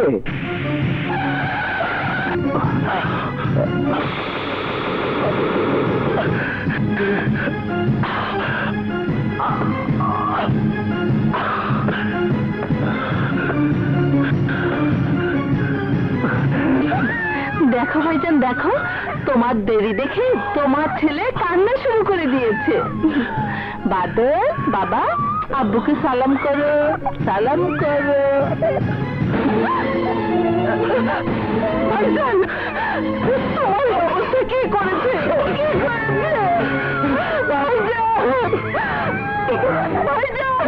দেখো ভাইজান, দেখো তোমার দেরি দেখে তোমার ছেলে কান্না শুরু করে দিয়েছে। বাদল বাবা, আব্বুকে সালাম করো, সালাম করো। ভাইজান, তোমার অবস্থা কি করেছে? কি করেছে? ভাইজান, ভাইজান,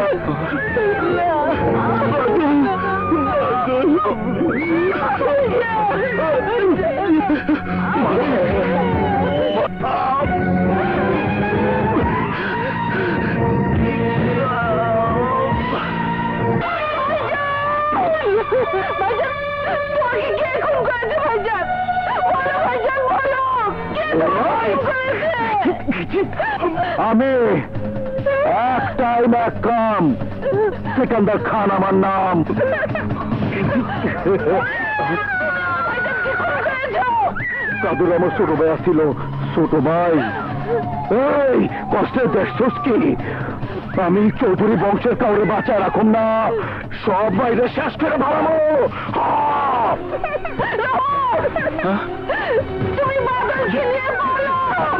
আমি একটাই এক কাম, সিকান্দার খান আমার নাম। কাদুর আমার ছোট ভাই আসছিল। ছোট ভাই, এই কষ্টের দেখছস কি? আমি চৌধুরী বংশের কাউরে বাঁচায় রাখুন না, সব বাইরে শেষ করে ভাড়াবো। তুমি বাদলকে নিয়ে বলো,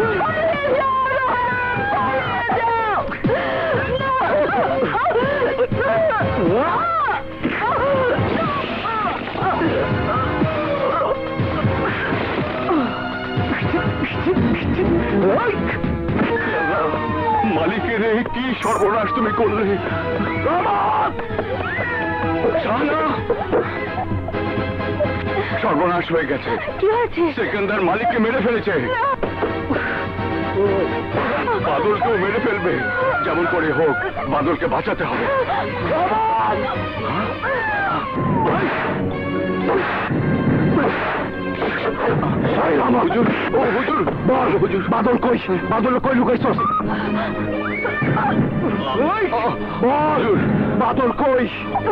মালিকের কি সর্বনাশ তুমি করলে? সর্বনাশ হয়ে গেছে। কি হয়েছে? সেকেন্দার মালিককে মেরে ফেলেছে। বাদলকেও মেরে ফেলবে। যেমন করে হোক বাদলকে বাঁচাতে হবে। বাদল কই? বাদল কই লুকাইছ? বাদল কই?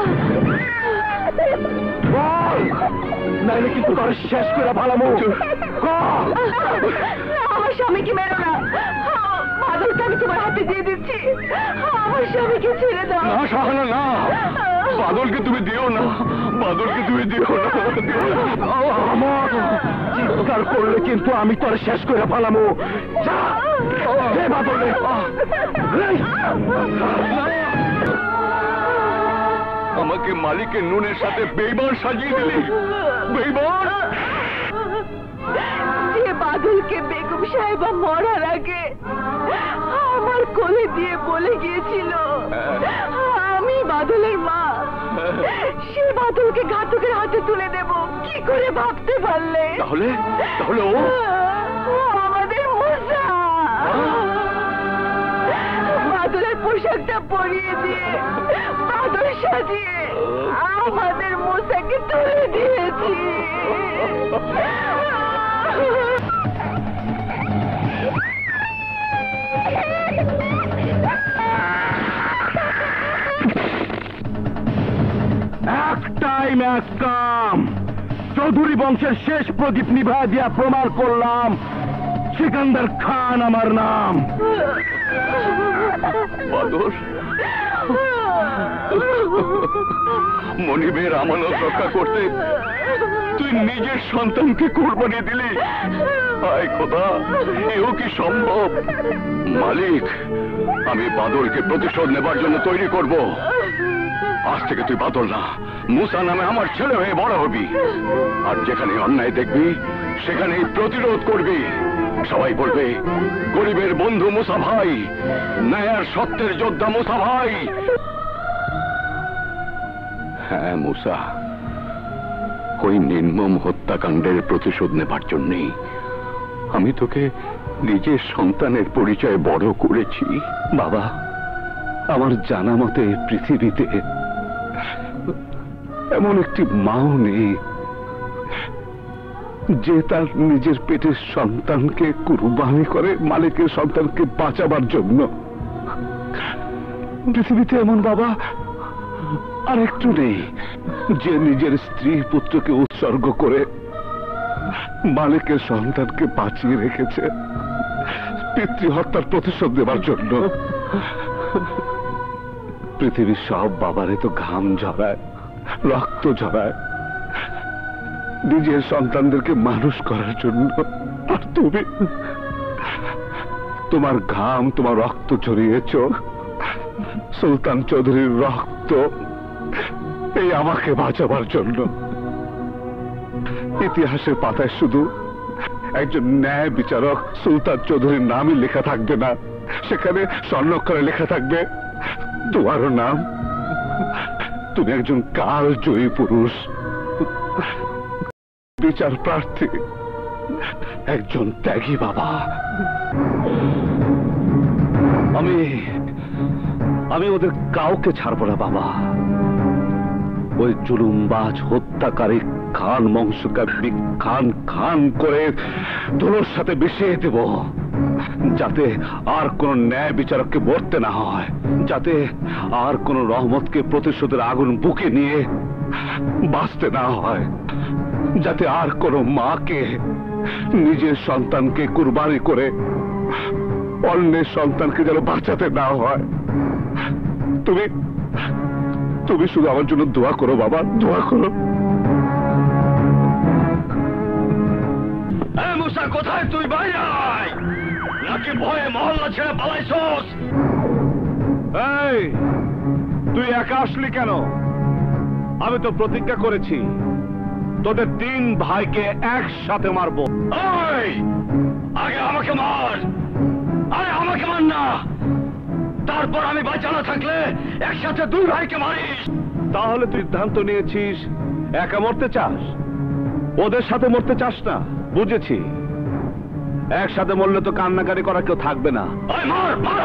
নাইলে কিন্তু তোর শেষ করে ভালামো। আমার স্বামীকে মেরো না, বাদলকে আমি তোমার হাতে দিয়ে দিচ্ছি। আমার স্বামীকে ছেড়ে দাও। না শাহানা, না, বাদলকে তুমি দিও না, বাদলকে তুমি দিও না, দিও না। আমার চিৎকার করলে কিন্তু আমি তোর শেষ করে ফেলামো। বাদলে আমাকে মালিকের নুনের সাথে বেইমান সাজিয়ে দিলি। বেইমান! যে বাদলকে বেগম সাহেবা মরার আগে আমার কোলে দিয়ে বলে গিয়েছিল আমি বাদলের মা, সে বাদলকে ঘাতকের হাতে তুলে দেব, কি করে ভাবতে পারলে? তাহলে তাহলে ও আমাদের মুসা। বাদলের পোশাকটা পরিয়ে দিয়ে বাদল সাজিয়ে আমাদের মুসাকে তুলে দিয়েছি। একটাই ম্যাচ কাম, চৌধুরী বংশের শেষ প্রদীপ নিভা দিয়া প্রমাণ করলাম সিকান্দার খান আমার নাম। মনিবের আমানত রক্ষা করতে তুই নিজের সন্তানকে কোরবানি দিলি। হায় খোদা, এও কি সম্ভব? মালিক, আমি বাদলকে প্রতিশোধ নেবার জন্য তৈরি করব। আজ থেকে তুই বাদল না, মুসা নামে আমার ছেলে হয়ে বড় হবি। আর যেখানে অন্যায় দেখবি সেখানেই প্রতিরোধ করবি। সবাই বলবে গরিবের বন্ধু মুসা ভাই, ন্যায়ের সত্যের যোদ্ধা মুসা ভাই। হ্যাঁ মুসা, ওই নির্মম হত্যাকাণ্ডের প্রতিশোধ নেবার জন্যেই আমি তোকে নিজের সন্তানের পরিচয় বড় করেছি। বাবা, আমার জানা মতে পৃথিবীতে এমন একটি মাও নেই যে তার নিজের পেটের সন্তানকে কুরবানি করে মালিকের সন্তানকে বাঁচাবার জন্য। পৃথিবীতে এমন বাবা আর একটু নেই যে নিজের স্ত্রী পুত্রকে উৎসর্গ করে মালিকের সন্তানকে বাঁচিয়ে রেখেছে পিতৃহত্যার প্রতিশোধ দেবার জন্য। পৃথিবীর সব বাবারে তো ঘাম ঝরায়, রক্ত ঝরায় নিজের সন্তানদেরকে মানুষ করার জন্য, আর তুমি তোমার ঘাম তোমার রক্ত ঝরিয়েছ সুলতান চৌধুরীর রক্ত এই আমাকে বাঁচাবার জন্য। ইতিহাসের পাতায় শুধু একজন ন্যায় বিচারক সুলতান চৌধুরীর নামই লেখা থাকবে না, সেখানে স্বর্ণাক্ষরে লেখা থাকবে তোমারও নাম। তুমি একজন কালজয়ী পুরুষ, বিচার প্রার্থী, একজন ত্যাগী বাবা। আমি আমি ওদের কাউকে ছাড়বো না বাবা। ওই জুলুমবাজ হত্যাকারী খান বংশকে খান খান করে ধুলোর সাথে মিশিয়ে দেব, যাতে আর কোন ন্যায় বিচারককে মরতে না হয়, যাতে আর কোন রহমতকে প্রতিশোধের আগুন বুকে নিয়ে বাঁচতে না হয়, যাতে আর কোন মাকে নিজের সন্তানকে কুরবানি করে অন্যের সন্তানকে যেন বাঁচাতে না হয়। তুমি তুমি শুধু আমার জন্য দোয়া করো বাবা, দোয়া করো। মুসা, কোথায় তুই? বাইরে আয়, নাকি ভয়ে মহল্লা ছেড়ে পালাইছস? এই, তুই একা আসলি কেন? আমি তো প্রতিজ্ঞা করেছি তোদের তিন ভাইকে একসাথে মারবো। আগে আমাকে মার, আরে আমাকে মার না, তারপর আমি বাঁচানো থাকলে একসাথে দুই ভাইকে মারিস। তাহলে তুই সিদ্ধান্ত নিয়েছিস একা মরতে চাস, ওদের সাথে মরতে চাস না। বুঝেছি, একসাথে মরলে তো কান্নাকারি করা কেউ থাকবে না। মার মার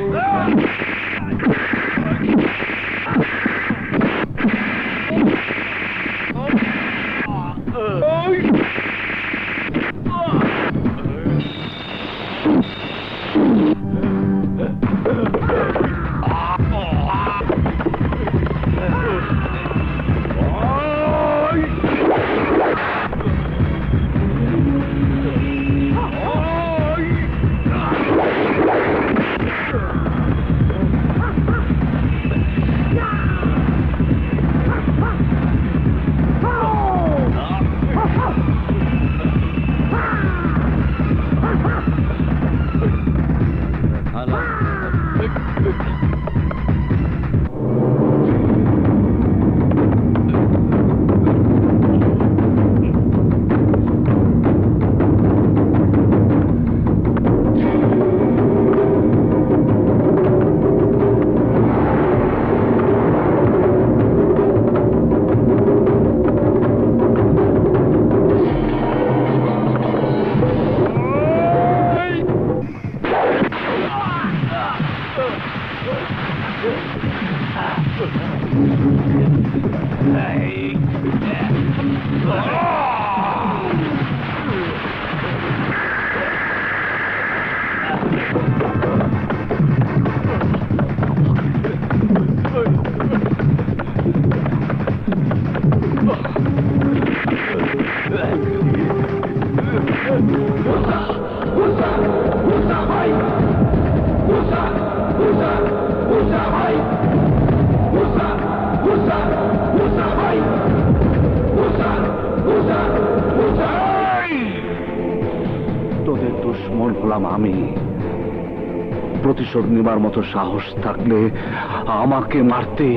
তোদের দুশ্মন হলাম আমি। প্রতিশোধ নেবার মতো সাহস থাকলে আমাকে মারতে।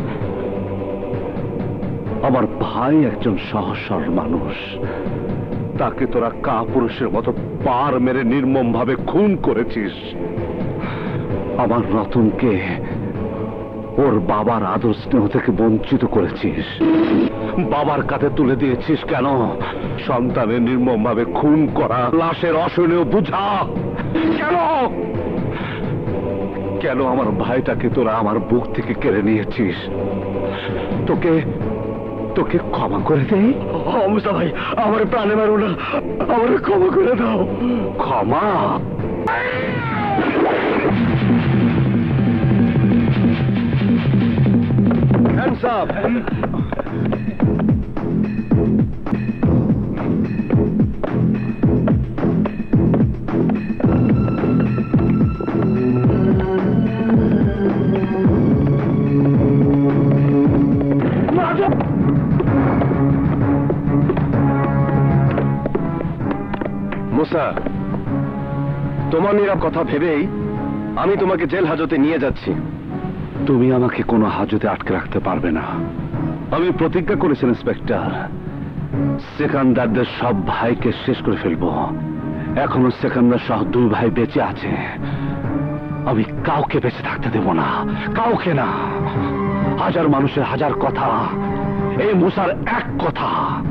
আমার ভাই একজন সহজ সরল মানুষ, তাকে তোরা কাপুরুষের মতো পার মেরে নির্মম ভাবে খুন করেছিস। আমার রতনকে ওর বাবার আদর স্নেহ থেকে বঞ্চিত করেছিস, বাবার কাছে তুলে দিয়েছিস কেন? সন্তানের নির্মম ভাবে খুন করা, লাশের অসহনীয় বুঝা কেন? কেন আমার ভাইটাকে তোরা আমার বুক থেকে কেড়ে নিয়েছিস? তোকে তোকে ক্ষমা করে দেই? মুসা ভাই, আমার প্রাণে মারো না, আমার ক্ষমা করে দাও। ক্ষমা? Hands up! মুসা, তোমার নিরাপ কথা ভেবেই আমি তোমাকে জেল হাজতে নিয়ে যাচ্ছি। তুমি আমাকে কোনো হাজতে আটকে রাখতে পারবে না। আমি প্রতিজ্ঞা করেছি ইন্সপেক্টর, সেকান্দারদের সব ভাইকে শেষ করে ফেলবো। এখনো সেকান্দার সহ দুই ভাই বেঁচে আছে। আমি কাউকে বেঁচে থাকতে দেব না, কাউকে না। হাজার মানুষের হাজার কথা, এই মুসার এক কথা।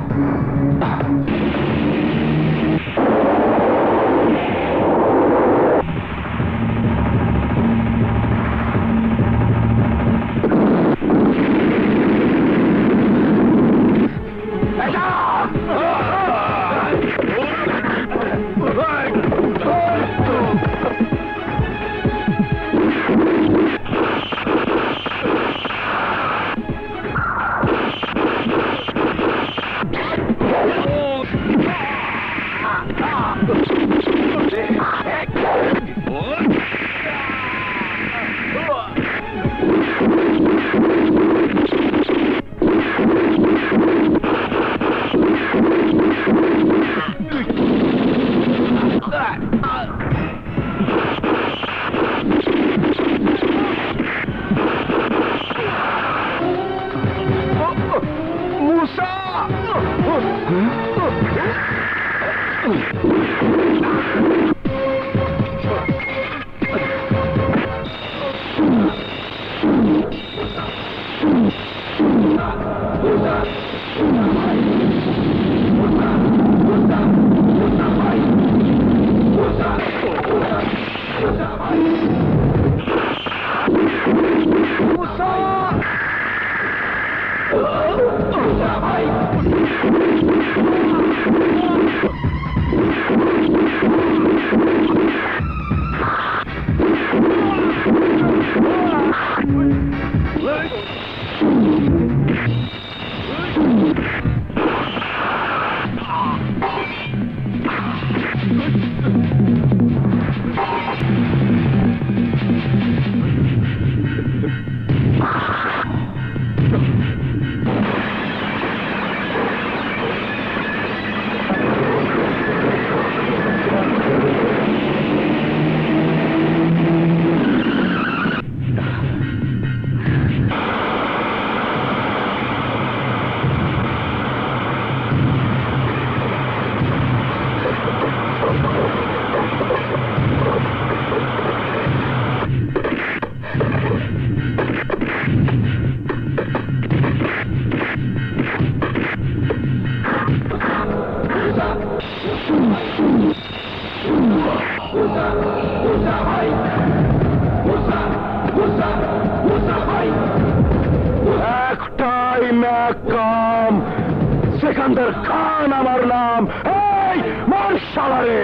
একটাই ম্যাকাম, সেকান্দার খান আমার নাম। এই মার শালারে!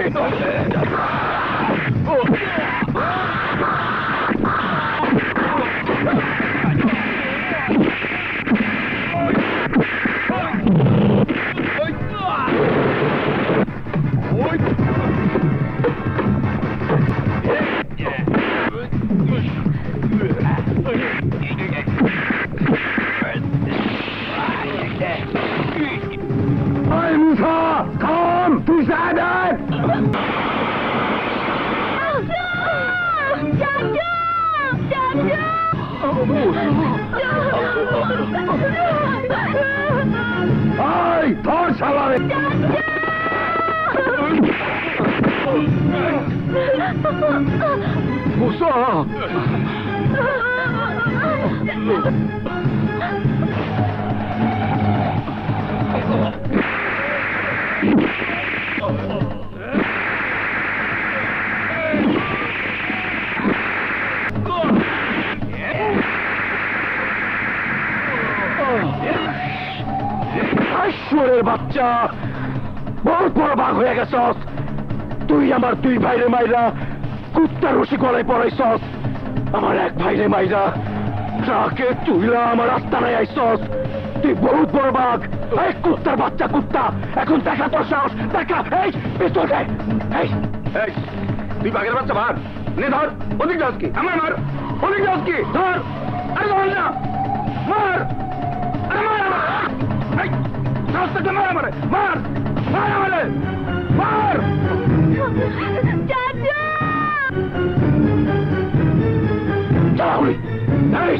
Hey Musa, come! Du Sadat! Hey, ধর শালারে! মুসা! Oh! ঈশ্বরের বাচ্চা, বহুত বড় বাঘ হয়ে গেছস তুই। আমার দুই ভাইরে মাইরা কুত্তার রশি গলায় পড়াইছস। আমার এক ভাইরে মাইরা ট্রাকে তুইলা আমার রাস্তা নাই আইছস। তুই বহুত বড় বাঘ, এই কুত্তার বাচ্চা কুত্তা। এখন দেখা তোর সাহস, দেখা। এই পিস্তল দে। এই এই তুই বাঘের বাচ্চা মার, নে ধর। ওদিক যাস কি? আমার মার। ওদিক যাস কি? ধর। আরে ধর না, মার। আরে মার আমার। এই সাহস থাকলে মার আমারে, মার মার আমারে, মার। চাচা! চালাউলি। এই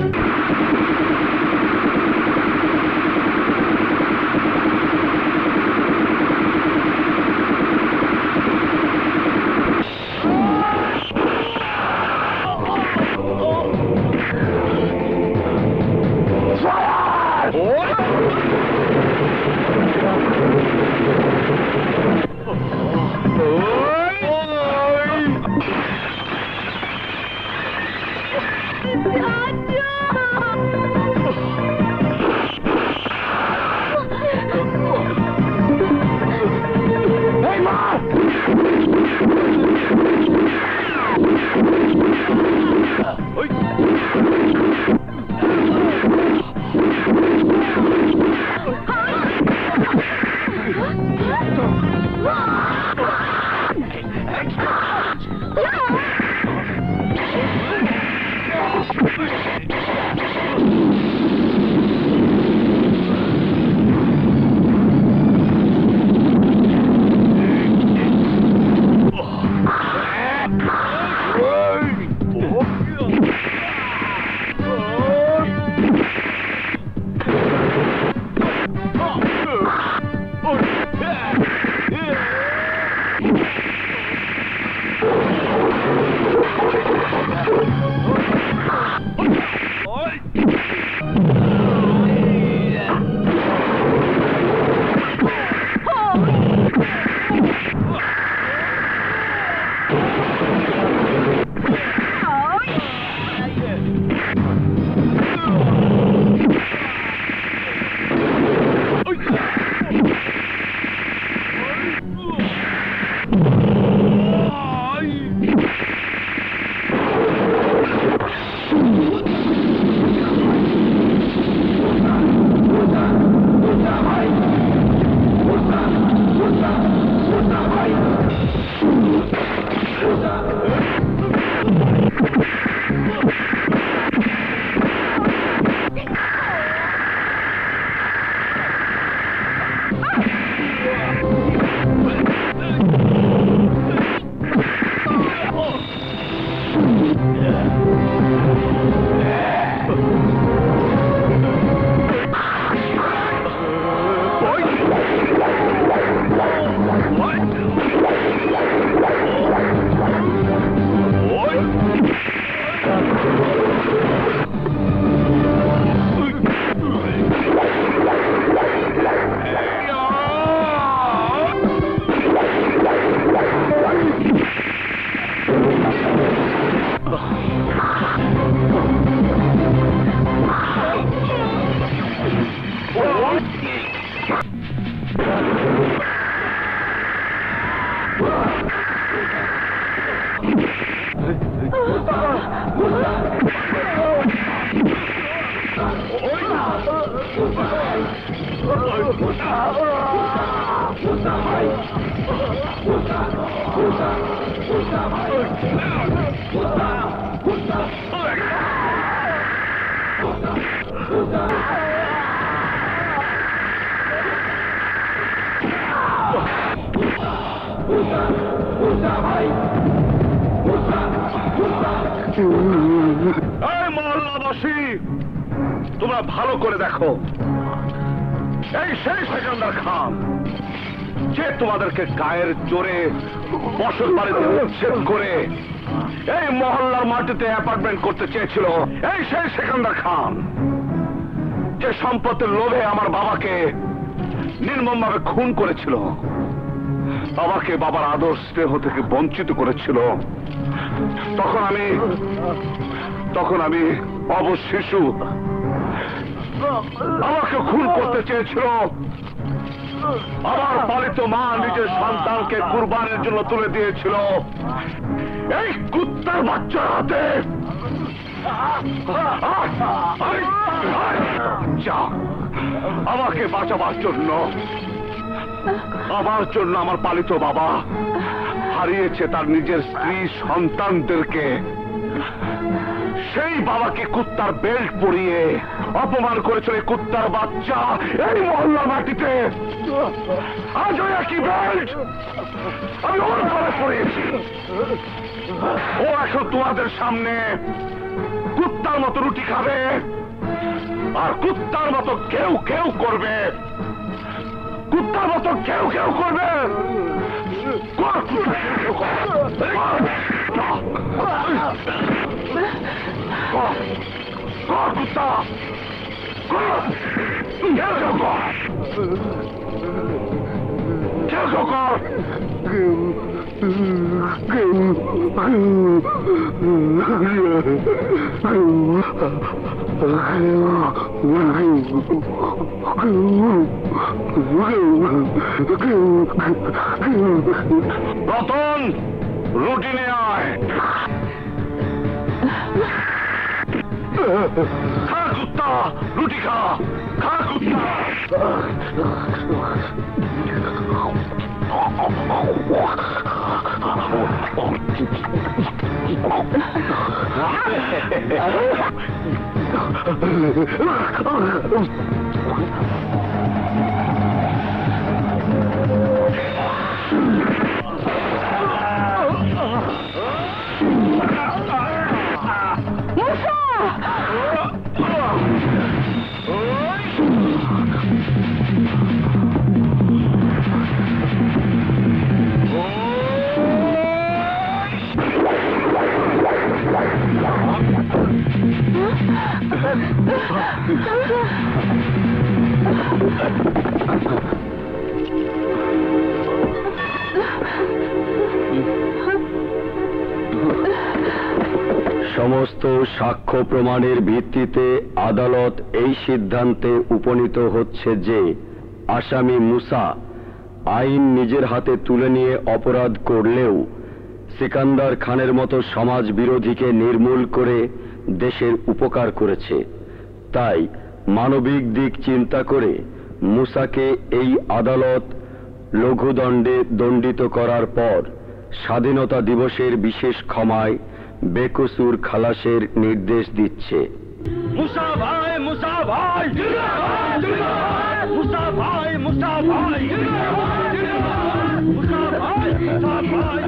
মহল্লাবাসী, তোমরা ভালো করে দেখো, এই সেই সেকেন্দার খান যে তোমাদেরকে গায়ের জোরে বসত বাড়িতে উচ্ছেদ করে এই মহল্লার মাটিতে অ্যাপার্টমেন্ট করতে চেয়েছিল। এই সেই সেকেন্দার খান যে সম্পত্তির লোভে আমার বাবাকে নির্মমভাবে খুন করেছিল, বাবাকে বাবার আদর স্নেহ থেকে বঞ্চিত করেছিল। তখন আমি তখন আমি অবশ শিশু, আমাকে খুন করতে চেয়েছিল। আমার পালিত মা নিজের সন্তানকে কুরবানের জন্য তুলে দিয়েছিল এই কুত্তার বাচ্চার হাতে। আমাকে বাঁচাবার জন্য, আমার জন্য আমার পালিত বাবা হারিয়েছে তার নিজের স্ত্রী সন্তানদেরকে। সেই বাবাকে কুত্তার বেল্ট পরিয়ে অপমান করেছিল এই কুত্তার বাচ্চা এই মহল্লা মাটিতে। আজ ওই একই বেল্ট আমি ওর ঘরে পরিয়েছি। ও এখন তোমাদের সামনে কুত্তার মতো রুটি খাবে আর কুত্তার মতো কেউ কেউ করবে। কুত্তার মতো কেউ কেউ করবে। কর কুত্তা কেউ কর। কর কুত্তা কর। কেউ কেউ কর। কেউ কেউ কর। রতন রুটি নিয়ে আয়। খা কুত্তা রুটি খা। খা কুত্তা। সমস্ত সাক্ষ্য প্রমাণের ভিত্তিতে আদালত এই সিদ্ধান্তে উপনীত হচ্ছে যে আসামি মুসা আইন নিজের হাতে তুলে নিয়ে অপরাধ করলেও সিকান্দার খানের মতো সমাজ বিরোধীকে নির্মূল করে দেশের উপকার করেছে। তাই মানবিক দিক চিন্তা করে মুসাকে এই আদালত লঘুদণ্ডে দণ্ডিত করার পর স্বাধীনতা দিবসের বিশেষ ক্ষমায় বেকসুর খালাসের নির্দেশ দিচ্ছে। মুসা ভাই মুসা ভাই মুসা ভাই মুসা ভাই মুসা ভাই মুসা ভাই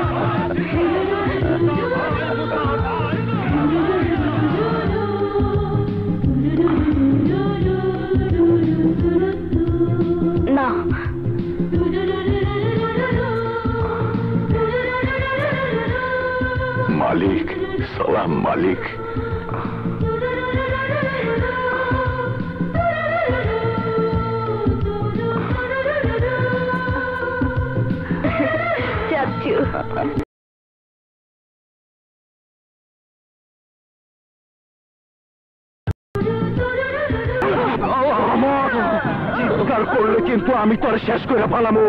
না মালিক সালাম মালিক। চাচু চিৎকার করলে কিন্তু আমি তোর শেষ করে ফেলামো।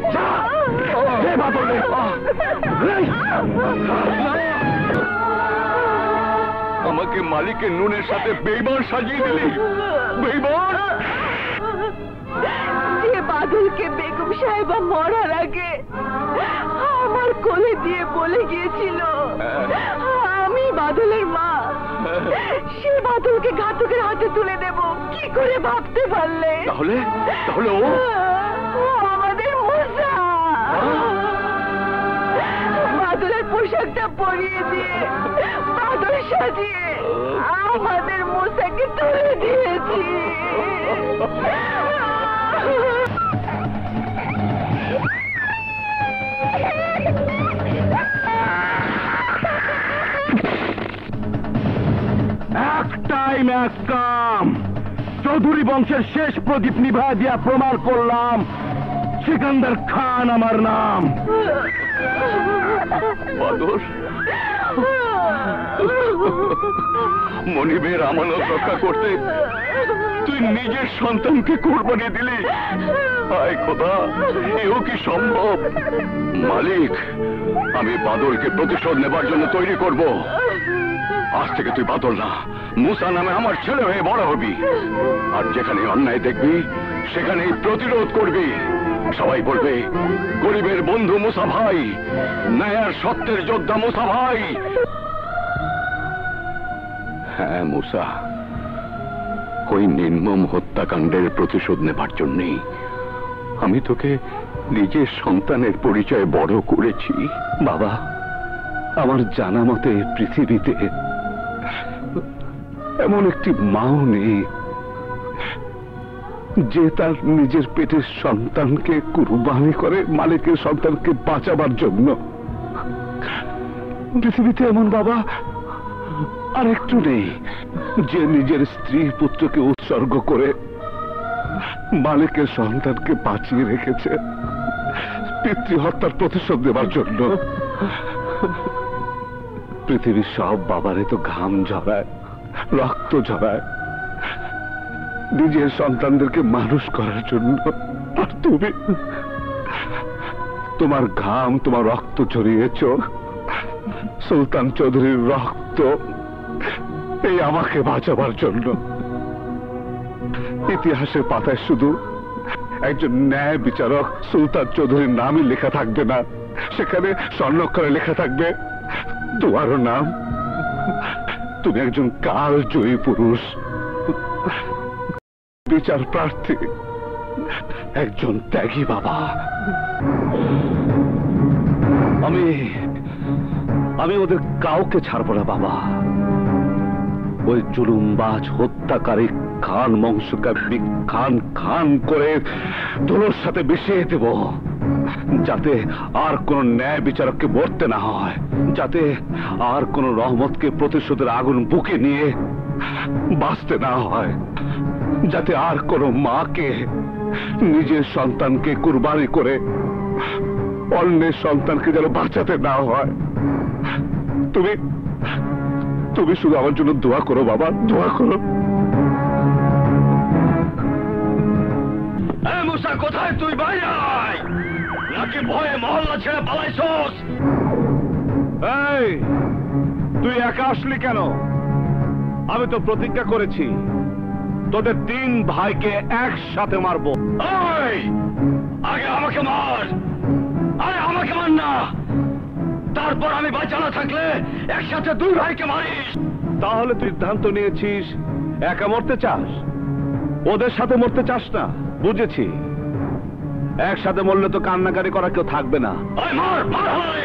আমাকে মালিকের নুনের সাথে বেইমান সাজিয়ে দিলি। বেইমান যে বাদলকে বেগম সাহেবা মরার আগে আমার কোলে দিয়ে বলে গিয়েছিল আমি বাদলের মা, সে বাদলকে ঘাতকের হাতে তুলে দেব কি করে ভাবতে পারলে? তাহলে তাহলে ও আমাদের মুসা। বাদলের পোশাকটা পরিয়ে দিয়ে বাদল সাজিয়ে আমাদের মুসাকে তুলে দিয়েছি। একটাই ম্যাচ কাম। চৌধুরী বংশের শেষ প্রদীপ নিভা দিয়া প্রমাণ করলাম সিকান্দার খান আমার নাম। বাদল মনিবের আমানত রক্ষা করতে তুই নিজের সন্তানকে কোরবানি দিলি। হায় খোদা, এও কি সম্ভব? মালিক, আমি বাদলকে প্রতিশোধ নেবার জন্য তৈরি করব। আজ থেকে তুই বাদল না, মুসা নামে আমার ছেলে হয়ে বড় হবি। আর যেখানে অন্যায় দেখবি সেখানেই প্রতিরোধ করবি। সবাই বলবে গরিবের বন্ধু মুসা ভাই, ন্যায়ের সত্যের যোদ্ধা মুসা ভাই। হ্যাঁ মুসা, ওই নির্মম হত্যাকাণ্ডের প্রতিশোধ নেবার জন্যই আমি তোকে নিজের সন্তানের পরিচয় বড় করেছি। বাবা, আমার জানা মতে পৃথিবীতে এমন একটি মাও নেই যে তার নিজের পেটের সন্তানকে কুরবানি করে মালিকের সন্তানকে বাঁচাবার জন্য। পৃথিবীতে এমন বাবা আর একটু নেই যে নিজের স্ত্রী পুত্রকে উৎসর্গ করে মালিকের সন্তানকে বাঁচিয়ে রেখেছে পিতৃহত্যার প্রতিশোধ দেবার জন্য। পৃথিবীর সব বাবারে তো ঘাম ঝরায়, রক্ত ঝরায় নিজের সন্তানদেরকে মানুষ করার জন্য। আর তুমি তোমার ঘাম, তোমার রক্ত ঝরিয়েছ সুলতান চৌধুরীর রক্ত এই আমাকে বাঁচাবার জন্য। ইতিহাসের পাতায় শুধু একজন ন্যায় বিচারক সুলতান চৌধুরীর নামই লেখা থাকবে না, সেখানে স্বর্ণাক্ষরে লেখা থাকবে তোমারও নাম। তুমি একজন কাল জয়ী পুরুষ, বিচার প্রার্থী, একজন ত্যাগী বাবা। আমি আমি ওদের কাউকে ছাড়বো না বাবা। ওই জুলুমবাজ হত্যাকারী খান বংশকে খান খান করে ধুলোর সাথে মিশিয়ে দেব, যাতে আর কোন ন্যায় বিচারককে মরতে না হয়, যাতে আর কোন রহমতকে প্রতিশোধের আগুন বুকে নিয়ে বাঁচতে না হয়, যাতে আর কোন মাকে নিজের সন্তানকে কুরবানি করে অন্যের সন্তানকে যেন বাঁচাতে না হয়। তুমি তুমি শুধু আমার জন্য দোয়া করো বাবা, দোয়া করো। মুসা, কোথায় তুই? বাইরে আয়, নাকি ভয়ে মহল্লা ছেড়ে পালাইছস? এই, তুই একা আসলি কেন? আমি তো প্রতিজ্ঞা করেছি তোদের তিন ভাইকে একসাথে মারবো। এই, আগে আমাকে মার। আরে আমাকে মার না, তারপর আমি বাঁচানো থাকলে একসাথে দুই ভাইকে মারিস। তাহলে তুই সিদ্ধান্ত নিয়েছিস একা মরতে চাস, ওদের সাথে মরতে চাস না। বুঝেছি, একসাথে মরলে তো কান্নাকারি করা কেউ থাকবে না। ওই মার, মার হয়।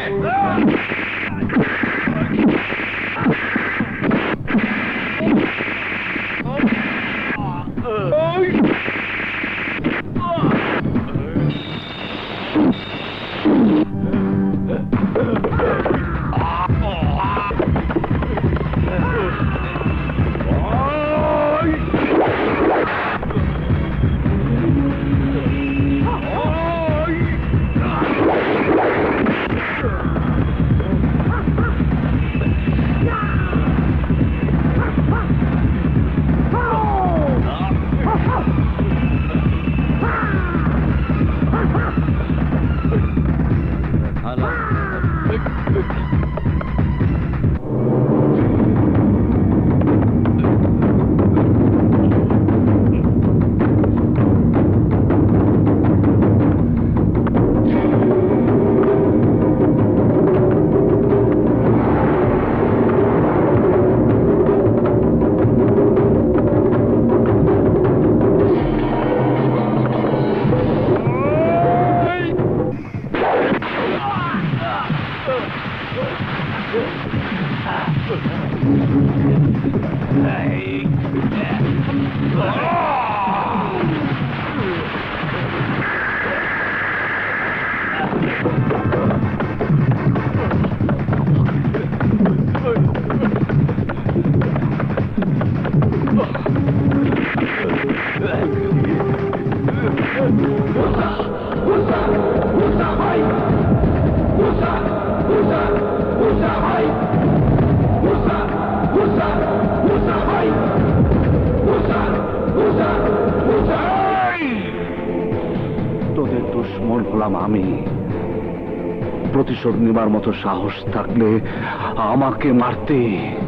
তোদের দুশ্মন হলাম আমি। প্রতিশোধ নেবার মতো সাহস থাকলে আমাকে মারতে।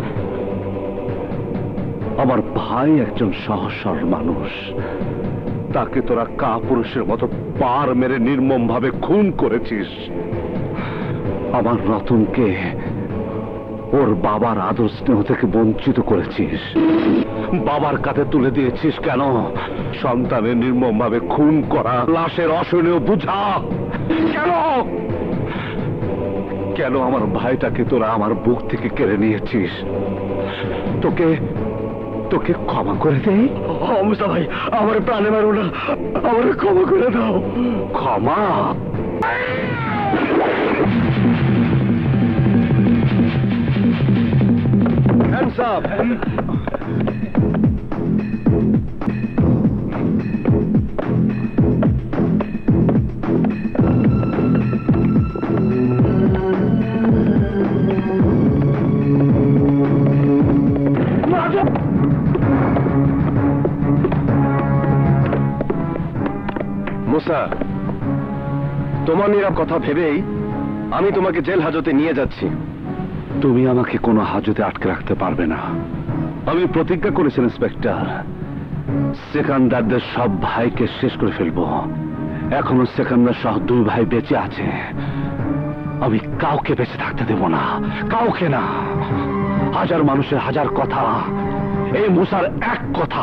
আমার ভাই একজন সহজ সরল মানুষ, তাকে তোরা কাপুরুষের মতো পার মেরে নির্মম ভাবে খুন করেছিস। আমার রতনকে ওর বাবার আদর স্নেহ থেকে বঞ্চিত করেছিস। বাবার কাছে তুলে দিয়েছিস কেন? সন্তানের নির্মম ভাবে খুন করা, লাশের অসহনীয় বুঝা কেন? কেন আমার ভাইটাকে তোরা আমার বুক থেকে কেড়ে নিয়েছিস? তোকে তোকে ক্ষমা করে দেই? মুসা ভাই, আমার প্রাণে মারো না, আমার ক্ষমা করে দাও। ক্ষমা? Hands up! মুসা, তোমার নিরাপ কথা ভেবেই আমি তোমাকে জেল হাজতে নিয়ে যাচ্ছি। তুমি আমাকে কোনো হাজতে আটকে রাখতে পারবে না। আমি প্রতিজ্ঞা করেছি ইন্সপেক্টর, সেকান্দারদের সব ভাইকে শেষ করে ফেলবো। এখনো সেকান্দার সহ দুই ভাই বেঁচে আছে। আমি কাউকে বেঁচে থাকতে দেব না, কাউকে না। হাজার মানুষের হাজার কথা, এই মুসার এক কথা।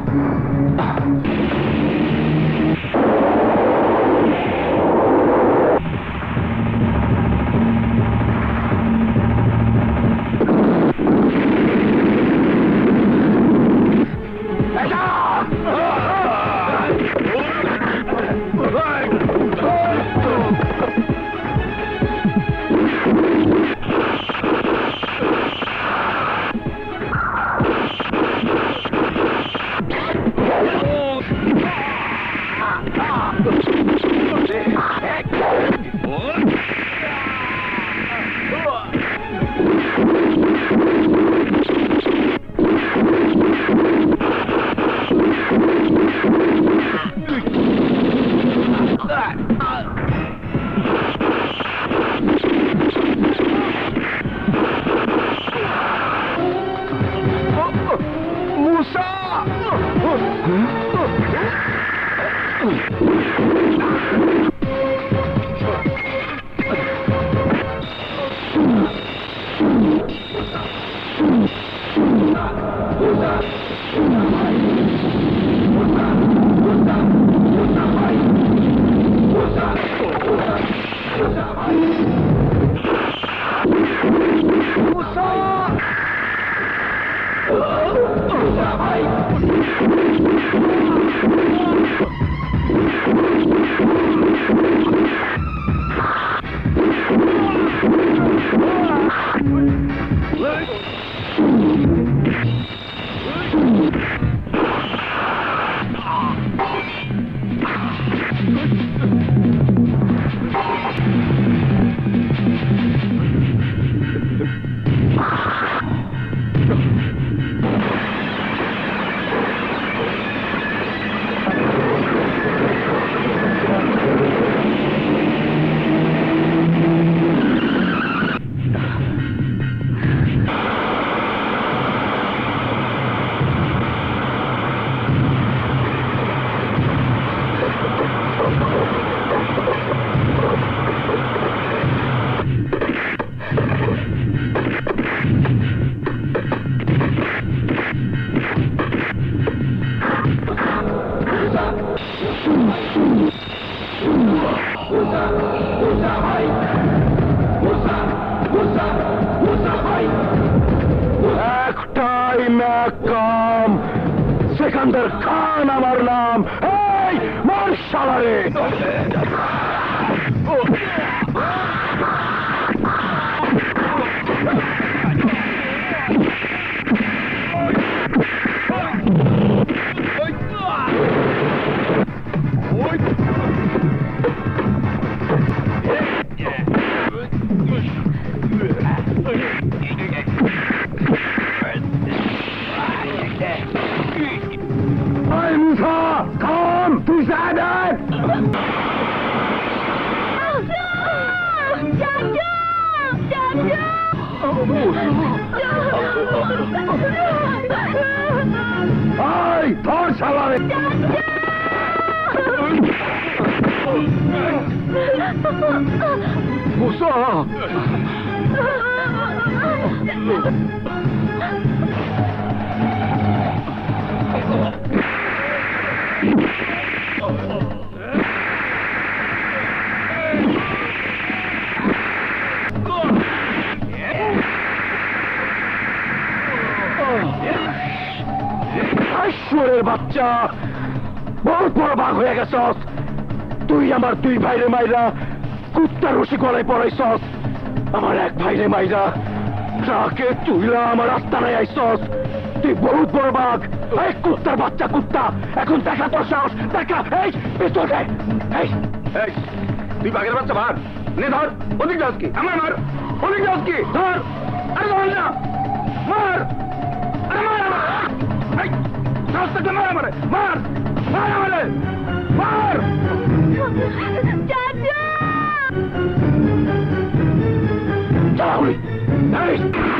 একটাই ম্যাকাম, সেকান্দার খান আমার নাম। এই মার শালারে! Musa, come to Sadat! মুসা ঈশ্বরের বাচ্চা, বহুত বড় বাঘ হয়ে গেছস তুই। আমার দুই ভাইরে মাইরা কুত্তার রশি গলায় পড়াইছস। আমার এক ভাইরে মাইরা ট্রাকে তুইলা আমার রাস্তা নাই আইছস। তুই বহুত বড় বাঘ, এই কুত্তার বাচ্চা কুত্তা। এখন দেখা তোর সাহস, দেখা। এই পিস্তল দে। এই এই তুই বাঘের বাচ্চা মার, নে ধর। ওদিক যাস কি? আমার মার। ওদিক যাস কি? ধর। আরে ধর না, মার। আরে মার আমার। এই সাহস থাকলে মার আমারে, মার মার আমারে, মার। চাচা চালাউলি এই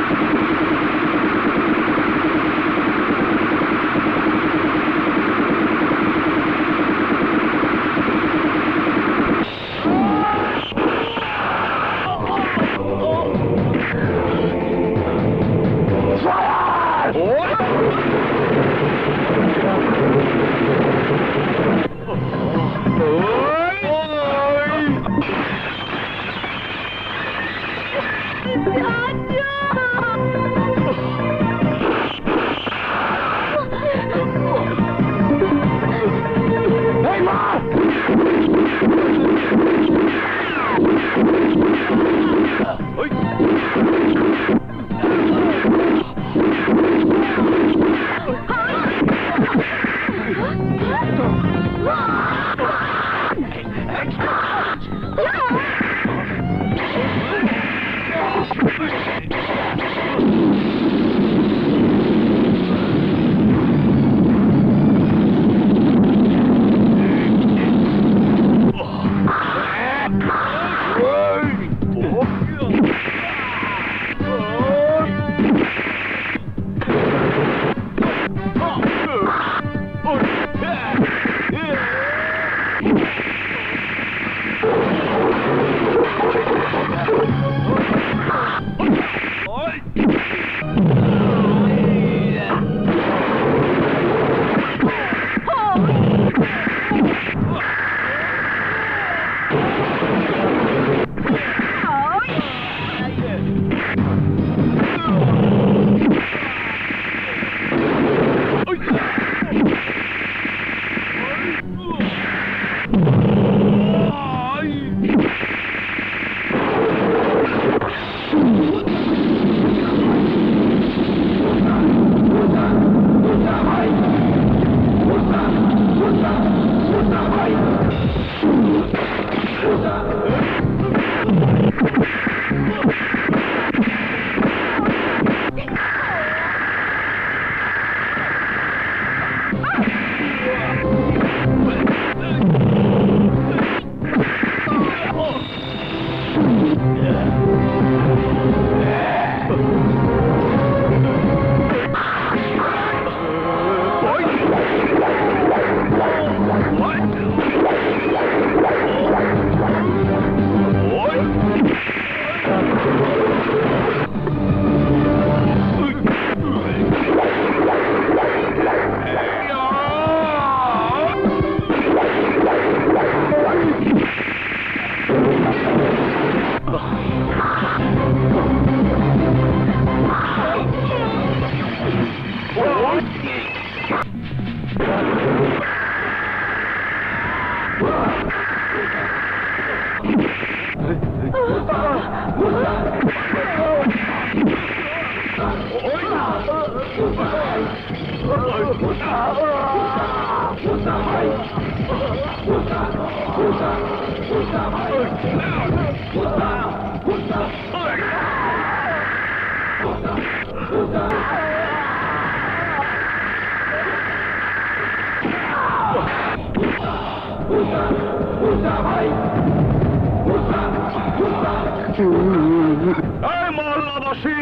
মহল্লাবাসী,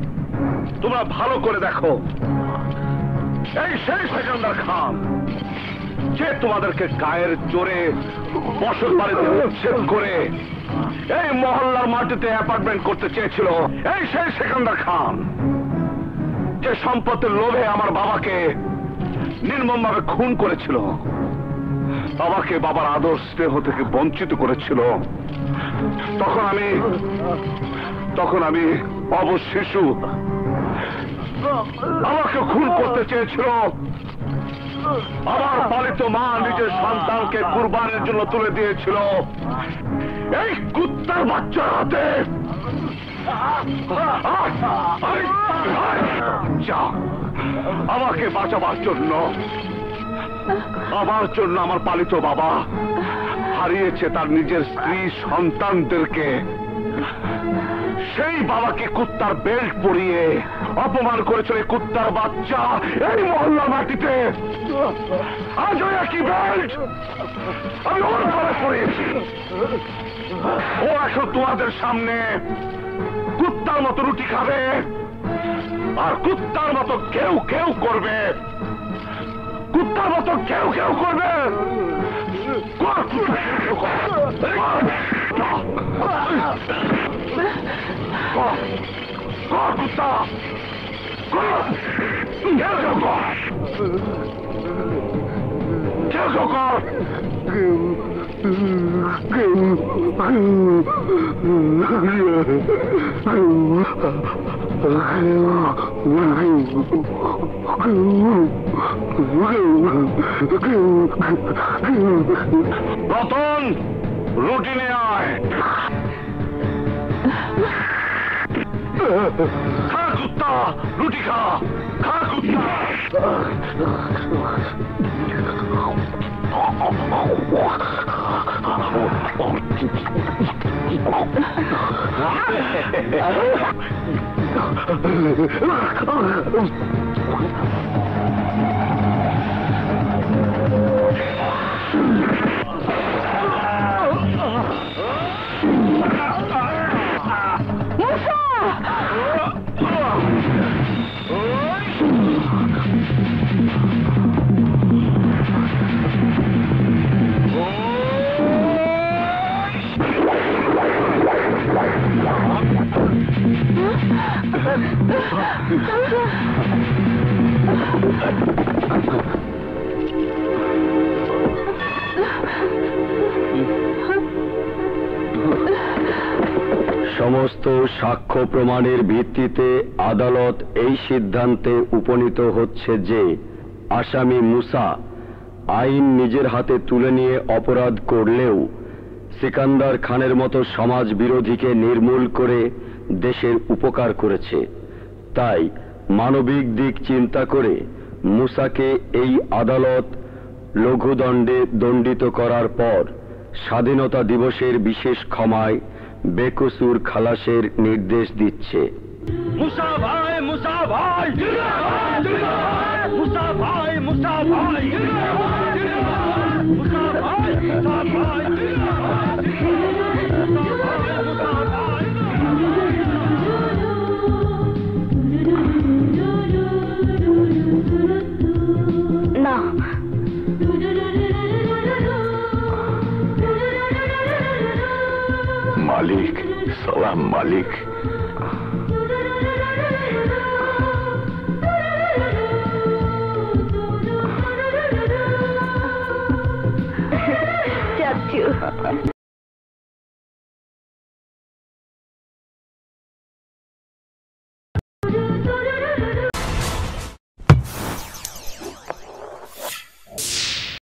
তোমরা ভালো করে দেখো, এই সেই সেকেন্দার খান যে তোমাদেরকে গায়ের জোরে বসত বাড়িতে উচ্ছেদ করে এই মহল্লার মাটিতে অ্যাপার্টমেন্ট করতে চেয়েছিল, এই সেই সেকান্দার খান, যে সম্পত্তির লোভে আমার বাবাকে নির্মমভাবে খুন করেছিল, বাবাকে বাবার আদর স্নেহ থেকে বঞ্চিত করেছিল। তখন আমি তখন আমি অবশ শিশু, আমাকে খুন করতে চেয়েছিল। আমার পালিত মা নিজের সন্তানকে কুরবানির জন্য তুলে দিয়েছিল এই কুত্তার বাচ্চার হাতে। আমাকে বাঁচাবার জন্য, আমার জন্য আমার পালিত বাবা হারিয়েছে তার নিজের স্ত্রী সন্তানদেরকে। সেই বাবাকে কুত্তার বেল্ট পরিয়ে অপমান করেছিল এই কুত্তার বাচ্চা এই মহল্লা মাটিতে। আজ ওই একই বেল্ট আমি ওর গলায় পরিয়েছি। ও এখন তোমাদের সামনে কুত্তার মতো রুটি খাবে আর কুত্তার মতো কেউ কেউ করবে, কুত্তার মতো কেউ কেউ করবে। কর কুত্তা, কেউ কর। কর, কর কুত্তা, কর। কেউ কেউ কর, কেউ কেউ কর। রতন, রুটি নিয়ে আয়। খা কুত্তা, রুটি খা, খা কুত্তা। সমস্ত সাক্ষ্য প্রমাণের ভিত্তিতে আদালত এই সিদ্ধান্তে উপনীত হচ্ছে যে আসামি মুসা আইন নিজের হাতে তুলে নিয়ে অপরাধ করলেও সিকান্দার খানের মতো সমাজ বিরোধীকে নির্মূল করে দেশের উপকার করেছে। তাই মানবিক দিক চিন্তা করে মুসাকে এই আদালত লঘুদণ্ডে দণ্ডিত করার পর স্বাধীনতা দিবসের বিশেষ ক্ষমায় বেকসুর খালাসের নির্দেশ দিচ্ছে। মুসা ভাই, মুসা ভাই, মুসা ভাই, মুসা ভাই, মুসা ভাই, মুসা ভাই। না, মালিক, সালাম মালিক।